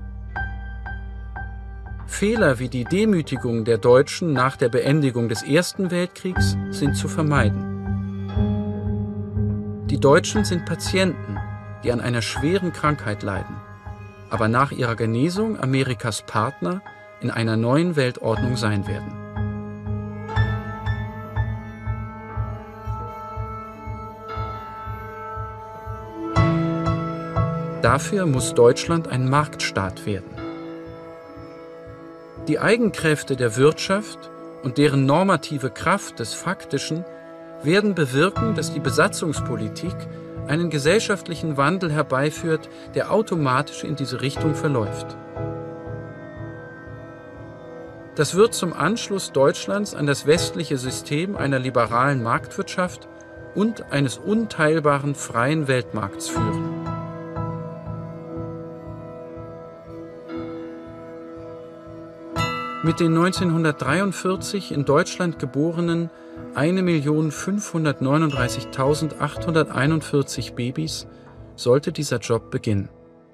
Fehler wie die Demütigung der Deutschen nach der Beendigung des Ersten Weltkriegs sind zu vermeiden. Die Deutschen sind Patienten, die an einer schweren Krankheit leiden, aber nach ihrer Genesung Amerikas Partner in einer neuen Weltordnung sein werden. Dafür muss Deutschland ein Marktstaat werden. Die Eigenkräfte der Wirtschaft und deren normative Kraft des Faktischen werden bewirken, dass die Besatzungspolitik einen gesellschaftlichen Wandel herbeiführt, der automatisch in diese Richtung verläuft. Das wird zum Anschluss Deutschlands an das westliche System einer liberalen Marktwirtschaft und eines unteilbaren freien Weltmarkts führen. Mit den 1943 in Deutschland geborenen 1.539.841 Babys sollte dieser Job beginnen.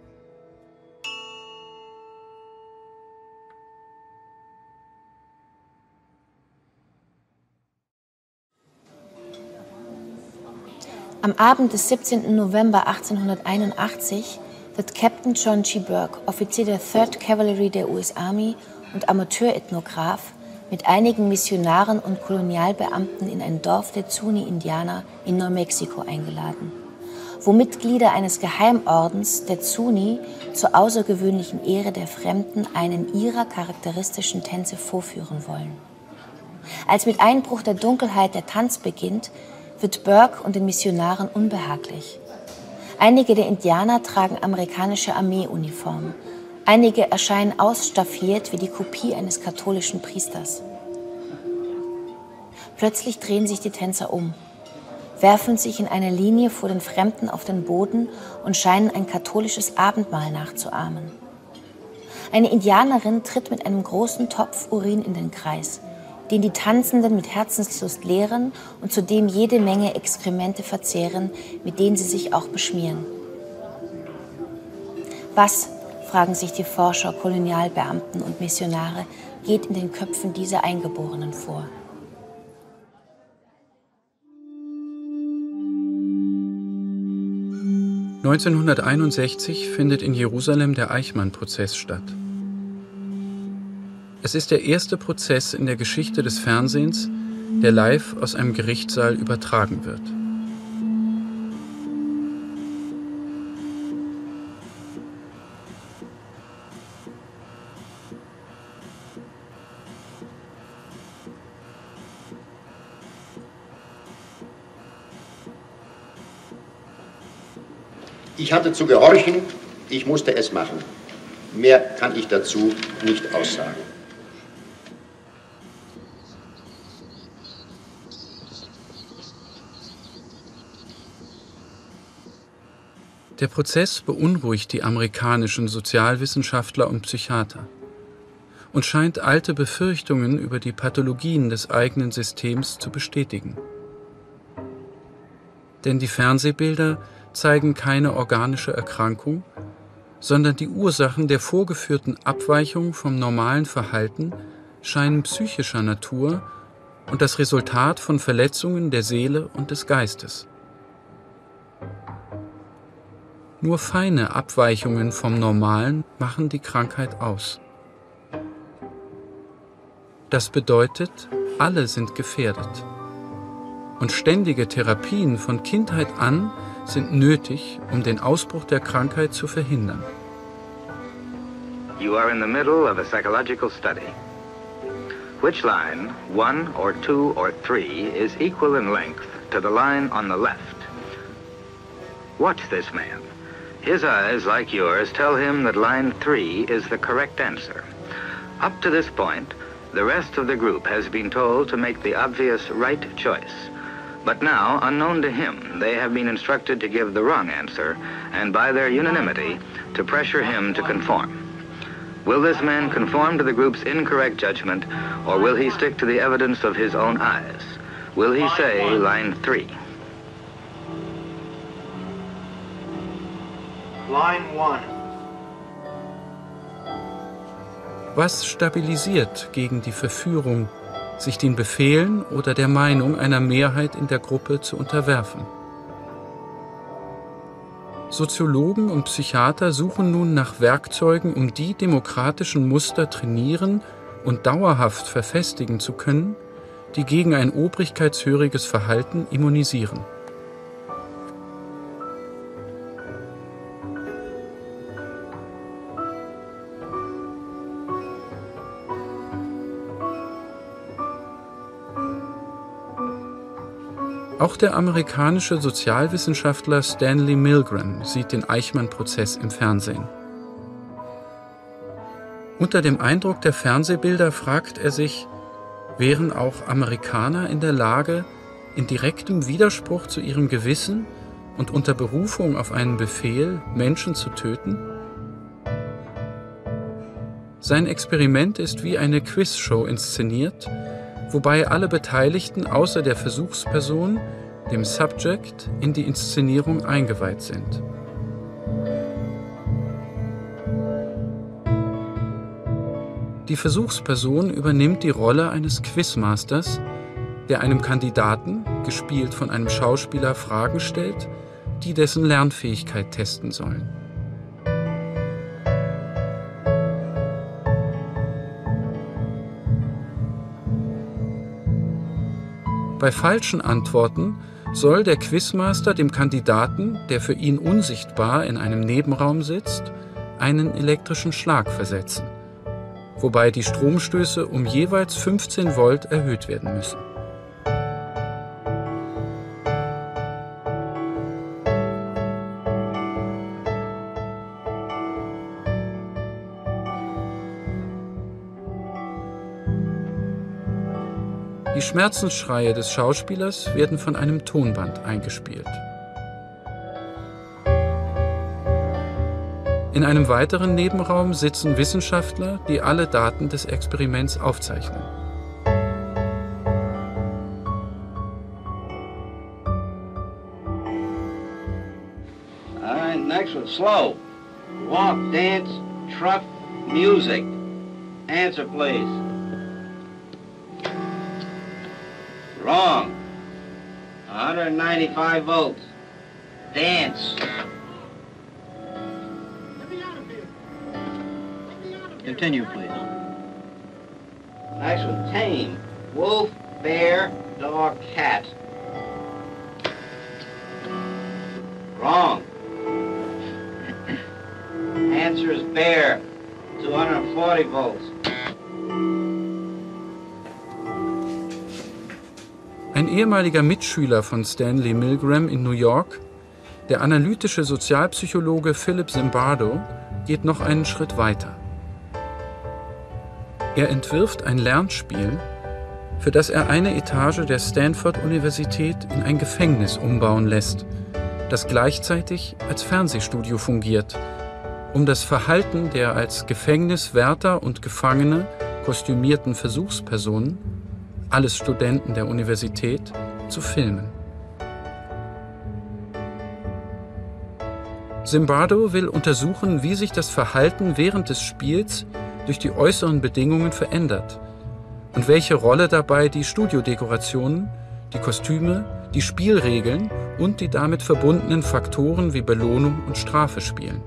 Am Abend des 17. November 1881 wird Captain John G. Burke, Offizier der 3rd Cavalry der US Army und Amateurethnograph, mit einigen Missionaren und Kolonialbeamten in ein Dorf der Zuni-Indianer in Neumexiko eingeladen, wo Mitglieder eines Geheimordens der Zuni zur außergewöhnlichen Ehre der Fremden einen ihrer charakteristischen Tänze vorführen wollen. Als mit Einbruch der Dunkelheit der Tanz beginnt, wird Burke und den Missionaren unbehaglich. Einige der Indianer tragen amerikanische Armeeuniformen. Einige erscheinen ausstaffiert wie die Kopie eines katholischen Priesters. Plötzlich drehen sich die Tänzer um, werfen sich in einer Linie vor den Fremden auf den Boden und scheinen ein katholisches Abendmahl nachzuahmen. Eine Indianerin tritt mit einem großen Topf Urin in den Kreis, den die Tanzenden mit Herzenslust leeren und zu dem jede Menge Exkremente verzehren, mit denen sie sich auch beschmieren. Was, fragen sich die Forscher, Kolonialbeamten und Missionare, geht in den Köpfen dieser Eingeborenen vor? (1961) findet in Jerusalem der Eichmann-Prozess statt. Es ist der erste Prozess in der Geschichte des Fernsehens, der live aus einem Gerichtssaal übertragen wird. Ich hatte zu gehorchen, ich musste es machen. Mehr kann ich dazu nicht aussagen. Der Prozess beunruhigt die amerikanischen Sozialwissenschaftler und Psychiater und scheint alte Befürchtungen über die Pathologien des eigenen Systems zu bestätigen. Denn die Fernsehbilder zeigen keine organische Erkrankung, sondern die Ursachen der vorgeführten Abweichung vom normalen Verhalten scheinen psychischer Natur und das Resultat von Verletzungen der Seele und des Geistes. Nur feine Abweichungen vom Normalen machen die Krankheit aus. Das bedeutet, alle sind gefährdet. Und ständige Therapien von Kindheit an sind nötig, um den Ausbruch der Krankheit zu verhindern. You are in the middle of a psychological study. Which line, 1 or 2 or 3, is equal in length to the line on the left? Watch this man. His eyes, like yours, tell him that line 3 is the correct answer. Up to this point, the rest of the group has been told to make the obvious right choice. But now, unknown to him, they have been instructed to give the wrong answer, and by their unanimity, to pressure him to conform. Will this man conform to the group's incorrect judgment, or will he stick to the evidence of his own eyes? Will he say line 3? Line 1. Was stabilisiert gegen die Verführung, sich den Befehlen oder der Meinung einer Mehrheit in der Gruppe zu unterwerfen? Soziologen und Psychiater suchen nun nach Werkzeugen, um die demokratischen Muster trainieren und dauerhaft verfestigen zu können, die gegen ein obrigkeitshöriges Verhalten immunisieren. Auch der amerikanische Sozialwissenschaftler Stanley Milgram sieht den Eichmann-Prozess im Fernsehen. Unter dem Eindruck der Fernsehbilder fragt er sich, wären auch Amerikaner in der Lage, in direktem Widerspruch zu ihrem Gewissen und unter Berufung auf einen Befehl Menschen zu töten? Sein Experiment ist wie eine Quizshow inszeniert, wobei alle Beteiligten außer der Versuchsperson, dem Subject, in die Inszenierung eingeweiht sind. Die Versuchsperson übernimmt die Rolle eines Quizmasters, der einem Kandidaten, gespielt von einem Schauspieler, Fragen stellt, die dessen Lernfähigkeit testen sollen. Bei falschen Antworten soll der Quizmaster dem Kandidaten, der für ihn unsichtbar in einem Nebenraum sitzt, einen elektrischen Schlag versetzen, wobei die Stromstöße um jeweils 15 Volt erhöht werden müssen. Die Schmerzensschreie des Schauspielers werden von einem Tonband eingespielt. In einem weiteren Nebenraum sitzen Wissenschaftler, die alle Daten des Experiments aufzeichnen. All right, next one, slow. Walk, dance, truck, music. Answer, please. Wrong. 195 volts. Dance. Continue, please. Next one, tame. Wolf, bear, dog, cat. Wrong. Answer is bear. 240 volts. Ein ehemaliger Mitschüler von Stanley Milgram in New York, der analytische Sozialpsychologe Philip Zimbardo, geht noch einen Schritt weiter. Er entwirft ein Lernspiel, für das er eine Etage der Stanford-Universität in ein Gefängnis umbauen lässt, das gleichzeitig als Fernsehstudio fungiert, um das Verhalten der als Gefängniswärter und Gefangene kostümierten Versuchspersonen, alles Studenten der Universität, zu filmen. Zimbardo will untersuchen, wie sich das Verhalten während des Spiels durch die äußeren Bedingungen verändert und welche Rolle dabei die Studiodekorationen, die Kostüme, die Spielregeln und die damit verbundenen Faktoren wie Belohnung und Strafe spielen.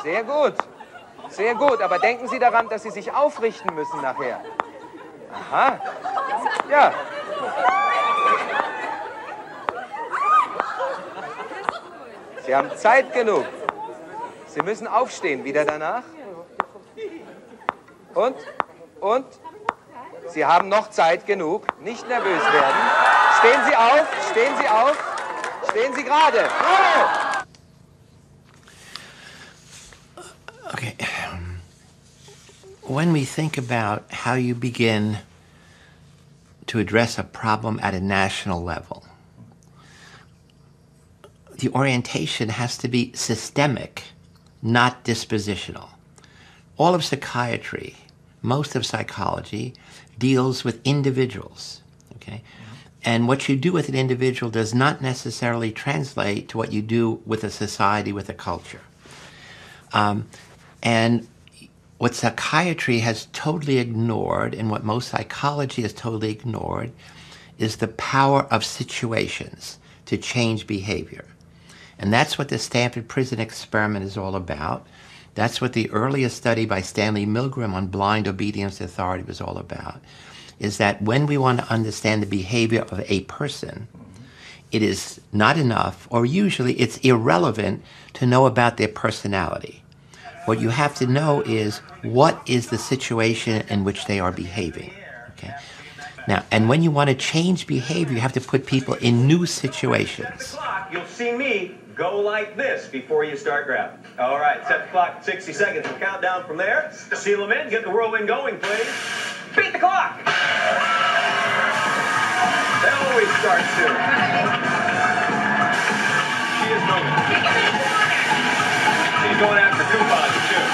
Sehr gut. Sehr gut. Aber denken Sie daran, dass Sie sich aufrichten müssen nachher. Aha. Ja. Sie haben Zeit genug. Sie müssen aufstehen. Wieder danach. Und? Sie haben noch Zeit genug. Nicht nervös werden. Stehen Sie auf. Stehen Sie auf. Stehen Sie gerade. Okay. When we think about how you begin to address a problem at a national level, the orientation has to be systemic, not dispositional. All of psychiatry, most of psychology, deals with individuals, okay? And what you do with an individual does not necessarily translate to what you do with a society, with a culture. And what psychiatry has totally ignored, and what most psychology has totally ignored, is the power of situations to change behavior. And that's what the Stanford Prison Experiment is all about. That's what the earliest study by Stanley Milgram on blind obedience to authority was all about, is that when we want to understand the behavior of a person, it is not enough, or usually it's irrelevant, to know about their personality. What you have to know is, what is the situation in which they are behaving, okay? Now, and when you want to change behavior, you have to put people in new situations. You'll see me go like this before you start grabbing. All right, set the clock at 60 seconds. We'll count down from there. Seal them in. Get the whirlwind going, please. Beat the clock. They always start soon. She is moving. She's going after coupons, too.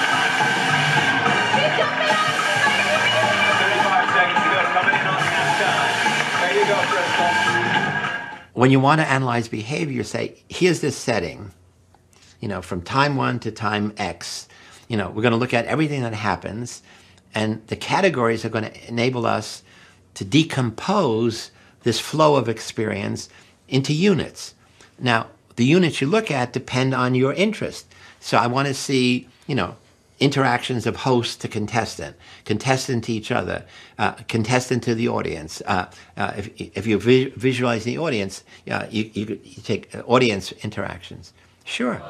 35 seconds to go. Coming in on halftime. There you go, Crystal. When you want to analyze behavior, you say, here's this setting, from time 1 to time X. We're going to look at everything that happens, and the categories are going to enable us to decompose this flow of experience into units. Now, the units you look at depend on your interest. So I want to see, interactions of host to contestant, contestant to each other, contestant to the audience. If you're visualizing the audience, you take audience interactions. Sure.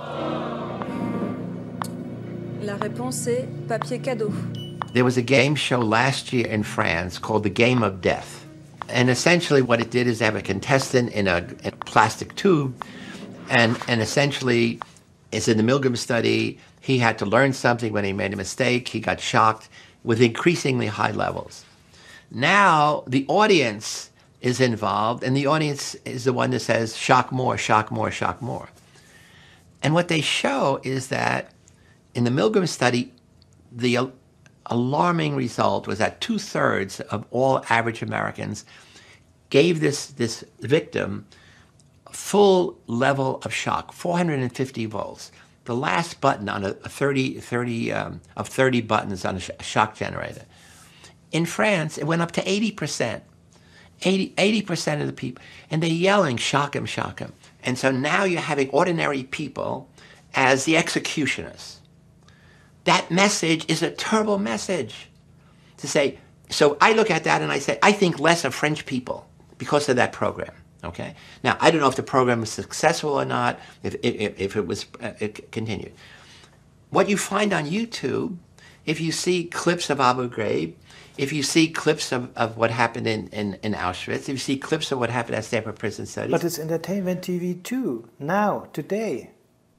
La réponse est papier cadeau. There was a game show last year in France called The Game of Death. And essentially what it did is have a contestant in a plastic tube, and essentially, as in the Milgram study, he had to learn something. When he made a mistake, he got shocked with increasingly high levels. Now the audience is involved, and the audience is the one that says, shock more, shock more, shock more. And what they show is that in the Milgram study, the alarming result was that 2/3 of all average Americans gave this victim a full level of shock, 450 volts. The last button on a 30 buttons on a shock generator. In France, it went up to 80%. 80% of the people. And they're yelling, shock him, shock him. And so now you're having ordinary people as the executioners. That message is a terrible message. To say, so I look at that and I say, I think less of French people because of that program. Okay. Now I don't know if the program was successful or not. If it was continued. What you find on YouTube, if you see clips of Abu Ghraib, if you see clips of what happened in Auschwitz, if you see clips of what happened at Stanford Prison Studies. But it's entertainment TV too, now, today.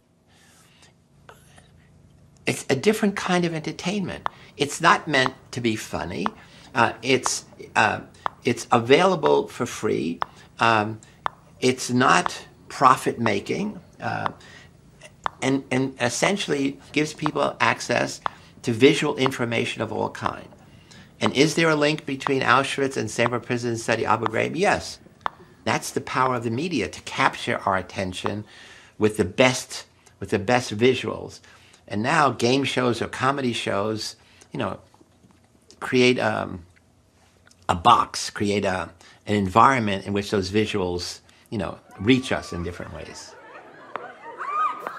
It's a different kind of entertainment. It's not meant to be funny. It's available for free. It's not profit-making, and essentially gives people access to visual information of all kinds. And is there a link between Auschwitz and Stanford Prison Study Abu Ghraib? Yes. That's the power of the media, to capture our attention with the best visuals. And now game shows or comedy shows, create a box, create an environment in which those visuals, reach us in different ways.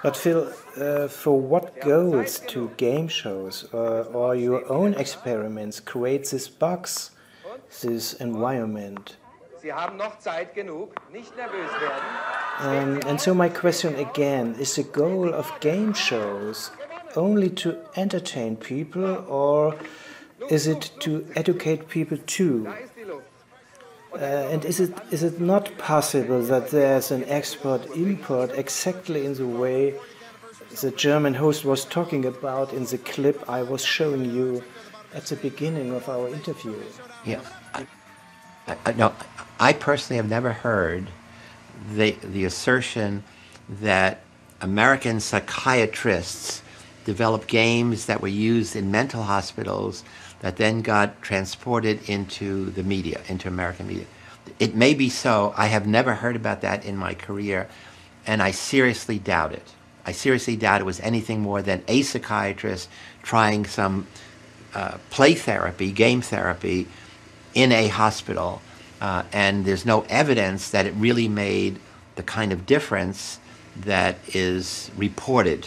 But Phil, for what goals do game shows or your own experiments create this box, this environment? Sie haben noch Zeit genug, nicht nervös werden. And so my question again, is the goal of game shows only to entertain people, or is it to educate people too? And is it not possible that there's an export-import exactly in the way the German host was talking about in the clip I was showing you at the beginning of our interview? Yeah, no, I personally have never heard the assertion that American psychiatrists developed games that were used in mental hospitals that then got transported into the media, into American media. It may be so. I have never heard about that in my career, and I seriously doubt it. I seriously doubt it was anything more than a psychiatrist trying some play therapy, game therapy, in a hospital, and there's no evidence that it really made the kind of difference that is reported.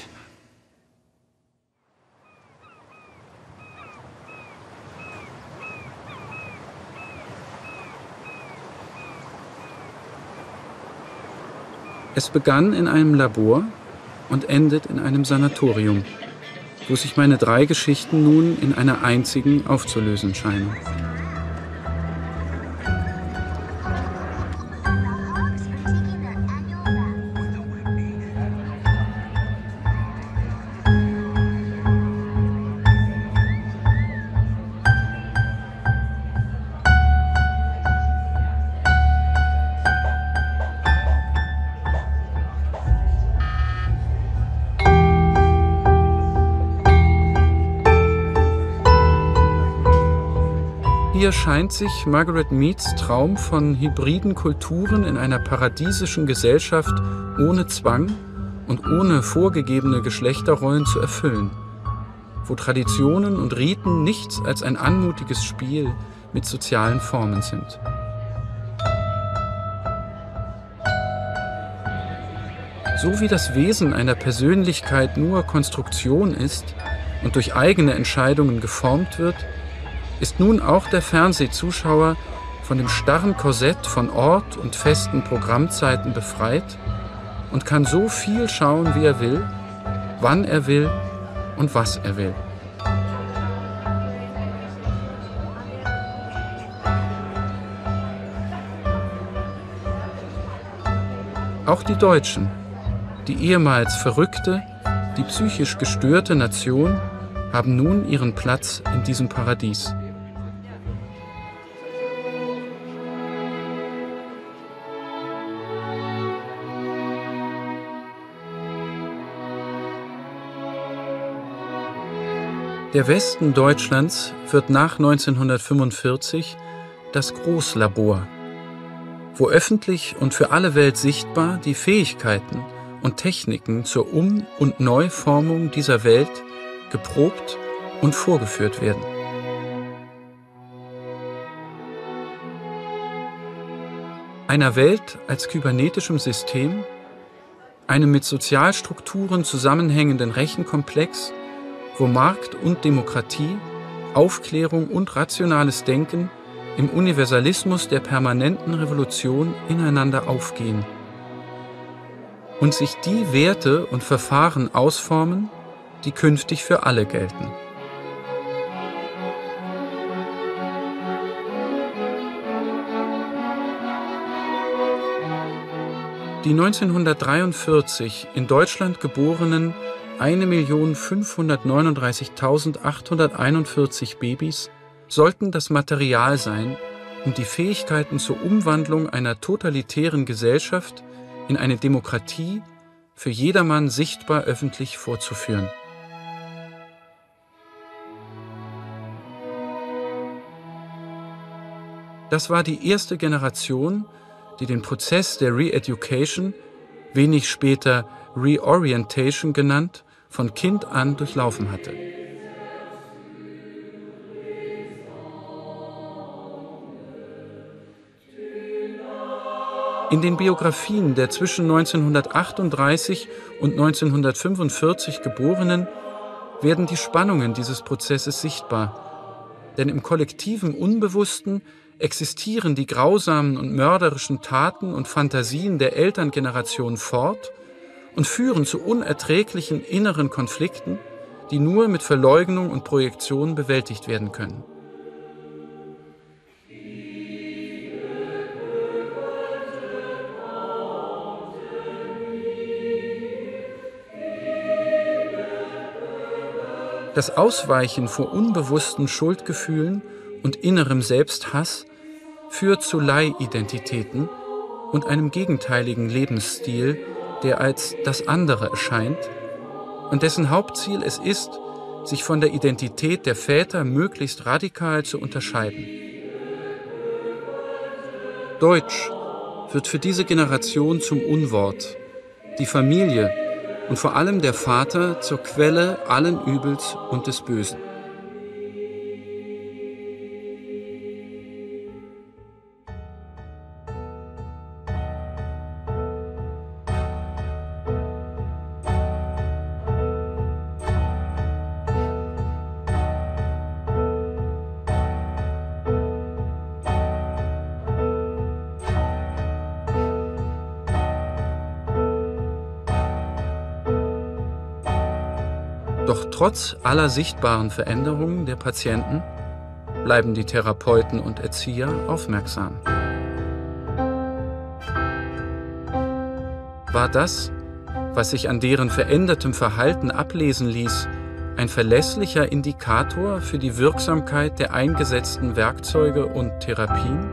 Es begann in einem Labor und endet in einem Sanatorium, wo sich meine 3 Geschichten nun in einer einzigen aufzulösen scheinen. Hier scheint sich Margaret Meads Traum von hybriden Kulturen in einer paradiesischen Gesellschaft ohne Zwang und ohne vorgegebene Geschlechterrollen zu erfüllen, wo Traditionen und Riten nichts als ein anmutiges Spiel mit sozialen Formen sind. So wie das Wesen einer Persönlichkeit nur Konstruktion ist und durch eigene Entscheidungen geformt wird, ist nun auch der Fernsehzuschauer von dem starren Korsett von Ort und festen Programmzeiten befreit und kann so viel schauen, wie er will, wann er will und was er will. Auch die Deutschen, die ehemals verrückte, die psychisch gestörte Nation, haben nun ihren Platz in diesem Paradies. Der Westen Deutschlands wird nach 1945 das Großlabor, wo öffentlich und für alle Welt sichtbar die Fähigkeiten und Techniken zur Um- und Neuformung dieser Welt geprobt und vorgeführt werden. Einer Welt als kybernetischem System, einem mit Sozialstrukturen zusammenhängenden Rechenkomplex, wo Markt und Demokratie, Aufklärung und rationales Denken im Universalismus der permanenten Revolution ineinander aufgehen und sich die Werte und Verfahren ausformen, die künftig für alle gelten. Die 1943 in Deutschland geborenen 1.539.841 Babys sollten das Material sein, um die Fähigkeiten zur Umwandlung einer totalitären Gesellschaft in eine Demokratie für jedermann sichtbar öffentlich vorzuführen. Das war die erste Generation, die den Prozess der Re-Education, wenig später Reorientation genannt, von Kind an durchlaufen hatte. In den Biografien der zwischen 1938 und 1945 Geborenen werden die Spannungen dieses Prozesses sichtbar. Denn im kollektiven Unbewussten existieren die grausamen und mörderischen Taten und Fantasien der Elterngeneration fort und führen zu unerträglichen inneren Konflikten, die nur mit Verleugnung und Projektion bewältigt werden können. Das Ausweichen vor unbewussten Schuldgefühlen und innerem Selbsthass führt zu Leihidentitäten und einem gegenteiligen Lebensstil, der als das andere erscheint und dessen Hauptziel es ist, sich von der Identität der Väter möglichst radikal zu unterscheiden. Deutsch wird für diese Generation zum Unwort, die Familie und vor allem der Vater zur Quelle allen Übels und des Bösen. Doch trotz aller sichtbaren Veränderungen der Patienten bleiben die Therapeuten und Erzieher aufmerksam. War das, was sich an deren verändertem Verhalten ablesen ließ, ein verlässlicher Indikator für die Wirksamkeit der eingesetzten Werkzeuge und Therapien?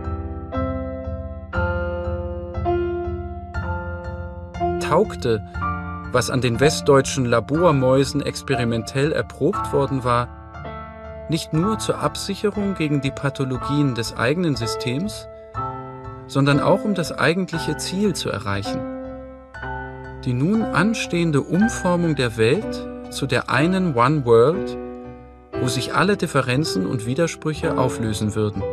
Taugte, was an den westdeutschen Labormäusen experimentell erprobt worden war, nicht nur zur Absicherung gegen die Pathologien des eigenen Systems, sondern auch um das eigentliche Ziel zu erreichen: die nun anstehende Umformung der Welt zu der einen One World, wo sich alle Differenzen und Widersprüche auflösen würden.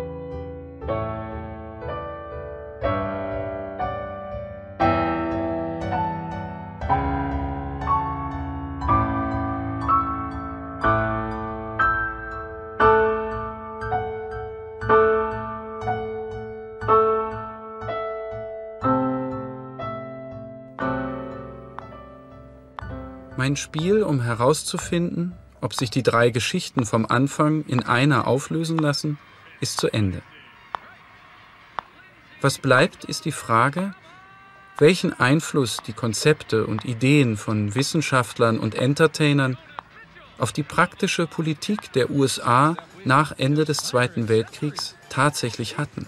Mein Spiel, um herauszufinden, ob sich die drei Geschichten vom Anfang in einer auflösen lassen, ist zu Ende. Was bleibt, ist die Frage, welchen Einfluss die Konzepte und Ideen von Wissenschaftlern und Entertainern auf die praktische Politik der USA nach Ende des Zweiten Weltkriegs tatsächlich hatten.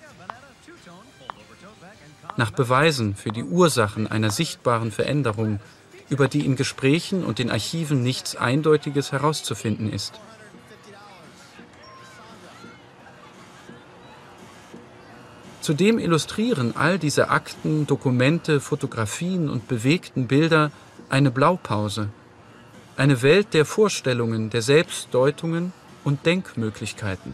Nach Beweisen für die Ursachen einer sichtbaren Veränderung, über die in Gesprächen und den Archiven nichts Eindeutiges herauszufinden ist. Zudem illustrieren all diese Akten, Dokumente, Fotografien und bewegten Bilder eine Blaupause, eine Welt der Vorstellungen, der Selbstdeutungen und Denkmöglichkeiten.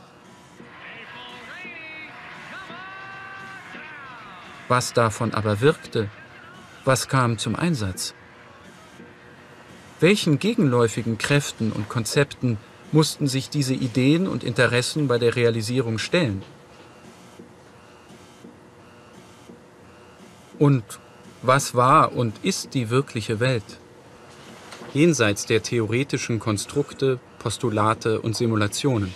Was davon aber wirkte, was kam zum Einsatz? Welchen gegenläufigen Kräften und Konzepten mussten sich diese Ideen und Interessen bei der Realisierung stellen? Und was war und ist die wirkliche Welt? Jenseits der theoretischen Konstrukte, Postulate und Simulationen.